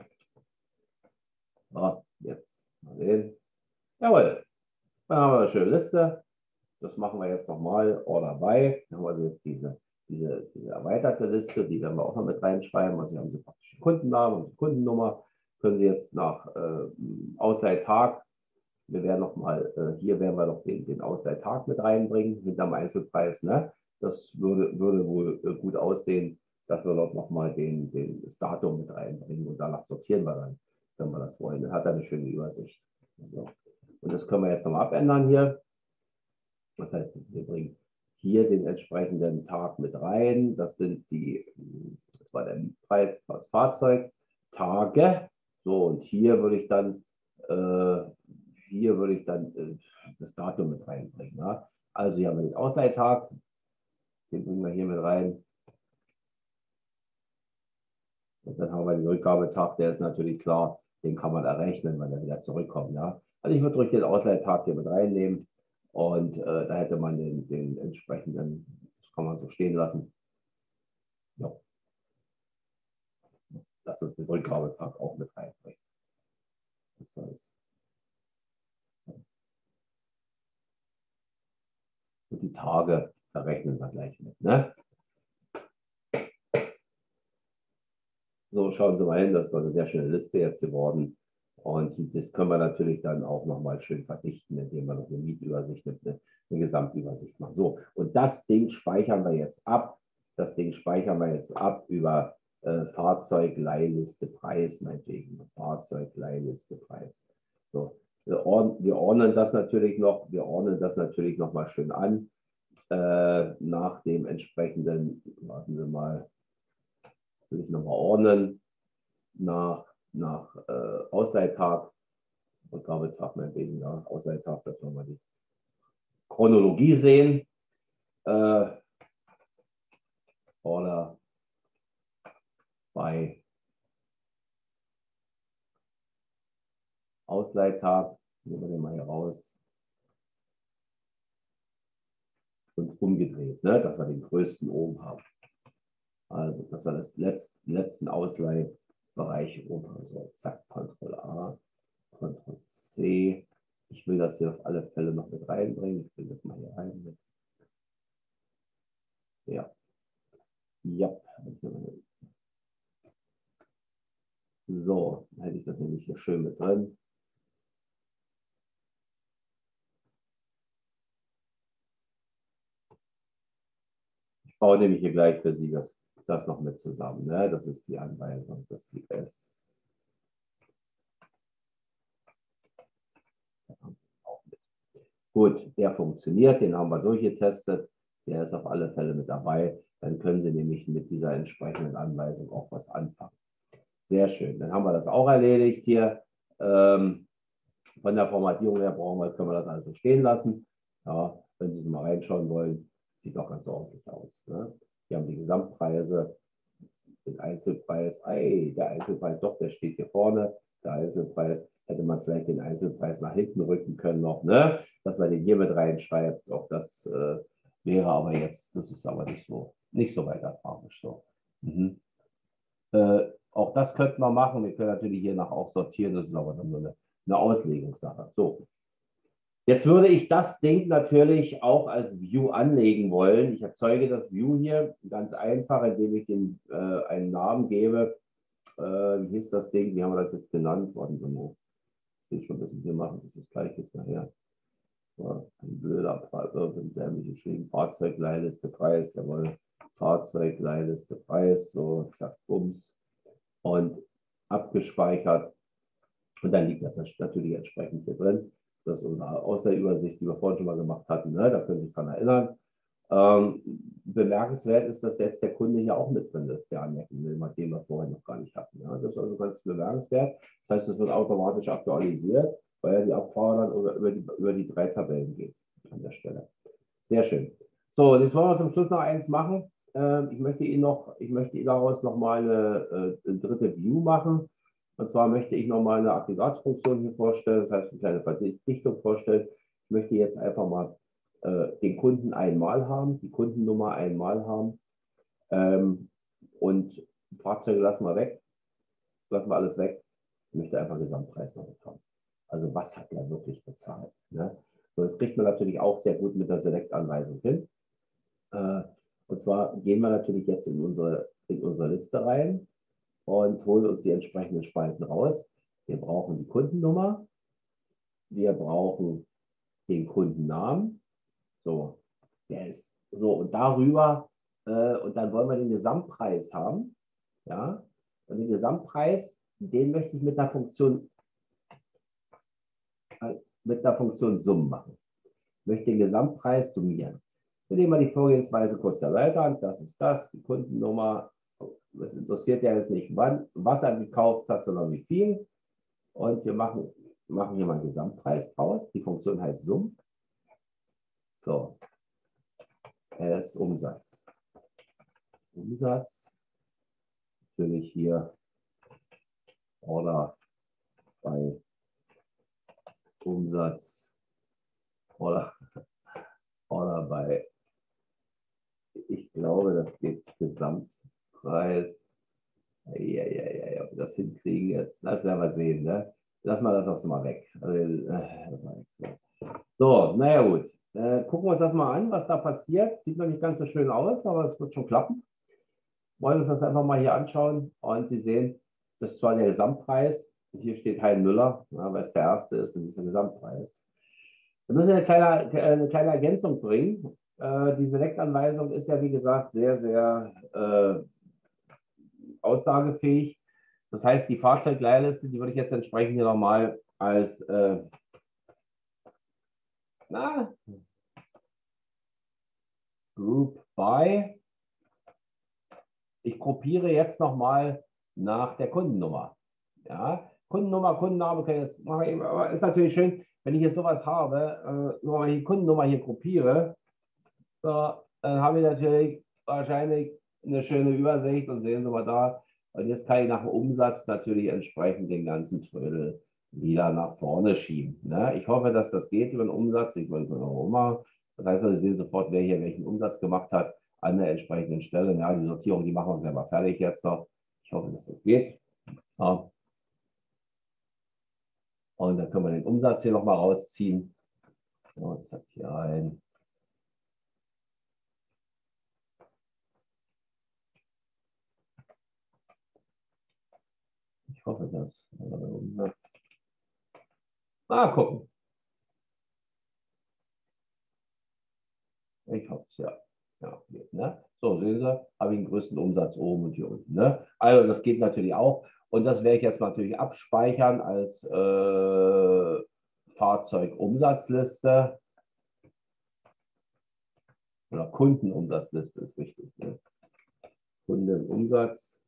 So, jetzt mal sehen. Jawohl. Dann haben wir eine schöne Liste. Das machen wir jetzt nochmal. Order by. Dann haben wir also jetzt diese, diese, diese erweiterte Liste. Die werden wir auch noch mit reinschreiben. Also hier haben Sie praktisch den Kundennamen und die Kundennummer. Können Sie jetzt nach äh, Ausleihtag. Wir werden noch mal, äh, hier werden wir noch den, den Ausleihtag mit reinbringen, hinterm Einzelpreis. Ne? Das würde, würde wohl äh, gut aussehen, dass wir dort nochmal den, den, das Datum mit reinbringen und danach sortieren wir dann, wenn wir das wollen. Dann hat er eine schöne Übersicht. Also, und das können wir jetzt nochmal abändern hier. Das heißt, wir bringen hier den entsprechenden Tag mit rein. Das sind die, das war der Mietpreis als Fahrzeug, Tage. So, und hier würde ich dann, äh, hier würde ich dann äh, das Datum mit reinbringen. Ja? Also hier haben wir den Ausleihtag, den bringen wir hier mit rein. Und dann haben wir den Rückgabetag, der ist natürlich klar, den kann man errechnen, wenn er wieder zurückkommt. Ja? Also ich würde durch den Ausleihtag hier mit reinnehmen. Und äh, da hätte man den, den entsprechenden, das kann man so stehen lassen. Ja. Lass uns den Rückgabetag auch mit reinbringen. Das heißt, und die Tage verrechnen wir gleich mit. Ne? So, schauen Sie mal hin, das ist doch eine sehr schöne Liste jetzt geworden. Und das können wir natürlich dann auch nochmal schön verdichten, indem wir noch eine Mietübersicht, eine, eine Gesamtübersicht machen. So, und das Ding speichern wir jetzt ab. Das Ding speichern wir jetzt ab über äh, Fahrzeugleihliste Preis, meinetwegen. Fahrzeugleihliste Preis. So, wir, ordnen, wir ordnen das natürlich noch, wir ordnen das natürlich noch mal schön an. Äh, nach dem entsprechenden, warten wir mal, will ich nochmal ordnen, nach, nach äh, Ausleihtag, Rückgabetag, meinetwegen, ja, Ausleihtag, dass wir mal die Chronologie sehen. Äh, Order bei Ausleihtag, nehmen wir den mal hier raus. Und umgedreht, ne, dass wir den größten oben haben. Also, dass wir das letzt, letzten Ausleihbereich oben haben. So, zack, Ctrl A, Ctrl C. Ich will das hier auf alle Fälle noch mit reinbringen. Ich will das mal hier rein mit. Ja. Ja. So, dann hätte ich das nämlich hier schön mit drin. Ich baue nämlich hier gleich für Sie das, das noch mit zusammen. Ne? Das ist die Anweisung, das ist die S. Auch mit. Gut, der funktioniert, den haben wir durchgetestet. Der ist auf alle Fälle mit dabei. Dann können Sie nämlich mit dieser entsprechenden Anweisung auch was anfangen. Sehr schön. Dann haben wir das auch erledigt hier. Ähm, von der Formatierung her brauchen wir, können wir das also stehen lassen. Ja, wenn Sie mal reinschauen wollen, sieht doch ganz ordentlich aus. Ne? Wir haben die Gesamtpreise, den Einzelpreis. Ei, der Einzelpreis, doch, der steht hier vorne. Der Einzelpreis, hätte man vielleicht den Einzelpreis nach hinten rücken können noch, ne? Dass man den hier mit reinschreibt. Auch das äh, wäre aber jetzt, das ist aber nicht so, nicht so weit erfahrlich so. Mhm. Äh, auch das könnten wir machen. Wir können natürlich hier nach auch sortieren. Das ist aber dann nur eine, eine Auslegungssache. So. Jetzt würde ich das Ding natürlich auch als View anlegen wollen. Ich erzeuge das View hier ganz einfach, indem ich dem äh, einen Namen gebe. Äh, wie hieß das Ding? Wie haben wir das jetzt genannt? Warten Sie mal. Ich will schon ein bisschen hier machen. Das ist gleich jetzt nachher. Ja, ein blöder irgendwer mich geschrieben. Fahrzeugleihliste Preis. Jawohl. Fahrzeugleihliste Preis. So, zack, bums. Und abgespeichert. Und dann liegt das natürlich entsprechend hier drin. Das ist unsere Ausleihübersicht, die wir vorhin schon mal gemacht hatten. Ne? Da können Sie sich daran erinnern. Ähm, bemerkenswert ist, dass jetzt der Kunde hier auch mit drin ist, der anmerken will, den wir vorher noch gar nicht hatten. Ja? Das ist also ganz bemerkenswert. Das heißt, es wird automatisch aktualisiert, weil ja die Abfahrer dann über, über, die, über die drei Tabellen geht an der Stelle. Sehr schön. So, jetzt wollen wir zum Schluss noch eins machen. Ähm, ich möchte Ihnen noch, ich möchte Ihnen daraus noch mal eine, eine dritte View machen. Und zwar möchte ich noch mal eine Aggregatfunktion hier vorstellen, das heißt eine kleine Verdichtung vorstellen. Ich möchte jetzt einfach mal äh, den Kunden einmal haben, die Kundennummer einmal haben. Ähm, und Fahrzeuge lassen wir weg, lassen wir alles weg. Ich möchte einfach Gesamtpreis noch bekommen. Also was hat er wirklich bezahlt? Ne? So, das kriegt man natürlich auch sehr gut mit der Select-Anweisung hin. Äh, und zwar gehen wir natürlich jetzt in unsere, in unsere Liste rein und holen uns die entsprechenden Spalten raus. Wir brauchen die Kundennummer, wir brauchen den Kundennamen, so, der ist so und darüber äh, und dann wollen wir den Gesamtpreis haben, ja, und den Gesamtpreis, den möchte ich mit der Funktion äh, mit der Funktion Summen machen. Ich möchte den Gesamtpreis summieren. Wir nehmen mal die Vorgehensweise kurz erläutern. Das ist das, die Kundennummer. Das interessiert ja jetzt nicht, wann, was er gekauft hat, sondern wie viel. Und wir machen, machen hier mal einen Gesamtpreis draus. Die Funktion heißt Sum. So, es ist Umsatz. Umsatz. Natürlich hier Order bei Umsatz. Order, Order bei, ich glaube, das geht Gesamtpreis. Ja, ja, ja, ja, ob wir das hinkriegen jetzt, das werden wir sehen. Ne? Lassen wir das auch so mal weg. So, naja gut. Äh, gucken wir uns das mal an, was da passiert. Sieht noch nicht ganz so schön aus, aber es wird schon klappen. wollen uns das einfach mal hier anschauen. Und Sie sehen, das ist zwar der Gesamtpreis. Und hier steht Hein Müller, ja, weil es der erste ist und dieser Gesamtpreis. Wir müssen eine kleine, eine kleine Ergänzung bringen. Äh, die Selektanweisung ist ja, wie gesagt, sehr, sehr äh, aussagefähig. Das heißt, die Fahrzeugleihliste, die würde ich jetzt entsprechend hier nochmal als äh, na, Group by. Ich gruppiere jetzt nochmal nach der Kundennummer. Ja, Kundennummer, Kundenname, okay, das mache ich, aber ist natürlich schön, wenn ich jetzt sowas habe, äh, nochmal die Kundennummer hier gruppiere, so, dann habe ich natürlich wahrscheinlich eine schöne Übersicht und sehen Sie mal da. Und jetzt kann ich nach dem Umsatz natürlich entsprechend den ganzen Trödel wieder nach vorne schieben. Ne? Ich hoffe, dass das geht über den Umsatz. Ich wollte auch mal. Das heißt, Sie sehen sofort, wer hier welchen Umsatz gemacht hat an der entsprechenden Stelle. Ja, die Sortierung, die machen wir gleich mal fertig jetzt noch. Ich hoffe, dass das geht. Ja. Und dann können wir den Umsatz hier nochmal rausziehen. So, zack, hier rein. Ich hoffe, dass der Umsatz. Ah, gucken. Ich hoffe es, ja. Ja, geht, ne? So, sehen Sie, habe ich den größten Umsatz oben und hier unten. Ne? Also das geht natürlich auch. Und das werde ich jetzt natürlich abspeichern als äh, Fahrzeugumsatzliste. Oder Kundenumsatzliste ist richtig. Ne? Kundenumsatz.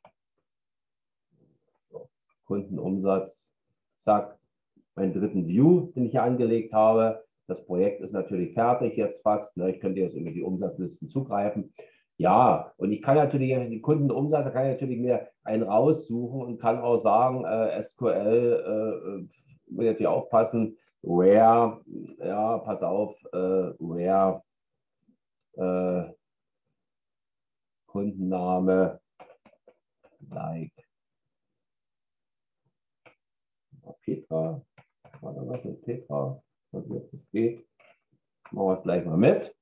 So, Kundenumsatz. Zack. Meinen dritten View, den ich hier angelegt habe. Das Projekt ist natürlich fertig jetzt fast. Ne? Ich könnte jetzt über die Umsatzlisten zugreifen. Ja, und ich kann natürlich die Kundenumsatz, da kann ich natürlich mir einen raussuchen und kann auch sagen, äh, S Q L, äh, muss ich natürlich aufpassen, where, ja, pass auf, äh, where, äh, Kundenname, like, Petra, war da was mit Petra, was jetzt das geht, machen wir es gleich mal mit.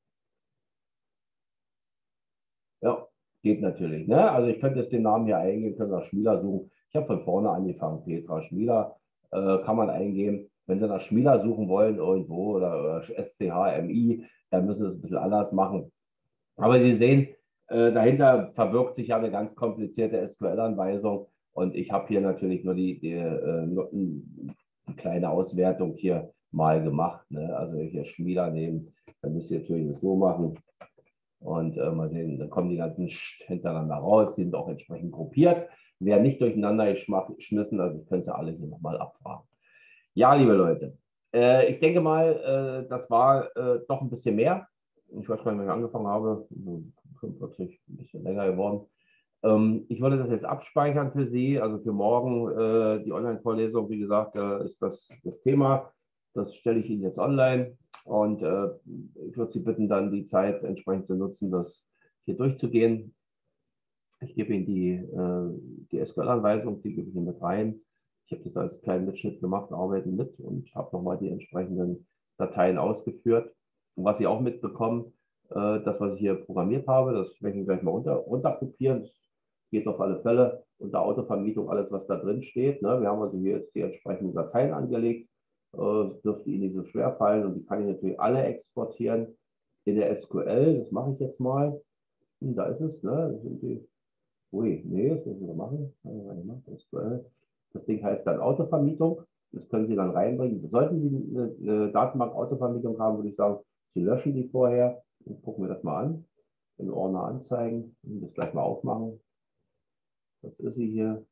Ja, geht natürlich. Ne? Also ich könnte jetzt den Namen hier eingeben, können nach Schmieder suchen. Ich habe von vorne angefangen, Petra Schmieder äh, kann man eingeben. Wenn Sie nach Schmieder suchen wollen irgendwo oder, oder S C H M I, dann müssen Sie es ein bisschen anders machen. Aber Sie sehen, äh, dahinter verbirgt sich ja eine ganz komplizierte S Q L-Anweisung. Und ich habe hier natürlich nur die, die, äh, die kleine Auswertung hier mal gemacht. Ne? Also wenn ich hier Schmieder nehme, dann müsst ihr natürlich das so machen. Und äh, mal sehen, dann kommen die ganzen hintereinander raus, die sind auch entsprechend gruppiert, werden nicht durcheinander geschmissen, also ich könnte alle hier nochmal abfragen. Ja, liebe Leute, äh, ich denke mal, äh, das war äh, doch ein bisschen mehr. Ich weiß gar nicht, wann ich angefangen habe, fünfundvierzig, ein bisschen länger geworden. Ähm, ich wollte das jetzt abspeichern für Sie, also für morgen äh, die Online-Vorlesung, wie gesagt, äh, ist das das Thema. Das stelle ich Ihnen jetzt online. Und äh, ich würde Sie bitten, dann die Zeit entsprechend zu nutzen, das hier durchzugehen. Ich gebe Ihnen die, äh, die S Q L-Anweisung, die gebe ich Ihnen mit rein. Ich habe das als kleinen Mitschnitt gemacht, arbeiten mit und habe nochmal die entsprechenden Dateien ausgeführt. Und was Sie auch mitbekommen, äh, das, was ich hier programmiert habe, das werde ich Ihnen gleich mal runter, runterkopieren. Das geht auf alle Fälle unter Autovermietung, alles, was da drin steht. Ne? Wir haben also hier jetzt die entsprechenden Dateien angelegt. Das dürfte Ihnen nicht so schwer fallen und die kann ich natürlich alle exportieren in der S Q L. Das mache ich jetzt mal. Und da ist es. Ne? Das sind die. Ui, nee, das müssen wir machen. S Q L. Das Ding heißt dann Autovermietung. Das können Sie dann reinbringen. Sollten Sie eine, eine Datenbank Autovermietung haben, würde ich sagen, Sie löschen die vorher. Dann gucken wir das mal an. In Ordner anzeigen. Und das gleich mal aufmachen. Das ist sie hier.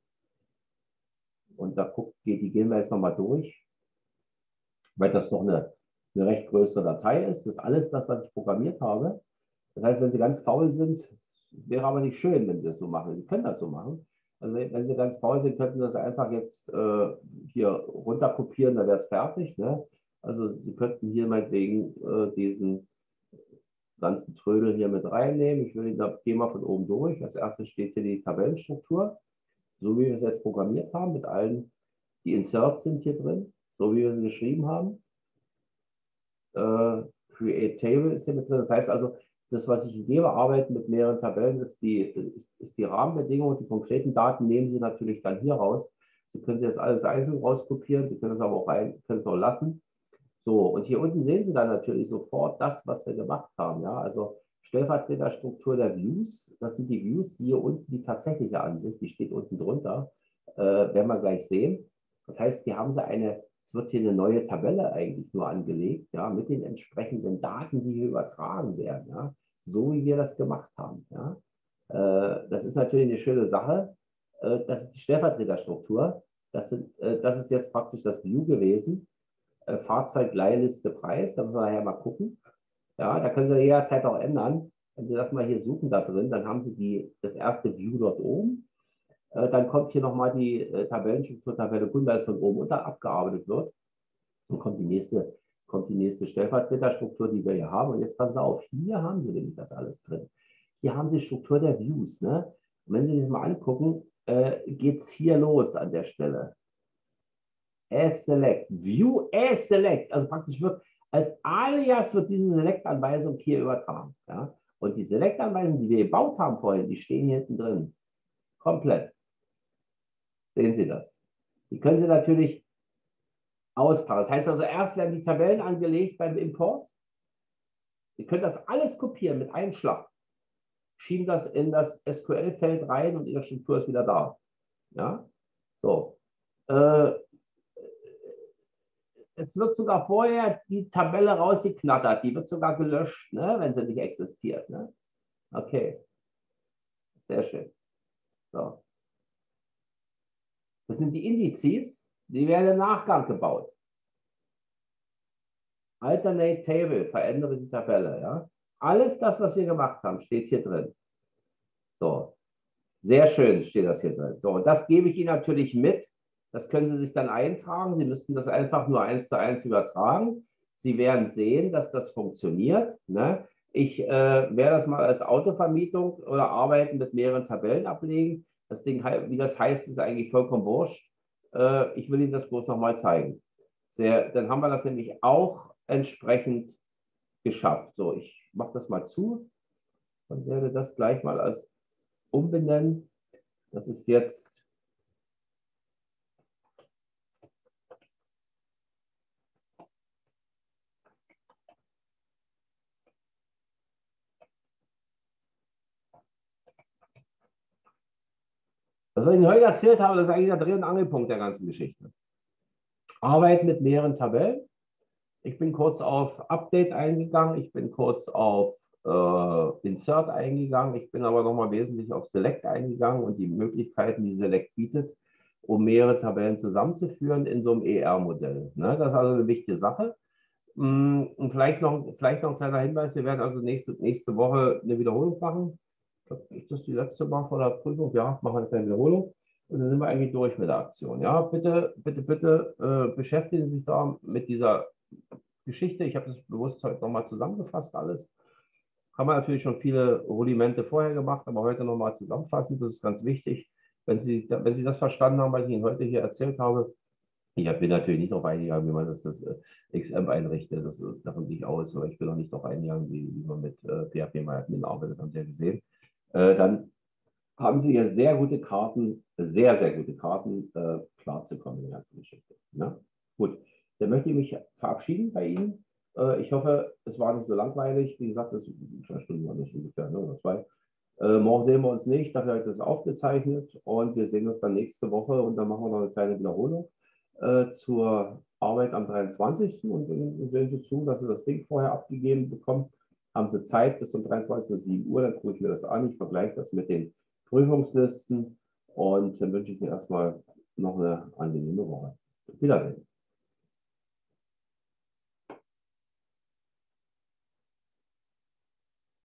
Und da guckt, die gehen wir jetzt nochmal durch, weil das noch eine, eine recht größere Datei ist. Das ist alles das, was ich programmiert habe. Das heißt, wenn Sie ganz faul sind, wäre aber nicht schön, wenn Sie das so machen. Sie können das so machen. Also wenn, wenn Sie ganz faul sind, könnten Sie das einfach jetzt äh, hier runter kopieren, dann wäre es fertig. Ne? Also Sie könnten hier meinetwegen äh, diesen ganzen Trödel hier mit reinnehmen. Ich will das Thema von oben durch. Als erstes steht hier die Tabellenstruktur, so wie wir es jetzt programmiert haben, mit allen, die Inserts sind hier drin, so wie wir sie geschrieben haben. Äh, Create Table ist hier mit drin. Das heißt also, das, was ich Ihnen gebe, arbeiten mit mehreren Tabellen, ist die, ist, ist die Rahmenbedingung. Die konkreten Daten nehmen Sie natürlich dann hier raus. Sie können jetzt alles einzeln rauskopieren, Sie können es aber auch, ein, können es auch lassen. So, und hier unten sehen Sie dann natürlich sofort das, was wir gemacht haben. Ja? Also Stellvertreterstruktur der Views, das sind die Views, hier unten die tatsächliche Ansicht, die steht unten drunter, äh, werden wir gleich sehen. Das heißt, hier haben Sie eine, es wird hier eine neue Tabelle eigentlich nur angelegt, ja, mit den entsprechenden Daten, die hier übertragen werden, ja, so wie wir das gemacht haben. Ja. Äh, das ist natürlich eine schöne Sache. Äh, das ist die Stellvertreterstruktur. Das, sind, äh, das ist jetzt praktisch das View gewesen. Äh, Fahrzeug, Leihliste, Preis, da müssen wir nachher mal gucken. Ja, da können Sie jederzeit auch ändern. Wenn Sie das mal hier suchen da drin, dann haben Sie die, das erste View dort oben. Äh, dann kommt hier nochmal die äh, Tabellenstruktur, Tabelle Kunde, als von oben unter abgearbeitet wird. Dann kommt die nächste, kommt die nächste Stellvertreterstruktur, die wir hier haben. Und jetzt passen Sie auf, hier haben Sie nämlich das alles drin. Hier haben Sie die Struktur der Views. Ne? Und wenn Sie sich das mal angucken, äh, geht es hier los an der Stelle. As Select, View as Select, also praktisch wird als Alias wird diese Select-Anweisung hier übertragen. Ja? Und die Select-Anweisungen, die wir gebaut haben vorhin, die stehen hier hinten drin. Komplett. Sehen Sie das? Die können Sie natürlich austragen. Das heißt also, erst werden die Tabellen angelegt beim Import. Sie können das alles kopieren mit einem Schlag. Schieben das in das S Q L-Feld rein und Ihre Struktur ist wieder da. Ja? So. Äh, Es wird sogar vorher die Tabelle rausgeknattert. Die wird sogar gelöscht, ne, wenn sie nicht existiert. Ne? Okay. Sehr schön. So. Das sind die Indizes, die werden im Nachgang gebaut. Alternate Table, verändere die Tabelle. Ja? Alles das, was wir gemacht haben, steht hier drin. So. Sehr schön steht das hier drin. So, und das gebe ich Ihnen natürlich mit. Das können Sie sich dann eintragen. Sie müssten das einfach nur eins zu eins übertragen. Sie werden sehen, dass das funktioniert. Ne? Ich äh, werde das mal als Autovermietung oder Arbeiten mit mehreren Tabellen ablegen. Das Ding, wie das heißt, ist eigentlich vollkommen wurscht. Äh, ich will Ihnen das bloß nochmal zeigen. Sehr, dann haben wir das nämlich auch entsprechend geschafft. So, ich mache das mal zu und werde das gleich mal als umbenennen. Das ist jetzt das, was ich Ihnen heute erzählt habe, das ist eigentlich der Dreh- und Angelpunkt der ganzen Geschichte. Arbeiten mit mehreren Tabellen. Ich bin kurz auf Update eingegangen, ich bin kurz auf äh, Insert eingegangen, ich bin aber nochmal wesentlich auf Select eingegangen und die Möglichkeiten, die Select bietet, um mehrere Tabellen zusammenzuführen in so einem E R-Modell. Ne? Das ist also eine wichtige Sache. Und vielleicht noch, vielleicht noch ein kleiner Hinweis, wir werden also nächste, nächste Woche eine Wiederholung machen. Ist das die letzte Mal vor der Prüfung? Ja, machen wir eine kleine Wiederholung. Und dann sind wir eigentlich durch mit der Aktion. Ja, bitte, bitte, bitte äh, beschäftigen Sie sich da mit dieser Geschichte. Ich habe das bewusst heute nochmal zusammengefasst alles. Haben wir natürlich schon viele Rudimente vorher gemacht, aber heute nochmal zusammenfassen. Das ist ganz wichtig. Wenn Sie, wenn Sie das verstanden haben, was ich Ihnen heute hier erzählt habe, ich bin natürlich nicht darauf eingegangen, wie man das, das äh, X M einrichtet. Das, davon gehe ich aus. Aber ich bin auch nicht darauf eingegangen, wie, wie man mit äh, P H P-MyAdmin arbeitet. Das haben Sie ja gesehen. Äh, dann haben Sie hier sehr gute Karten, sehr, sehr gute Karten, äh, klarzukommen in der ganzen Geschichte. Ja? Gut, dann möchte ich mich verabschieden bei Ihnen. Äh, ich hoffe, es war nicht so langweilig. Wie gesagt, das zwei Stunden waren das ungefähr, ne, oder zwei. Äh, morgen sehen wir uns nicht, dafür habe ich das aufgezeichnet und wir sehen uns dann nächste Woche und dann machen wir noch eine kleine Wiederholung äh, zur Arbeit am dreiundzwanzigsten und dann sehen Sie zu, dass Sie das Ding vorher abgegeben bekommen. Haben Sie Zeit bis zum dreiundzwanzigsten sieben Uhr, dann gucke ich mir das an, ich vergleiche das mit den Prüfungslisten und dann wünsche ich mir erstmal noch eine angenehme Woche. Wiedersehen.